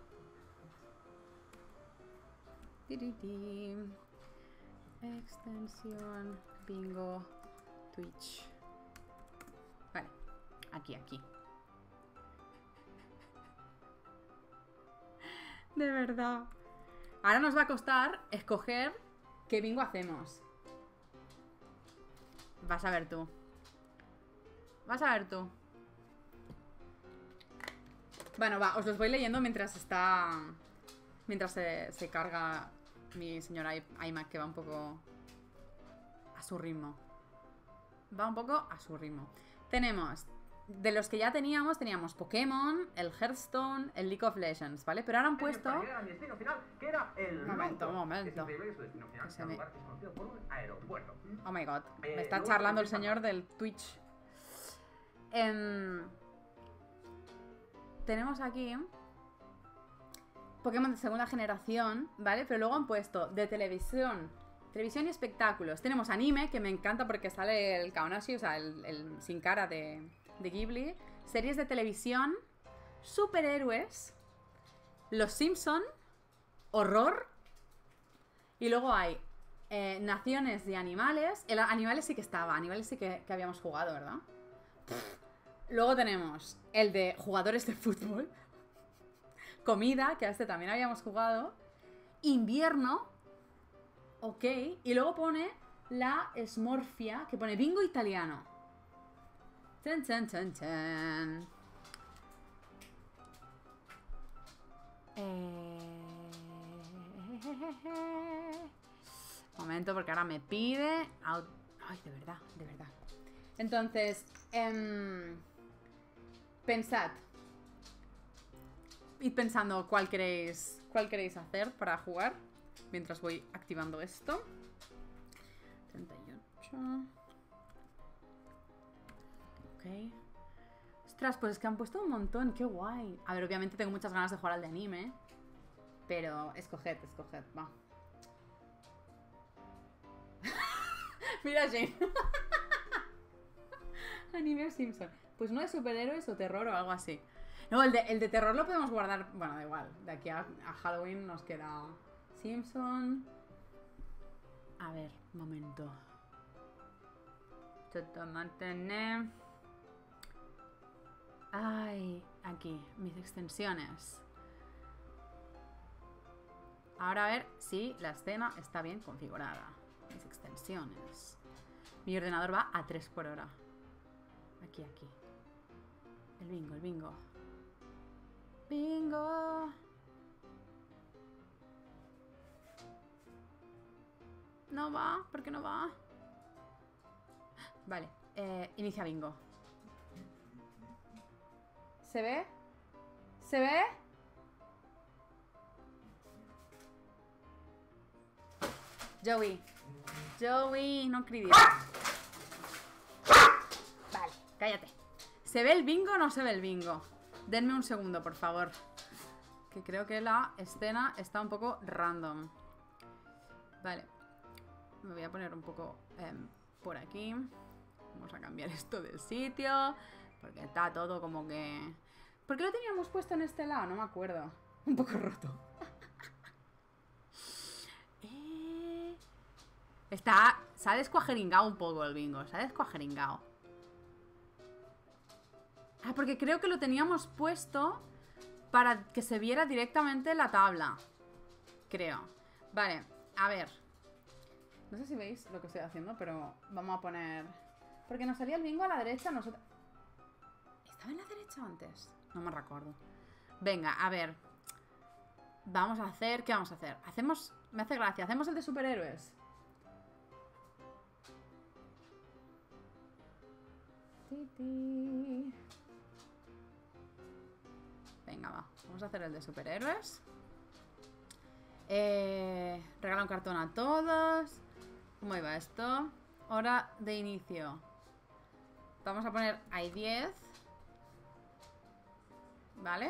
Extensión. Bingo. Twitch. Vale. Aquí. De verdad. Ahora nos va a costar escoger qué bingo hacemos. Vas a ver tú. Vas a ver tú. Bueno, va, os los voy leyendo mientras está... Mientras se carga mi señora iMac, que va un poco a su ritmo. Va un poco a su ritmo. Tenemos... De los que ya teníamos Pokémon, el Hearthstone, el League of Legends, ¿vale? Pero ahora han puesto... Un momento. Oh my God. Me está charlando el señor del Twitch. Tenemos aquí Pokémon de segunda generación, ¿vale? Pero luego han puesto de televisión y espectáculos. Tenemos anime, que me encanta porque sale el Kaonashi, o sea, el sin cara de Ghibli. Series de televisión, superhéroes, Los Simpson, horror. Y luego hay naciones de animales. El animales sí que estaba, animales sí que habíamos jugado, ¿verdad? Luego tenemos el de jugadores de fútbol. Comida, que a este también habíamos jugado. Invierno. Ok. Y luego pone la Smorfia, que pone bingo italiano. Chan, chan, chan, chan. Momento, porque ahora me pide... Ay, de verdad. Entonces, pensad. Id pensando cuál queréis hacer para jugar. Mientras voy activando esto. 38. Ok. Ostras, pues es que han puesto un montón. Qué guay. A ver, obviamente tengo muchas ganas de jugar al de anime. Pero escoged, va. Mira, Jane. Anime o Simpson. Pues no de superhéroes o terror o algo así. No, el de terror lo podemos guardar. Bueno, da igual. De aquí a Halloween nos queda Simpson. A ver, momento. Mantener. Ay, aquí, mis extensiones. Ahora a ver si la escena está bien configurada. Mis extensiones. Mi ordenador va a 3 por hora. Aquí. El bingo. Bingo. No va, ¿por qué no va? Vale, inicia bingo. ¿Se ve? ¿Se ve? Joey. Joey, no cridis. Vale, cállate. ¿Se ve el bingo o no se ve el bingo? Denme un segundo, por favor. Que creo que la escena está un poco random. Vale. Me voy a poner un poco por aquí. Vamos a cambiar esto de sitio. Porque está todo como que... ¿Por qué lo teníamos puesto en este lado? No me acuerdo. Un poco roto. Se ha descuajeringado un poco el bingo. Se ha descuajeringado. Ah, porque creo que lo teníamos puesto para que se viera directamente la tabla. Creo. Vale, a ver. No sé si veis lo que estoy haciendo, pero vamos a poner... Porque nos salía el bingo a la derecha, nosotros... ¿Estaba en la derecha antes? No me recuerdo. Venga, a ver. Vamos a hacer... ¿Qué vamos a hacer? Hacemos... Me hace gracia. Hacemos el de superhéroes. Venga, va. Vamos a hacer el de superhéroes. Regala un cartón a todos. ¿Cómo iba esto? Hora de inicio. Vamos a poner hay 10. ¿Vale?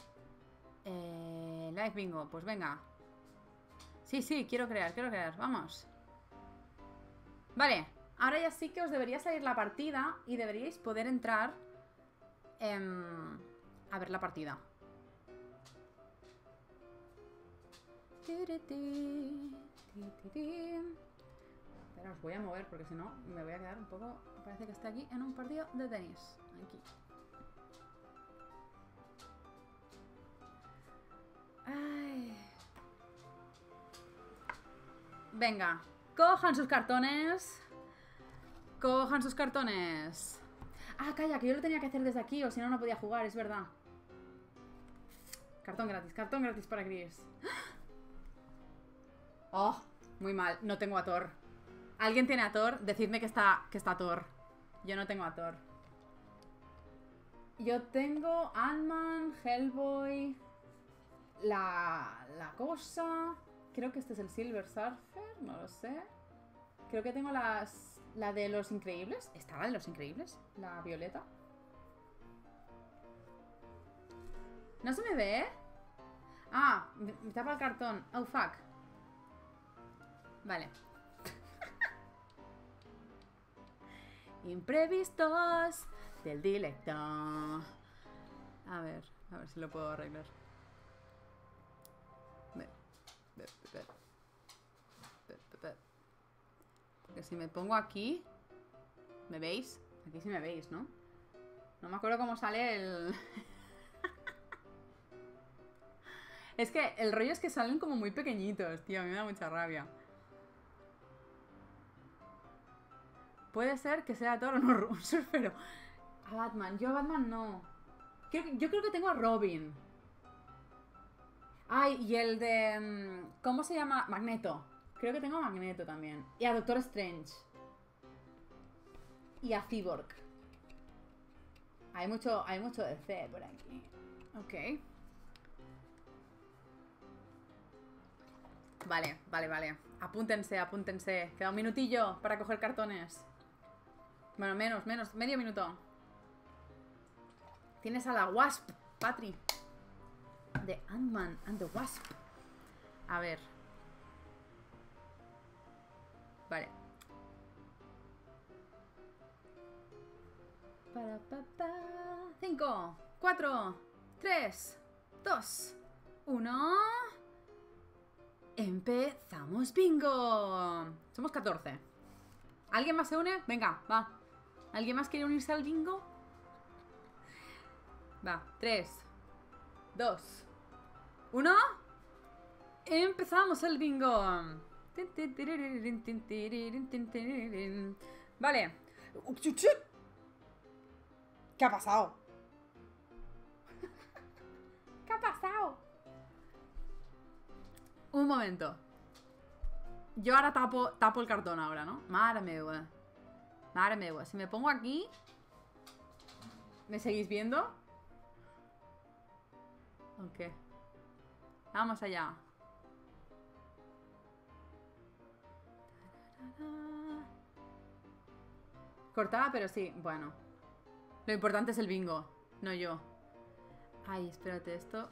Live bingo, pues venga. Sí, sí, quiero crear, vamos. Vale, ahora ya sí que os debería salir la partida y deberíais poder entrar a ver la partida. Espera, os voy a mover porque si no me voy a quedar un poco... Parece que está aquí en un partido de tenis. Aquí. Ay. Venga, cojan sus cartones. Cojan sus cartones. Ah, calla, que yo lo tenía que hacer desde aquí o si no, no podía jugar, es verdad. Cartón gratis para Chris. Oh, muy mal, no tengo a Thor. ¿Alguien tiene a Thor? Decidme que está Thor. Yo no tengo a Thor. Yo tengo Ant-Man, Hellboy, la cosa... Creo que este es el Silver Surfer, no lo sé. Creo que tengo la de Los Increíbles. ¿Estaba en Los Increíbles? La violeta. ¿No se me ve? Ah, me tapa el cartón. Oh, fuck. Vale. Imprevistos del directo. A ver si lo puedo arreglar. Porque si me pongo aquí... ¿Me veis? Aquí sí me veis, ¿no? No me acuerdo cómo sale el... Es que el rollo es que salen como muy pequeñitos, tío. A mí me da mucha rabia. Puede ser que sea Thor o no un surfero. A Batman. Yo a Batman no. Yo creo que tengo a Robin. Ay, y el de... ¿Cómo se llama? Magneto. Creo que tengo a Magneto también. Y a Doctor Strange. Y a Cyborg. Hay mucho DC por aquí. Ok. Vale. Apúntense. Queda un minutillo para coger cartones. Bueno, menos. Medio minuto. Tienes a la Wasp, Patri. De Ant-Man and the Wasp. A ver. Vale. 5, 4, 3, 2, 1. Empezamos, bingo. Somos 14. ¿Alguien más se une? Venga, va. ¿Alguien más quiere unirse al bingo? Va, 3, 2, 1. Empezamos el bingo. Vale. ¿Qué ha pasado? ha pasado? Un momento. Yo ahora tapo el cartón ahora, ¿no? Madre mía. Madre mía. Si me pongo aquí... ¿Me seguís viendo? Ok. Vamos allá. Cortada, pero sí. Bueno. Lo importante es el bingo, no yo. Ay, espérate, esto...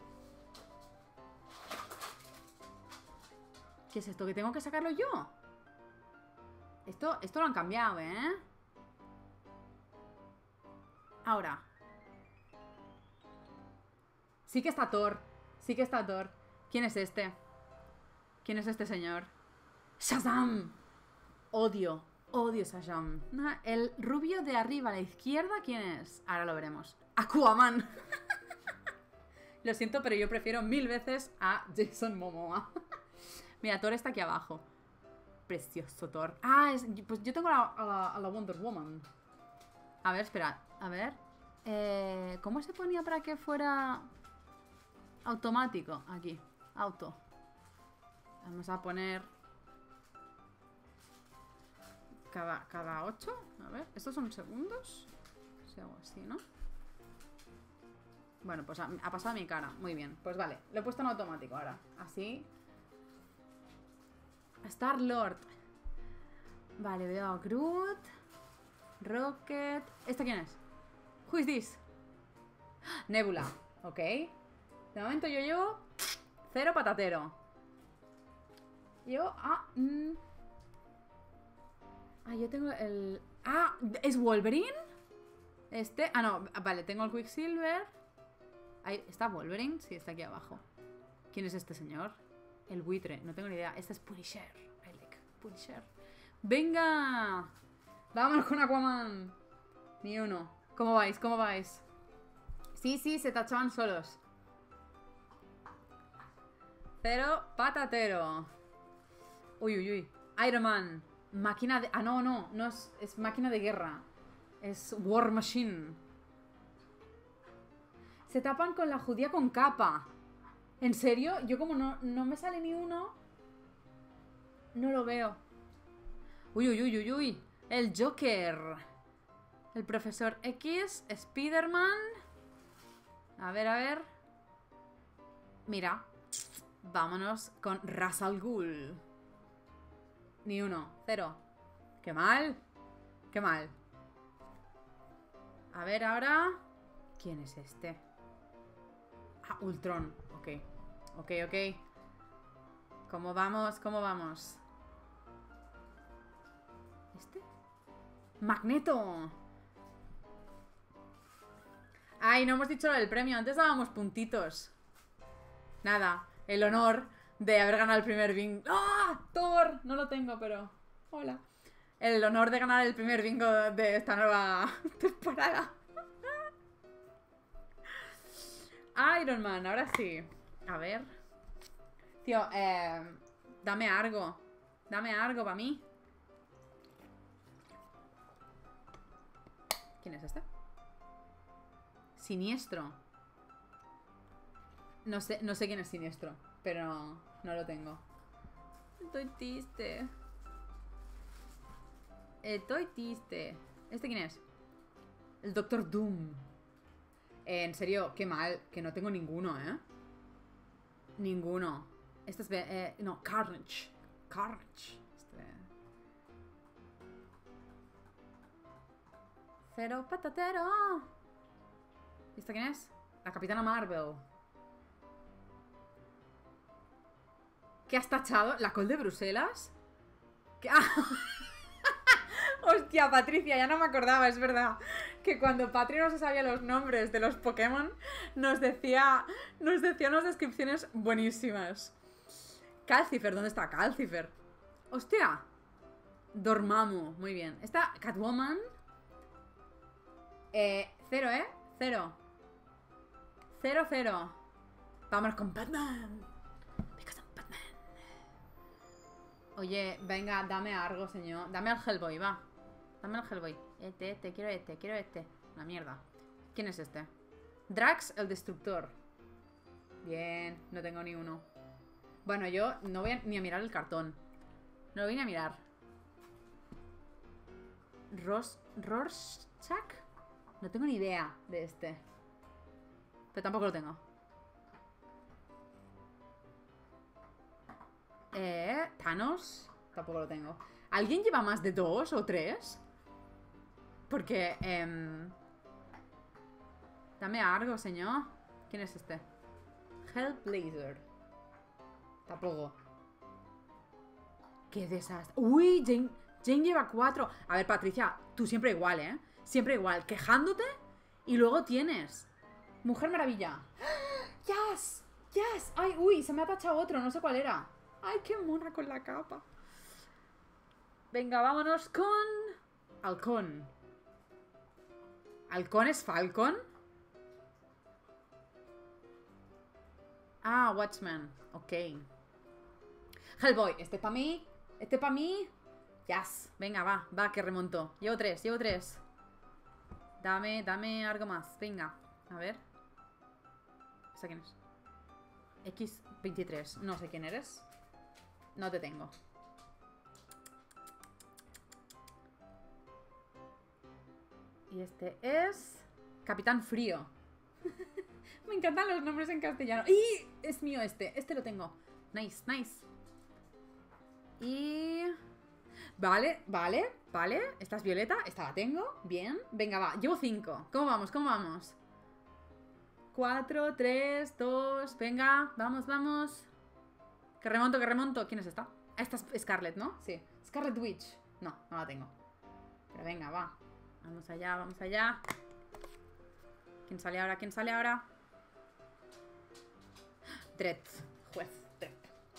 ¿Qué es esto? ¿Que tengo que sacarlo yo? Esto lo han cambiado, ¿eh? Ahora. Sí que está Thor. Sí que está Thor. ¿Quién es este? ¿Quién es este señor? ¡Shazam! Odio Shazam. El rubio de arriba a la izquierda, ¿quién es? Ahora lo veremos. ¡Aquaman! Lo siento, pero yo prefiero 1000 veces a Jason Momoa. Mira, Thor está aquí abajo. Precioso Thor. Ah, pues yo tengo a la Wonder Woman. A ver, espera. A ver. ¿Cómo se ponía para que fuera automático? Aquí. Auto. Vamos a poner... Cada 8. A ver, ¿estos son segundos? Si hago así, ¿no? Bueno, pues ha pasado mi cara. Muy bien, pues vale. Lo he puesto en automático ahora. Así. Star-Lord. Vale, veo a Groot. Rocket. ¿Esta quién es? Who is this? Nebula. Ok. De momento yo llevo 0 patatero. Yo... yo tengo el... ¿es Wolverine? No, vale, tengo el Quicksilver. Ahí está Wolverine, sí, está aquí abajo. ¿Quién es este señor? El buitre, no tengo ni idea. Este es Punisher. I like Punisher. ¡Venga! ¡Vámonos con Aquaman! Ni uno. ¿Cómo vais? ¿Cómo vais? Sí, se tachaban solos. 0 patatero. Uy. Iron Man. Máquina de... no es máquina de guerra. Es War Machine. Se tapan con la judía con capa. ¿En serio? Yo como no me sale ni uno, no lo veo. Uy. El Joker. El Profesor X. Spider-Man. A ver. Mira. Vámonos con Ra's al Ghul. Ni uno. 0. ¡Qué mal! ¡Qué mal! A ver ahora. ¿Quién es este? Ultron. Ok. ¿Cómo vamos? ¿Este? ¡Magneto! Ay, no hemos dicho el premio. Antes dábamos puntitos. Nada. El honor de haber ganado el primer bingo. ¡Ah! ¡Thor! No lo tengo, pero... Hola. El honor de ganar el primer bingo de esta nueva temporada. Iron Man, ahora sí. A ver. Tío, dame algo. Dame algo para mí. ¿Quién es este? Siniestro. No sé quién es Siniestro, pero no lo tengo. Estoy triste. ¿Este quién es? El Doctor Doom. En serio, qué mal. Que no tengo ninguno, ¿eh? Ninguno. Este es... no, Carnage. Cero patatero. ¿Y esta quién es? La Capitana Marvel. ¿Qué has tachado? ¿La col de Bruselas? ¿Qué? Hostia, Patricia, ya no me acordaba, es verdad. Que cuando Patri no se sabía los nombres de los Pokémon, nos decía unas descripciones buenísimas. Calcifer, ¿dónde está Calcifer? ¡Hostia! Dormammu, muy bien. Esta Catwoman. 0, ¿eh? 0. 0. Vámonos con Batman. Oye, venga, dame algo, señor. Dame al Hellboy, va. Dame al Hellboy. Quiero este. La mierda. ¿Quién es este? Drax, el Destructor. Bien, no tengo ni uno. Bueno, yo no voy ni a mirar el cartón. No lo voy ni a mirar. ¿Rorschach? No tengo ni idea de este. Pero tampoco lo tengo. Thanos. Tampoco lo tengo. ¿Alguien lleva más de 2 o 3? Porque, dame algo, señor. ¿Quién es este? Hellblazer. Tampoco. Qué desastre. Uy, Jane lleva 4. A ver, Patricia, tú siempre igual, ¿eh? Siempre igual. Quejándote y luego tienes Mujer Maravilla. ¡Yes! ¡Yes! Ay, uy, se me ha tachado otro. No sé cuál era. Ay, qué mona con la capa. Venga, vámonos con Halcón. ¿Halcón es Falcon? Ah, Watchman. Ok. Hellboy, este para mí. Este para mí. Yes. Venga, va, que remonto. Llevo 3. Dame algo más. Venga, a ver. ¿Esta quién es? X23. No sé quién eres. No te tengo. Y este es Capitán Frío. Me encantan los nombres en castellano. ¡Y! Es mío este. Este lo tengo. Nice. Y... Vale. Esta es Violeta. Esta la tengo. Bien. Venga, va. Llevo 5. ¿Cómo vamos? 4, 3, 2. Venga. Vamos. Que remonto. ¿Quién es esta? Esta es Scarlet, ¿no? Sí. Scarlet Witch. No la tengo. Pero venga, va. Vamos allá. ¿Quién sale ahora? Dredd. Juez. Dredd.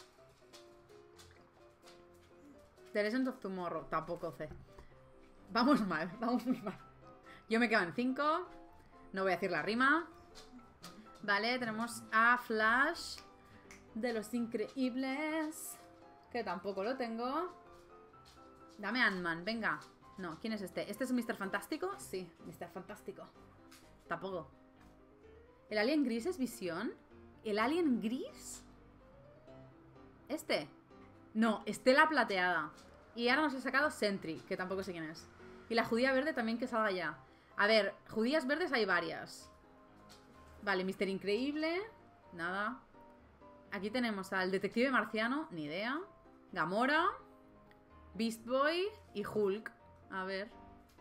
The Legend of Tomorrow. Tampoco sé. Vamos muy mal. Yo me quedo en 5. No voy a decir la rima. Vale, tenemos a Flash de Los Increíbles, que tampoco lo tengo. Dame Ant-Man, venga. No, ¿quién es este? ¿Este es Mr. Fantástico? Sí, Mr. Fantástico. Tampoco. ¿El alien gris es Visión? ¿El alien gris? ¿Este? No, Estela Plateada. Y ahora nos ha sacado Sentry, que tampoco sé quién es. Y la judía verde también que salga ya. A ver, judías verdes hay varias. Vale, Mr. Increíble. Nada. Aquí tenemos al detective marciano, ni idea. Gamora, Beast Boy y Hulk. A ver.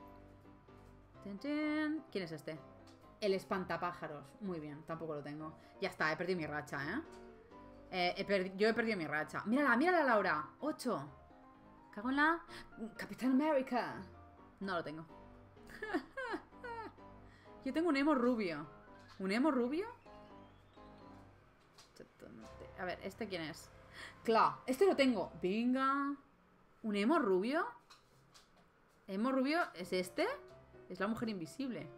¿Quién es este? El espantapájaros. Muy bien, tampoco lo tengo. Ya está, he perdido mi racha, yo he perdido mi racha. Mírala, Laura. 8. Cago en la... Capitán América. No lo tengo. Yo tengo un emo rubio. ¿Un emo rubio? A ver, ¿este quién es? Claro, este lo tengo. Venga. ¿Un emo rubio? ¿Emo rubio es este? Es la mujer invisible.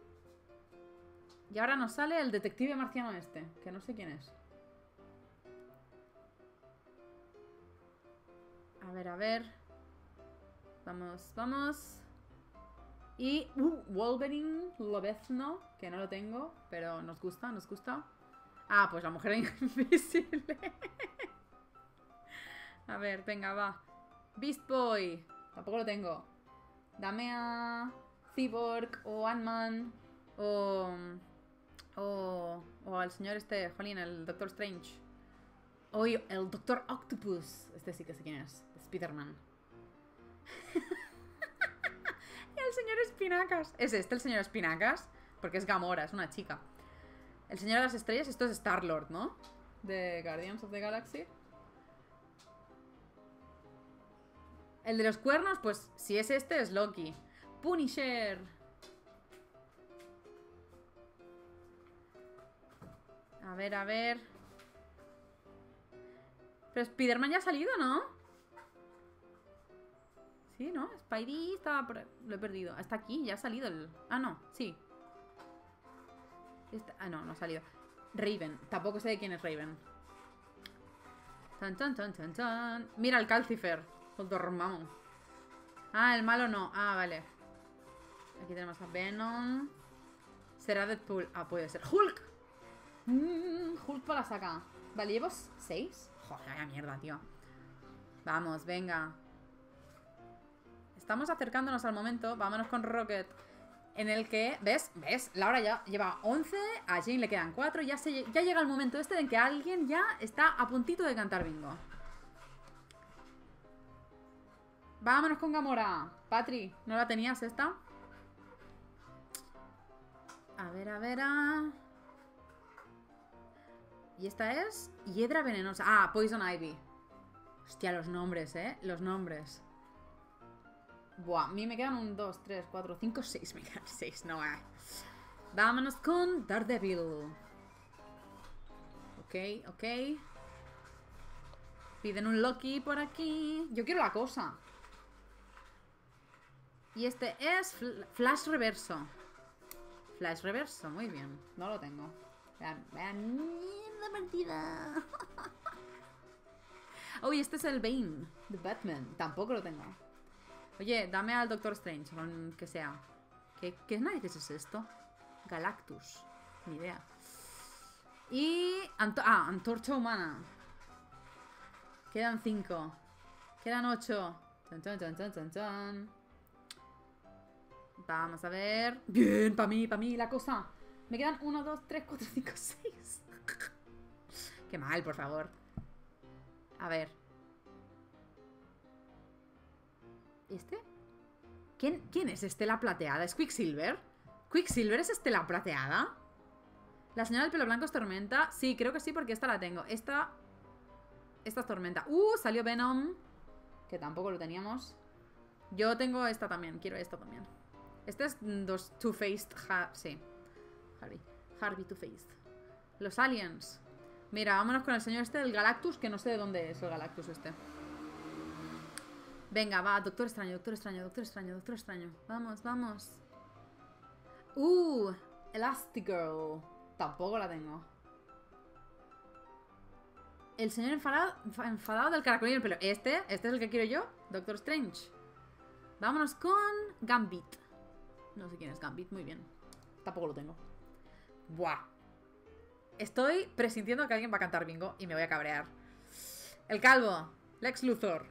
Y ahora nos sale el detective marciano este, que no sé quién es. A ver. Vamos. Y Wolverine Lobezno, que no lo tengo, pero nos gusta. Ah, pues la mujer invisible. A ver, venga, va. Beast Boy, tampoco lo tengo. Dame a Cyborg o Ant-Man o al señor este, jolín, el Doctor Strange. O el Doctor Octopus. Este sí que sé quién es. Spider-Man. Y el señor Espinacas. ¿Es este el señor Espinacas? Porque es Gamora, es una chica. El señor de las estrellas, esto es Star-Lord, ¿no? De Guardians of the Galaxy. El de los cuernos, pues si es este, es Loki. Punisher. A ver. Pero Spider-Man ya ha salido, ¿no? Sí, ¿no? Spidey estaba por... Lo he perdido. Está aquí, ya ha salido el... Ah, no, sí. No ha salido. Raven. Tampoco sé de quién es Raven. Tan. Mira el Calcifer. El Dormammu. Ah, el malo no. Ah, vale. Aquí tenemos a Venom. ¿Será Deadpool? Ah, puede ser. ¡Hulk! Hulk para la saca. Vale, llevo 6. Joder, vaya mierda, tío. Vamos, venga. Estamos acercándonos al momento. Vámonos con Rocket. En el que, ¿ves? Laura ya lleva 11. A Jane le quedan 4. Ya llega el momento este en que alguien ya está a puntito de cantar bingo. Vámonos con Gamora. Patri, ¿no la tenías esta? A ver. Y esta es Hiedra venenosa. Ah, Poison Ivy. Hostia, los nombres, los nombres. Buah, a mí me quedan 1, 2, 3, 4, 5, 6. Me quedan 6, no. Vámonos con Daredevil. Ok. Piden un Loki por aquí. Yo quiero la cosa. Y este es Flash Reverso. Flash Reverso, muy bien. No lo tengo. Vean la partida. Uy, este es el Bane de Batman. Tampoco lo tengo. Oye, dame al Doctor Strange, que sea. ¿Qué narices es esto? Galactus. Ni idea. Y... Antorcha Humana. Quedan 5. Quedan 8. Chan. Vamos a ver. Bien, para mí, la cosa. Me quedan 1, 2, 3, 4, 5, 6. Qué mal, por favor. A ver. ¿Este? ¿Quién es Estela Plateada? ¿Es Quicksilver? ¿Quicksilver es Estela Plateada? La señora del pelo blanco es Tormenta. Sí, creo que sí, porque esta la tengo. Esta es Tormenta. Salió Venom, que tampoco lo teníamos. Yo tengo esta también. Quiero esta también. Este es Two-Faced. Sí. Harvey Two-Faced. Los aliens. Mira, vámonos con el señor este del Galactus, que no sé de dónde es el Galactus este. Venga, va, Doctor Extraño. Vamos. Elastigirl. Tampoco la tengo. El señor enfadado del caracol y el pelo. Este es el que quiero yo. Doctor Strange. Vámonos con Gambit. No sé quién es Gambit, muy bien. Tampoco lo tengo. Buah. Estoy presintiendo que alguien va a cantar bingo y me voy a cabrear. El calvo. Lex Luthor.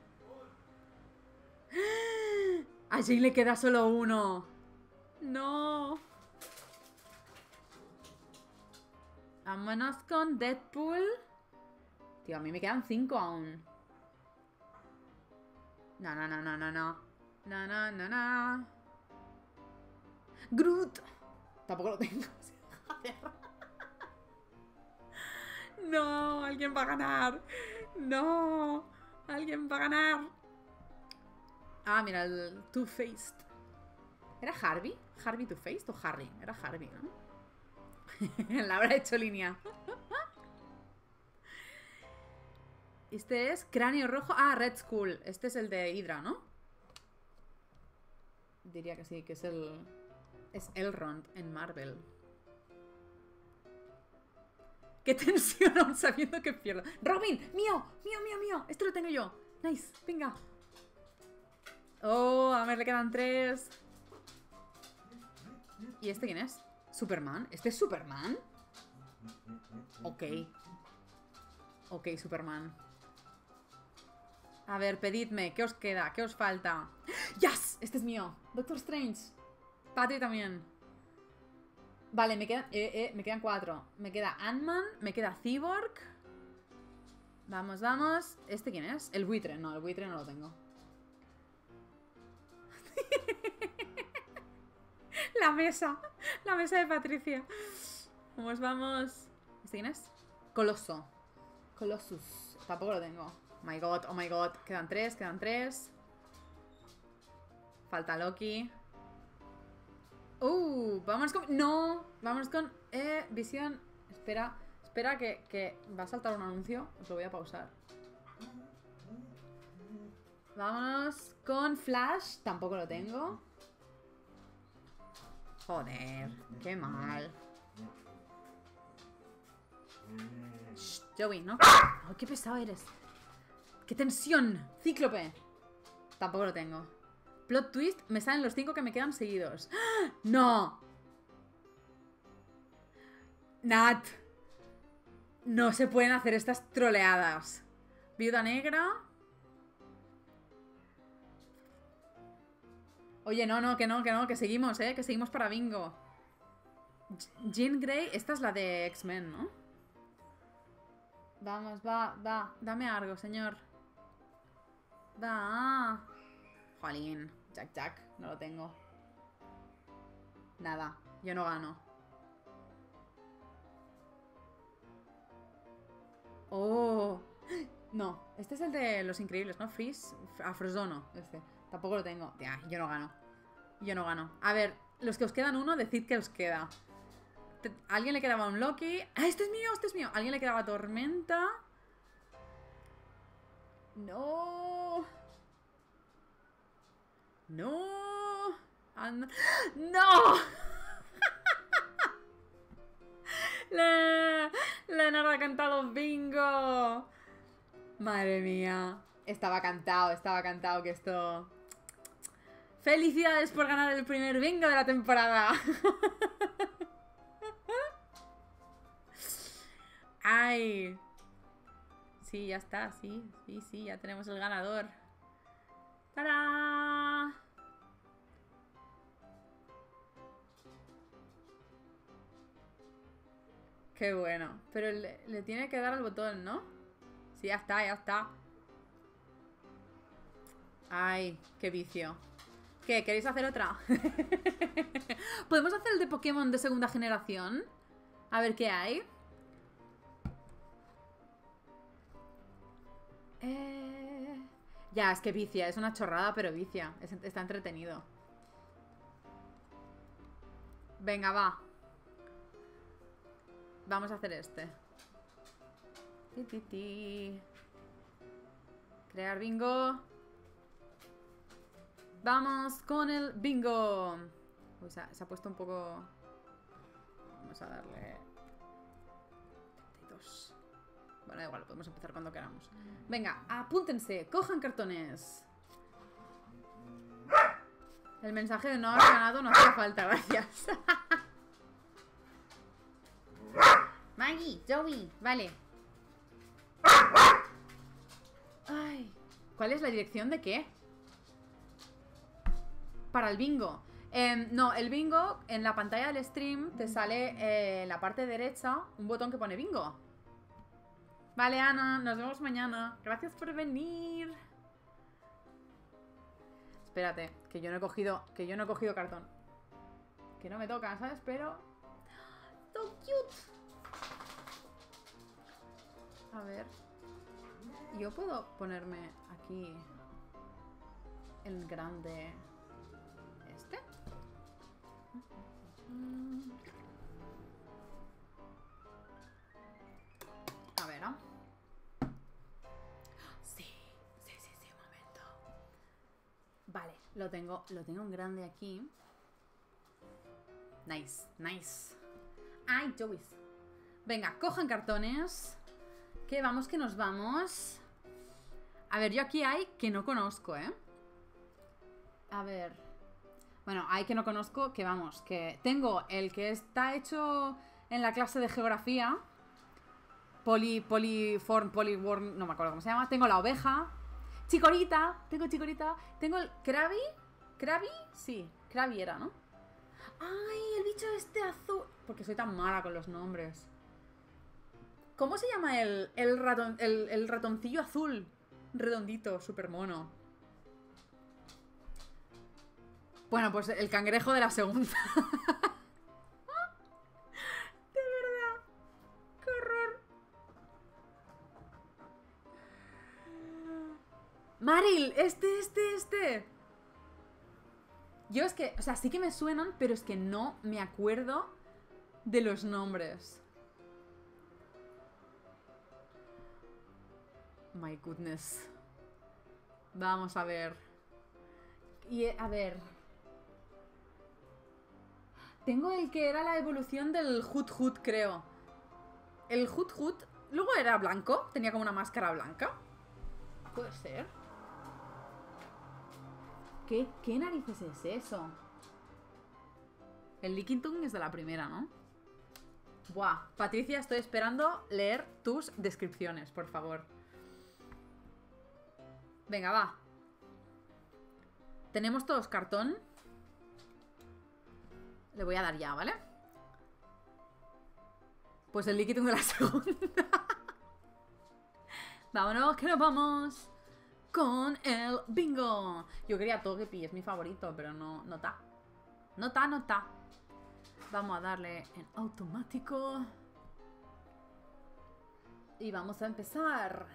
A Jane le queda solo uno. No. Vámonos con Deadpool. Tío, a mí me quedan 5 aún. No. Groot. Tampoco lo tengo. No, alguien va a ganar. No, alguien va a ganar. Ah, mira, el Two-Faced. ¿Era Harvey? ¿Harvey Two-Faced o Harry? Era Harvey, ¿no? La habrá hecho línea. Este es Cráneo Rojo. Ah, Red Skull. Este es el de Hydra, ¿no? Diría que sí, que es el... Es Elrond en Marvel. ¡Qué tensión aún sabiendo que pierdo! ¡Robin! ¡Mío! Esto lo tengo yo. Nice, venga. Oh, a ver, le quedan 3. ¿Y este quién es? ¿Superman? ¿Este es Superman? Ok, Superman. A ver, pedidme, ¿qué os queda? ¿Qué os falta? ¡Yes! Este es mío. Doctor Strange. Patty también. Vale, me quedan 4. Me queda Ant-Man, me queda Cyborg. Vamos. ¿Este quién es? El buitre. No, el buitre no lo tengo. La mesa de Patricia. Vamos. ¿Este quién es? Colossus. Tampoco lo tengo. Oh my god. Quedan 3. Falta Loki. Vamos con... No. Vamos con... Visión. Espera que va a saltar un anuncio. Os lo voy a pausar. Vámonos con Flash. Tampoco lo tengo. Joder, qué mal. Shh, Joey, ¿no? ¡Ay, qué pesado eres! ¡Qué tensión! Cíclope. Tampoco lo tengo. Plot twist, me salen los 5 que me quedan seguidos. ¡No! Nat. No se pueden hacer estas troleadas. Viuda negra. Oye, no, que seguimos, que seguimos para bingo. Jean Grey, esta es la de X-Men, ¿no? Vamos, va, dame algo, señor. Va. Jolín, Jack, no lo tengo. Nada, yo no gano. Oh. No, este es el de Los Increíbles, ¿no? Afrozono, este. Tampoco lo tengo. Ya, yo no gano. Yo no gano. A ver, los que os quedan uno, decid que os queda. ¿A alguien le quedaba un Loki? ¡Ah, este es mío, este es mío! ¿A alguien le quedaba Tormenta? No. No. ¡No! Leonardo ha cantado bingo. Madre mía. Estaba cantado que esto... ¡Felicidades por ganar el primer bingo de la temporada! ¡Ay! Sí, ya está, sí, ya tenemos el ganador. ¡Tarán! Qué bueno. Pero le tiene que dar al botón, ¿no? Sí, ya está. Ay, qué vicio. ¿Qué? ¿Queréis hacer otra? ¿Podemos hacer el de Pokémon de segunda generación? A ver qué hay. Ya, es que vicia. Es una chorrada, pero vicia. Está entretenido. Venga, va. Vamos a hacer este. Crear bingo. Vamos con el bingo. Uy, se ha puesto un poco... Vamos a darle... 32. Bueno, da igual, podemos empezar cuando queramos. Venga, apúntense, cojan cartones. El mensaje de no haber ganado no hace falta, gracias. Maggie, Joey, vale. Ay, ¿cuál es la dirección de qué? Para el bingo. No, el bingo, en la pantalla del stream te sale en la parte derecha un botón que pone bingo. Vale, Ana, nos vemos mañana. Gracias por venir. Espérate, que yo no he cogido cartón. Que no me toca, ¿sabes? Pero... ¡So cute! A ver. Yo puedo ponerme aquí el grande... ¿Este? A ver, ¿no? Sí, un momento. Vale, lo tengo en grande aquí. Nice. Ay, Joey's. Venga, cojan cartones. Que vamos, que nos vamos. A ver, yo aquí hay que no conozco, A ver. Bueno, hay que no conozco, que vamos, que tengo el que está hecho en la clase de geografía. Polyworm, no me acuerdo cómo se llama. Tengo la oveja. Chikorita. Tengo el Krabby. Sí, Krabby era, ¿no? Ay, el bicho este azul. Porque soy tan mala con los nombres. ¿Cómo se llama el ratoncillo azul? Redondito, súper mono. Bueno, pues el cangrejo de la segunda. De verdad. Qué horror. Maril, este. Yo es que, o sea, sí que me suenan, pero es que no me acuerdo de los nombres. My goodness. Vamos a ver. Y a ver. Tengo el que era la evolución del Hoot, creo. El Hoot, luego era blanco. Tenía como una máscara blanca. ¿Puede ser? ¿Qué narices es eso? El Lickitung es de la primera, ¿no? Buah, Patricia, estoy esperando leer tus descripciones, por favor. Venga, va. Tenemos todos cartón. Le voy a dar ya, ¿vale? Pues el líquido de la segunda. Vámonos, que nos vamos con el bingo. Yo quería Togepi, es mi favorito, pero no está. No está. Vamos a darle en automático. Y vamos a empezar.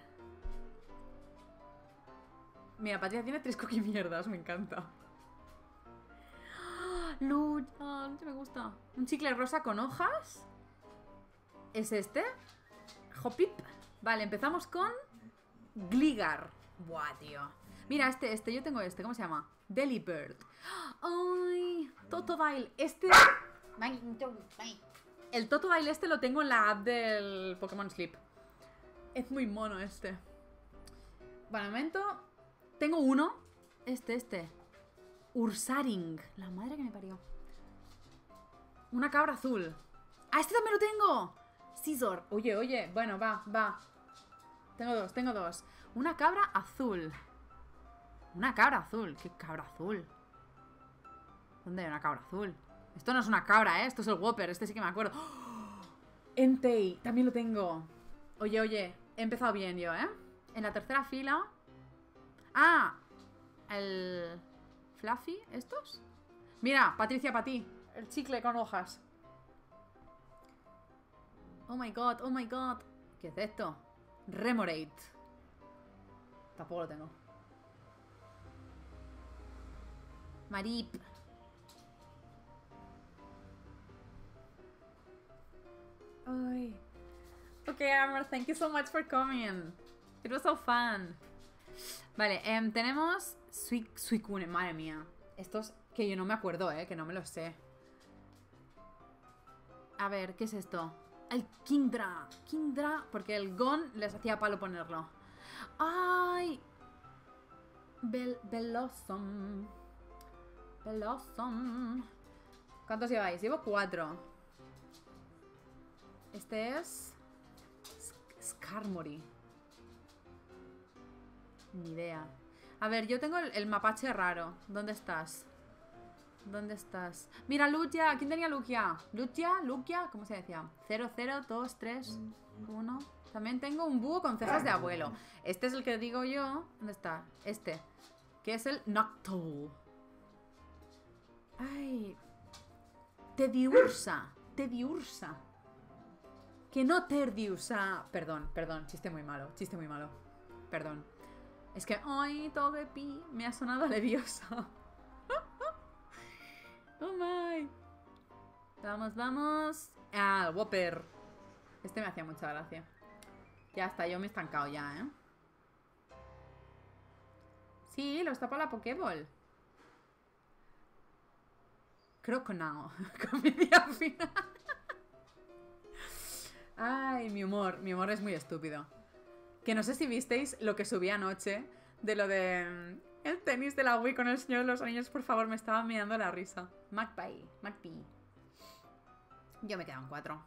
Mira, Patricia tiene 3 cookie mierdas, me encanta. Lucha, me gusta. Un chicle rosa con hojas. ¿Es este? Hopip. Vale, empezamos con Gligar. Buah, tío. Mira, este, yo tengo este, ¿cómo se llama? Delibird. Ay, Totodile. Este... El Totodile este lo tengo en la app del Pokémon Sleep. Es muy mono este. Bueno, un momento. Tengo uno. Este. Ursaring. La madre que me parió. Una cabra azul. ¡Ah, este también lo tengo! Scizor. Oye. Bueno, va. Tengo dos. Una cabra azul. Una cabra azul. ¿Qué cabra azul? ¿Dónde hay una cabra azul? Esto no es una cabra, ¿eh? Esto es el Whopper. Este sí que me acuerdo. ¡Oh! Entei. También lo tengo. Oye. He empezado bien yo, ¿eh? En la tercera fila. ¡Ah! El... ¿Fluffy? ¿Estos? Mira, Patricia, para ti. El chicle con hojas. Oh my god. ¿Qué es esto? Remoraid. Tampoco lo tengo. Marip. Ay. Okay, Amber, thank you so much for coming. It was so fun. Vale, tenemos Suicune, madre mía. Estos que yo no me acuerdo, que no me los sé. A ver, ¿qué es esto? El Kingdra, porque el Gon les hacía palo ponerlo. ¡Ay! Bellossom. ¿Cuántos lleváis? Llevo 4. Este es... Skarmory. Ni idea. A ver, yo tengo el mapache raro. ¿Dónde estás? Mira, Lugia. ¿Quién tenía Lugia? Lugia, ¿cómo se decía? 0, 0, 2, 3, 1. También tengo un búho con cejas de abuelo. Este es el que digo yo. ¿Dónde está? Este. Que es el Noctowl. Ay. Tediursa. Que no Terdiursa. Perdón. Chiste muy malo. Perdón. Es que... Ay, Togepi. Me ha sonado leviosa. Oh my. Vamos. Ah, el Whopper. Este me hacía mucha gracia. Ya está, yo me he estancado ya, ¿eh? Sí, lo está para la Pokéball. Croconaw. Comedia final. Ay, mi humor es muy estúpido. Que no sé si visteis lo que subí anoche de lo de... El tenis de la Wii con el Señor de los Anillos, por favor, me estaba mirando la risa. Magpie. Yo me quedan 4.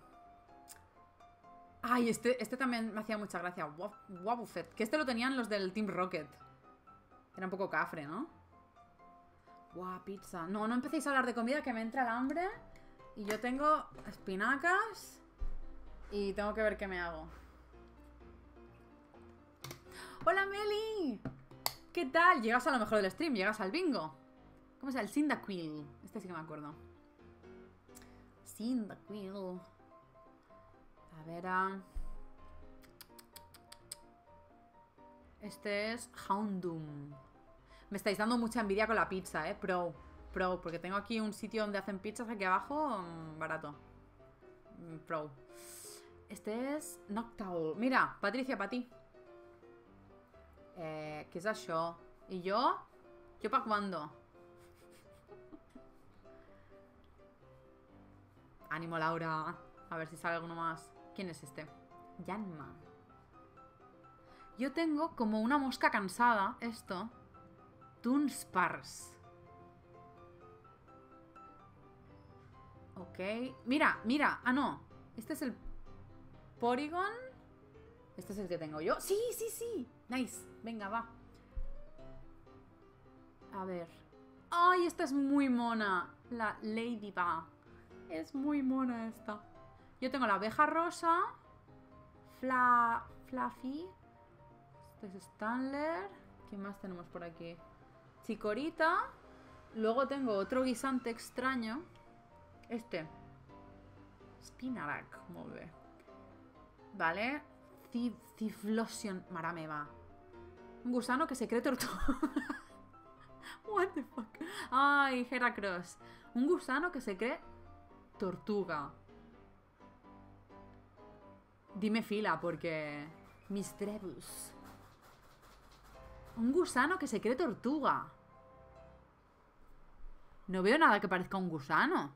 Ay, este también me hacía mucha gracia. Wobbuffet. Que este lo tenían los del Team Rocket. Era un poco cafre, ¿no? Guau, pizza. No empecéis a hablar de comida, que me entra el hambre. Y yo tengo espinacas. Y tengo que ver qué me hago. ¡Hola, Meli! ¿Qué tal? Llegas a lo mejor del stream, llegas al bingo. ¿Cómo se llama? El Cyndaquil. Este sí que me acuerdo. Cyndaquil. A ver. Este es Houndoom. Me estáis dando mucha envidia con la pizza, Pro, porque tengo aquí un sitio donde hacen pizzas aquí abajo. Barato. Pro. Este es Noctowl. Mira, Patricia, para ti. ¿Qué es això? ¿Y yo? ¿Yo para cuándo? Ánimo, Laura. A ver si sale alguno más. ¿Quién es este? Yanma. Yo tengo como una mosca cansada. Esto. Dunsparce. Ok. Mira. Ah, no. Este es el Porygon. Este es el que tengo yo. ¡Sí, sí, sí! Nice. Venga, va. A ver. ¡Ay, esta es muy mona! La Ladybug. Es muy mona esta. Yo tengo la abeja rosa. Fluffy. Este es Stanler. ¿Qué más tenemos por aquí? Chikorita. Luego tengo otro guisante extraño. Este. Spinarak. Muy bien. Vale. Tiflosion. Marameva. Un gusano que se cree tortuga. What the fuck. Ay, Heracross. Un gusano que se cree tortuga. Dime fila, porque... Mistrebus. Un gusano que se cree tortuga. No veo nada que parezca un gusano.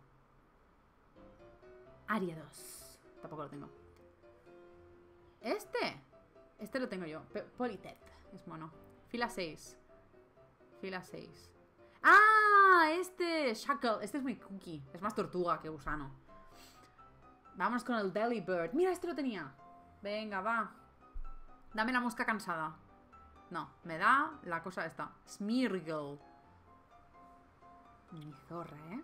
Ariados. Tampoco lo tengo. Este lo tengo yo. Politet. Es mono. Fila 6. Fila 6. ¡Ah! Este. Shackle. Este es muy cookie. Es más tortuga que gusano. Vamos con el Delibird. Mira, este lo tenía. Venga, va. Dame la mosca cansada. No, me da la cosa esta. Smeargle. Mi zorra, ¿eh?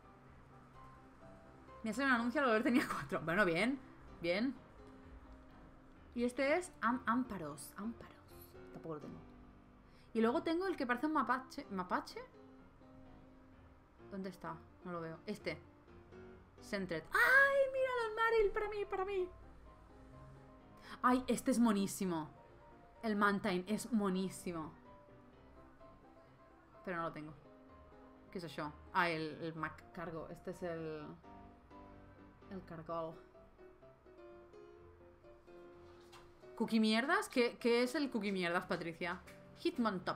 Me hace un anuncio al volver tenía 4. Bueno, bien. Bien. Y este es Amparos. Amparos. Tampoco lo tengo. Y luego tengo el que parece un mapache. ¿Mapache? ¿Dónde está? No lo veo. Este. Sentret. ¡Ay, míralo, el Maril! Para mí, para mí. ¡Ay, este es monísimo! El Mantine es monísimo. Pero no lo tengo. ¿Qué es eso? Ah, el Mac Cargo. Este es el Cargol. ¿Cookie mierdas? ¿Qué es el cookie mierdas, Patricia? Hitmontop.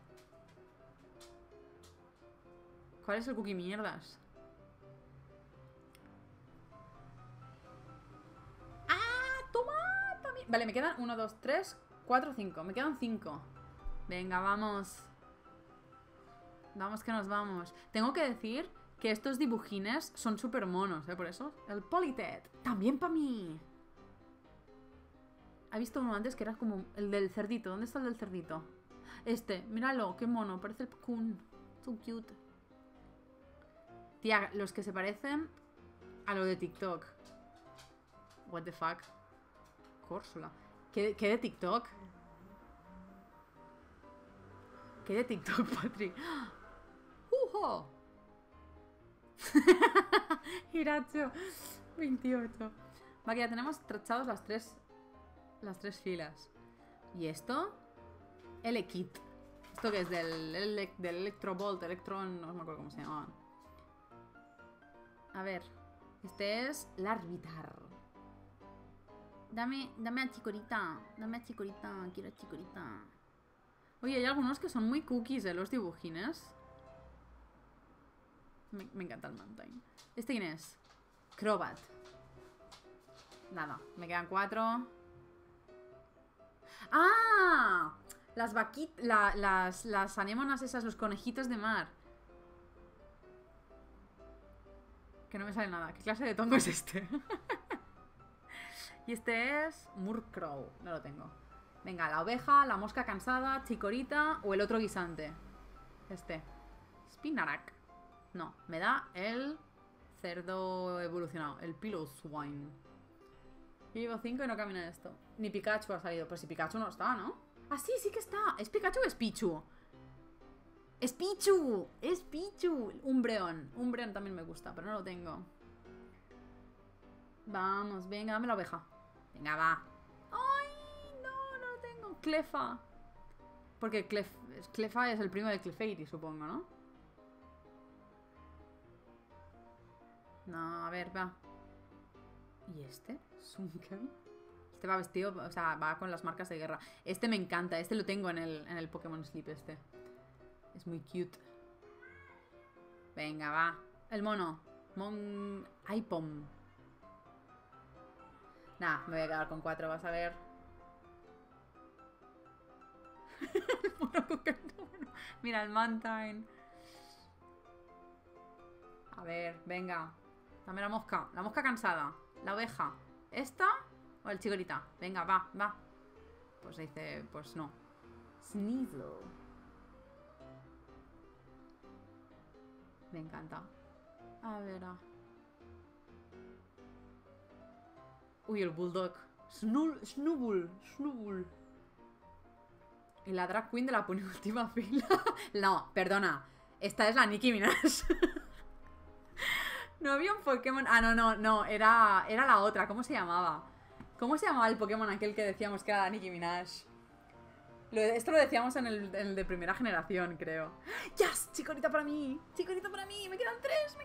¿Cuál es el cookie mierdas? ¡Ah! ¡Toma! Vale, me quedan 1, 2, 3, 4, 5. Me quedan 5. Venga, vamos. Vamos que nos vamos. Tengo que decir que estos dibujines son súper monos, ¿eh? Por eso. El Politet. También para mí. ¿Ha visto uno antes que era como el del cerdito? ¿Dónde está el del cerdito? Este, míralo, qué mono. Parece el Kun. So cute. Tía, los que se parecen a lo de TikTok. What the fuck. Córsula. ¿Qué de TikTok? ¿Qué de TikTok, Patrick? ¡Ujo! Hiracho 28. Va, que ya tenemos trachados las tres filas. ¿Y esto? Elekit. ¿Esto qué es? Del Electrobolt, Electron, no me acuerdo cómo se llamaban. A ver. Este es Larvitar. Dame a Chikorita. Dame a Chikorita. Quiero a Chikorita. Oye, hay algunos que son muy cookies, los dibujines. Me encanta el Mantine. ¿Este quién es? Crobat. Nada, me quedan 4. ¡Ah! Las vaquitas. Las anémonas esas, los conejitos de mar. Que no me sale nada. ¿Qué clase de tongo es este? Y este es Murkrow. No lo tengo. Venga, la oveja, la mosca cansada, Chikorita o el otro guisante. Este. Spinarak. No, me da el cerdo evolucionado. El Piloswine. Yo llevo 5 y no camina esto. Ni Pikachu ha salido. Pero si Pikachu no está, ¿no? Ah, sí, sí que está. ¿Es Pikachu o es Pichu? ¡Es Pichu! ¡Es Pichu! Umbreon. Umbreon también me gusta, pero no lo tengo. Vamos, venga, dame la oveja. Venga, va. ¡Ay! No lo tengo. Clefa. Porque Clefa es el primo de Clefairy, supongo, ¿no? No, a ver, va. ¿Y este? Sunken. Este va vestido, o sea, va con las marcas de guerra. Este me encanta, este lo tengo en el Pokémon Sleep, este. Es muy cute. Venga, va. El mono. Ipom. Nah, me voy a quedar con 4, vas a ver. El mono coqueto. Mira, el Mantine. A ver, venga. Dame la mosca cansada. La oveja. ¿Esta o el chikorita? Venga, va, va. Pues dice, pues no. Sneasel. Me encanta. A ver. Uy, el bulldog. Snubbull. Y la drag queen de la penúltima fila. No, perdona. Esta es la Nicki Minaj. No había un Pokémon. Ah, no. Era la otra. ¿Cómo se llamaba? ¿Cómo se llamaba el Pokémon aquel que decíamos que era la Nicki Minaj? Esto lo decíamos en el de primera generación, creo. ¡Yes! Chikorita para mí. Chikorita para mí. Me quedan 3.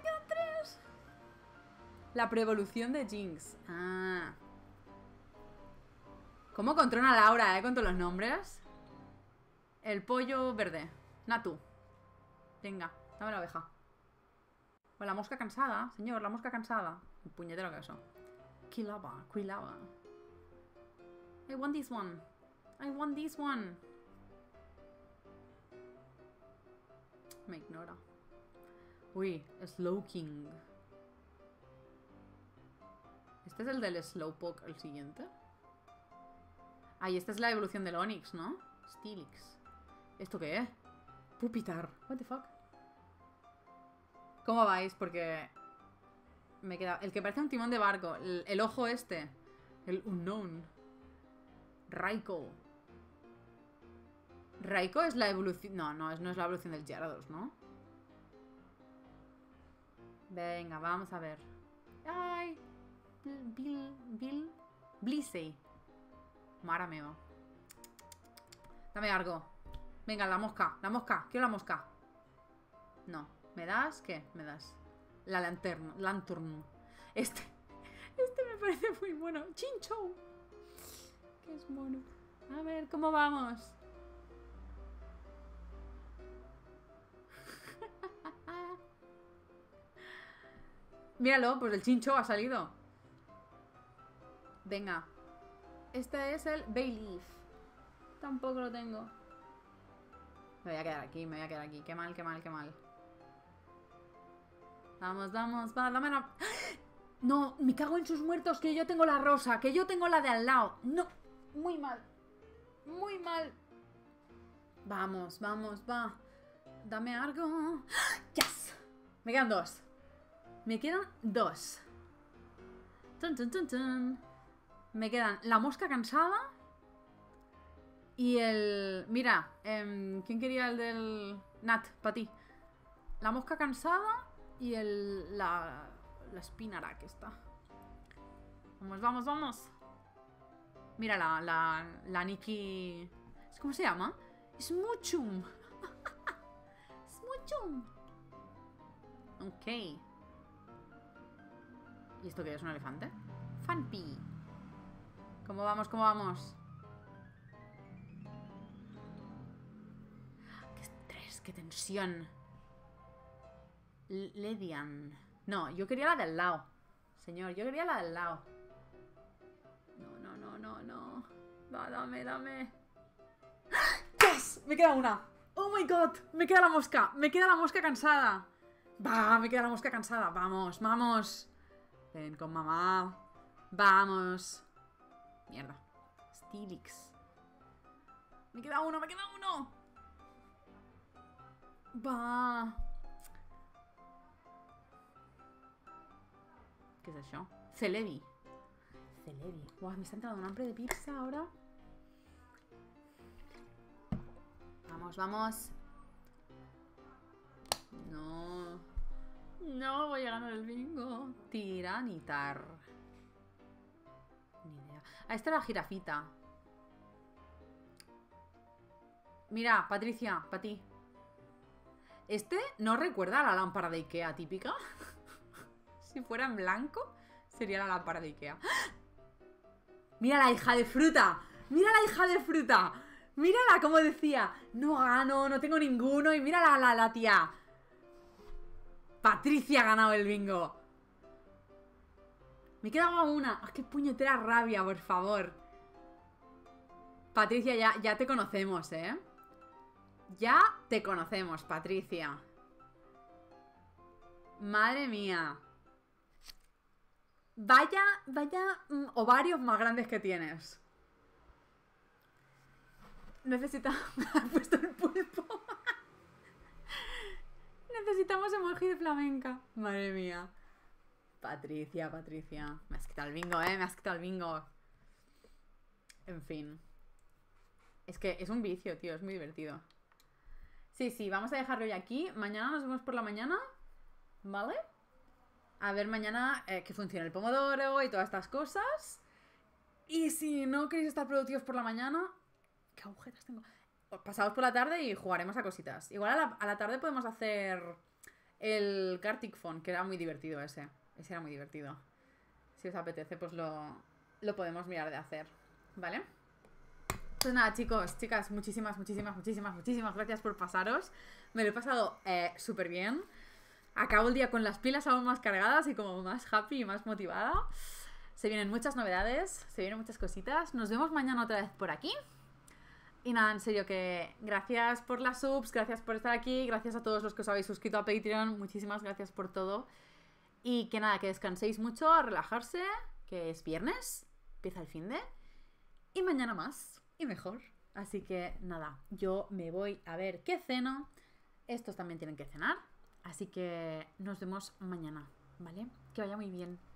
La preevolución de Jinx. Ah. ¿Cómo controla Laura, con todos los nombres? El pollo verde. Natu. Venga, dame la oveja. O la mosca cansada. Señor, la mosca cansada. Un puñetero caso. Quilava. I want this one. Me ignora. Uy, Slowking. ¿Este es el del Slowpoke, el siguiente? Ah, y esta es la evolución del Onix, ¿no? Steelix. ¿Esto qué es? Pupitar. What the fuck? ¿Cómo vais? Porque me queda... El que parece un timón de barco. El ojo este. El Unknown. Raikou. Raikou es la evolución... No es la evolución del Gyarados, ¿no? Venga, vamos a ver. ¡Ay! Blissey. Mara meva. Dame algo. Venga, la mosca. Quiero la mosca. No. ¿Me das? ¿Qué? Me das. La Lanturn. Este me parece muy bueno. Chinchou. Que es mono. A ver, ¿cómo vamos? Míralo, pues el Chinchou ha salido. Venga. Este es el Bayleaf. Tampoco lo tengo. Me voy a quedar aquí. Qué mal. Vamos, va, dame la... No, me cago en sus muertos, que yo tengo la rosa, que yo tengo la de al lado. No, muy mal. Vamos, va. Dame algo. ¡Yes! Me quedan 2. Tun. Me quedan la mosca cansada y el... Mira, ¿quién quería el del... Nat, para ti. La mosca cansada y el... La Spinarak está. Vamos. Mira la Nikki... ¿Cómo se llama? Smoochum. Ok. ¿Y esto qué es? ¿Un elefante? Fanpi. ¿Cómo vamos? ¡Qué estrés! ¡Qué tensión! Ledian. No, yo quería la del lado. Señor, yo quería la del lado. No. Va, dame. ¡Yes! Me queda una. ¡Oh, my God! Me queda la mosca cansada. Va, me queda la mosca cansada. Vamos. Ven con mamá. Vamos. Mierda. Steelix. Me queda uno. Va. ¿Qué es eso? Celebi. Guau, me está entrando un hambre de pizza ahora. Vamos. No voy a ganar el bingo. Tiranitar. Ni idea. Ah, esta era la jirafita. Mira, Patricia, para ti. Este no recuerda a la lámpara de Ikea típica. Si fuera en blanco, sería la lámpara de Ikea. Mira la hija de fruta. Mírala como decía. No gano, no tengo ninguno. Y mira la tía. Patricia ha ganado el bingo. Me quedaba una. ¡Ah, qué puñetera rabia, por favor! Patricia, ya te conocemos, ¿eh? Ya te conocemos, Patricia. Madre mía. Vaya ovarios más grandes que tienes. Necesitamos... ha puesto el pulpo. Necesitamos emoji de flamenca. Madre mía. Patricia. Me has quitado el bingo, me has quitado el bingo. En fin. Es que es un vicio, tío. Es muy divertido. Sí, vamos a dejarlo ya aquí. Mañana nos vemos por la mañana. ¿Vale? A ver mañana que funcione el pomodoro y todas estas cosas. Y si no queréis estar productivos por la mañana... ¿Qué agujetas tengo? Pasados por la tarde y jugaremos a cositas. Igual a la tarde podemos hacer el Gartic Phone, que era muy divertido ese. Ese era muy divertido. Si os apetece, pues lo podemos mirar de hacer. ¿Vale? Pues nada, chicos, chicas, muchísimas gracias por pasaros. Me lo he pasado súper bien. Acabo el día con las pilas aún más cargadas y como más happy y más motivada. Se vienen muchas novedades, se vienen muchas cositas. Nos vemos mañana otra vez por aquí. Y nada, en serio que gracias por las subs, gracias por estar aquí, gracias a todos los que os habéis suscrito a Patreon, muchísimas gracias por todo. Y que nada, que descanséis mucho, a relajarse, que es viernes, empieza el finde. Y mañana más, y mejor. Así que nada, yo me voy a ver qué ceno. Estos también tienen que cenar. Así que nos vemos mañana, ¿vale? Que vaya muy bien.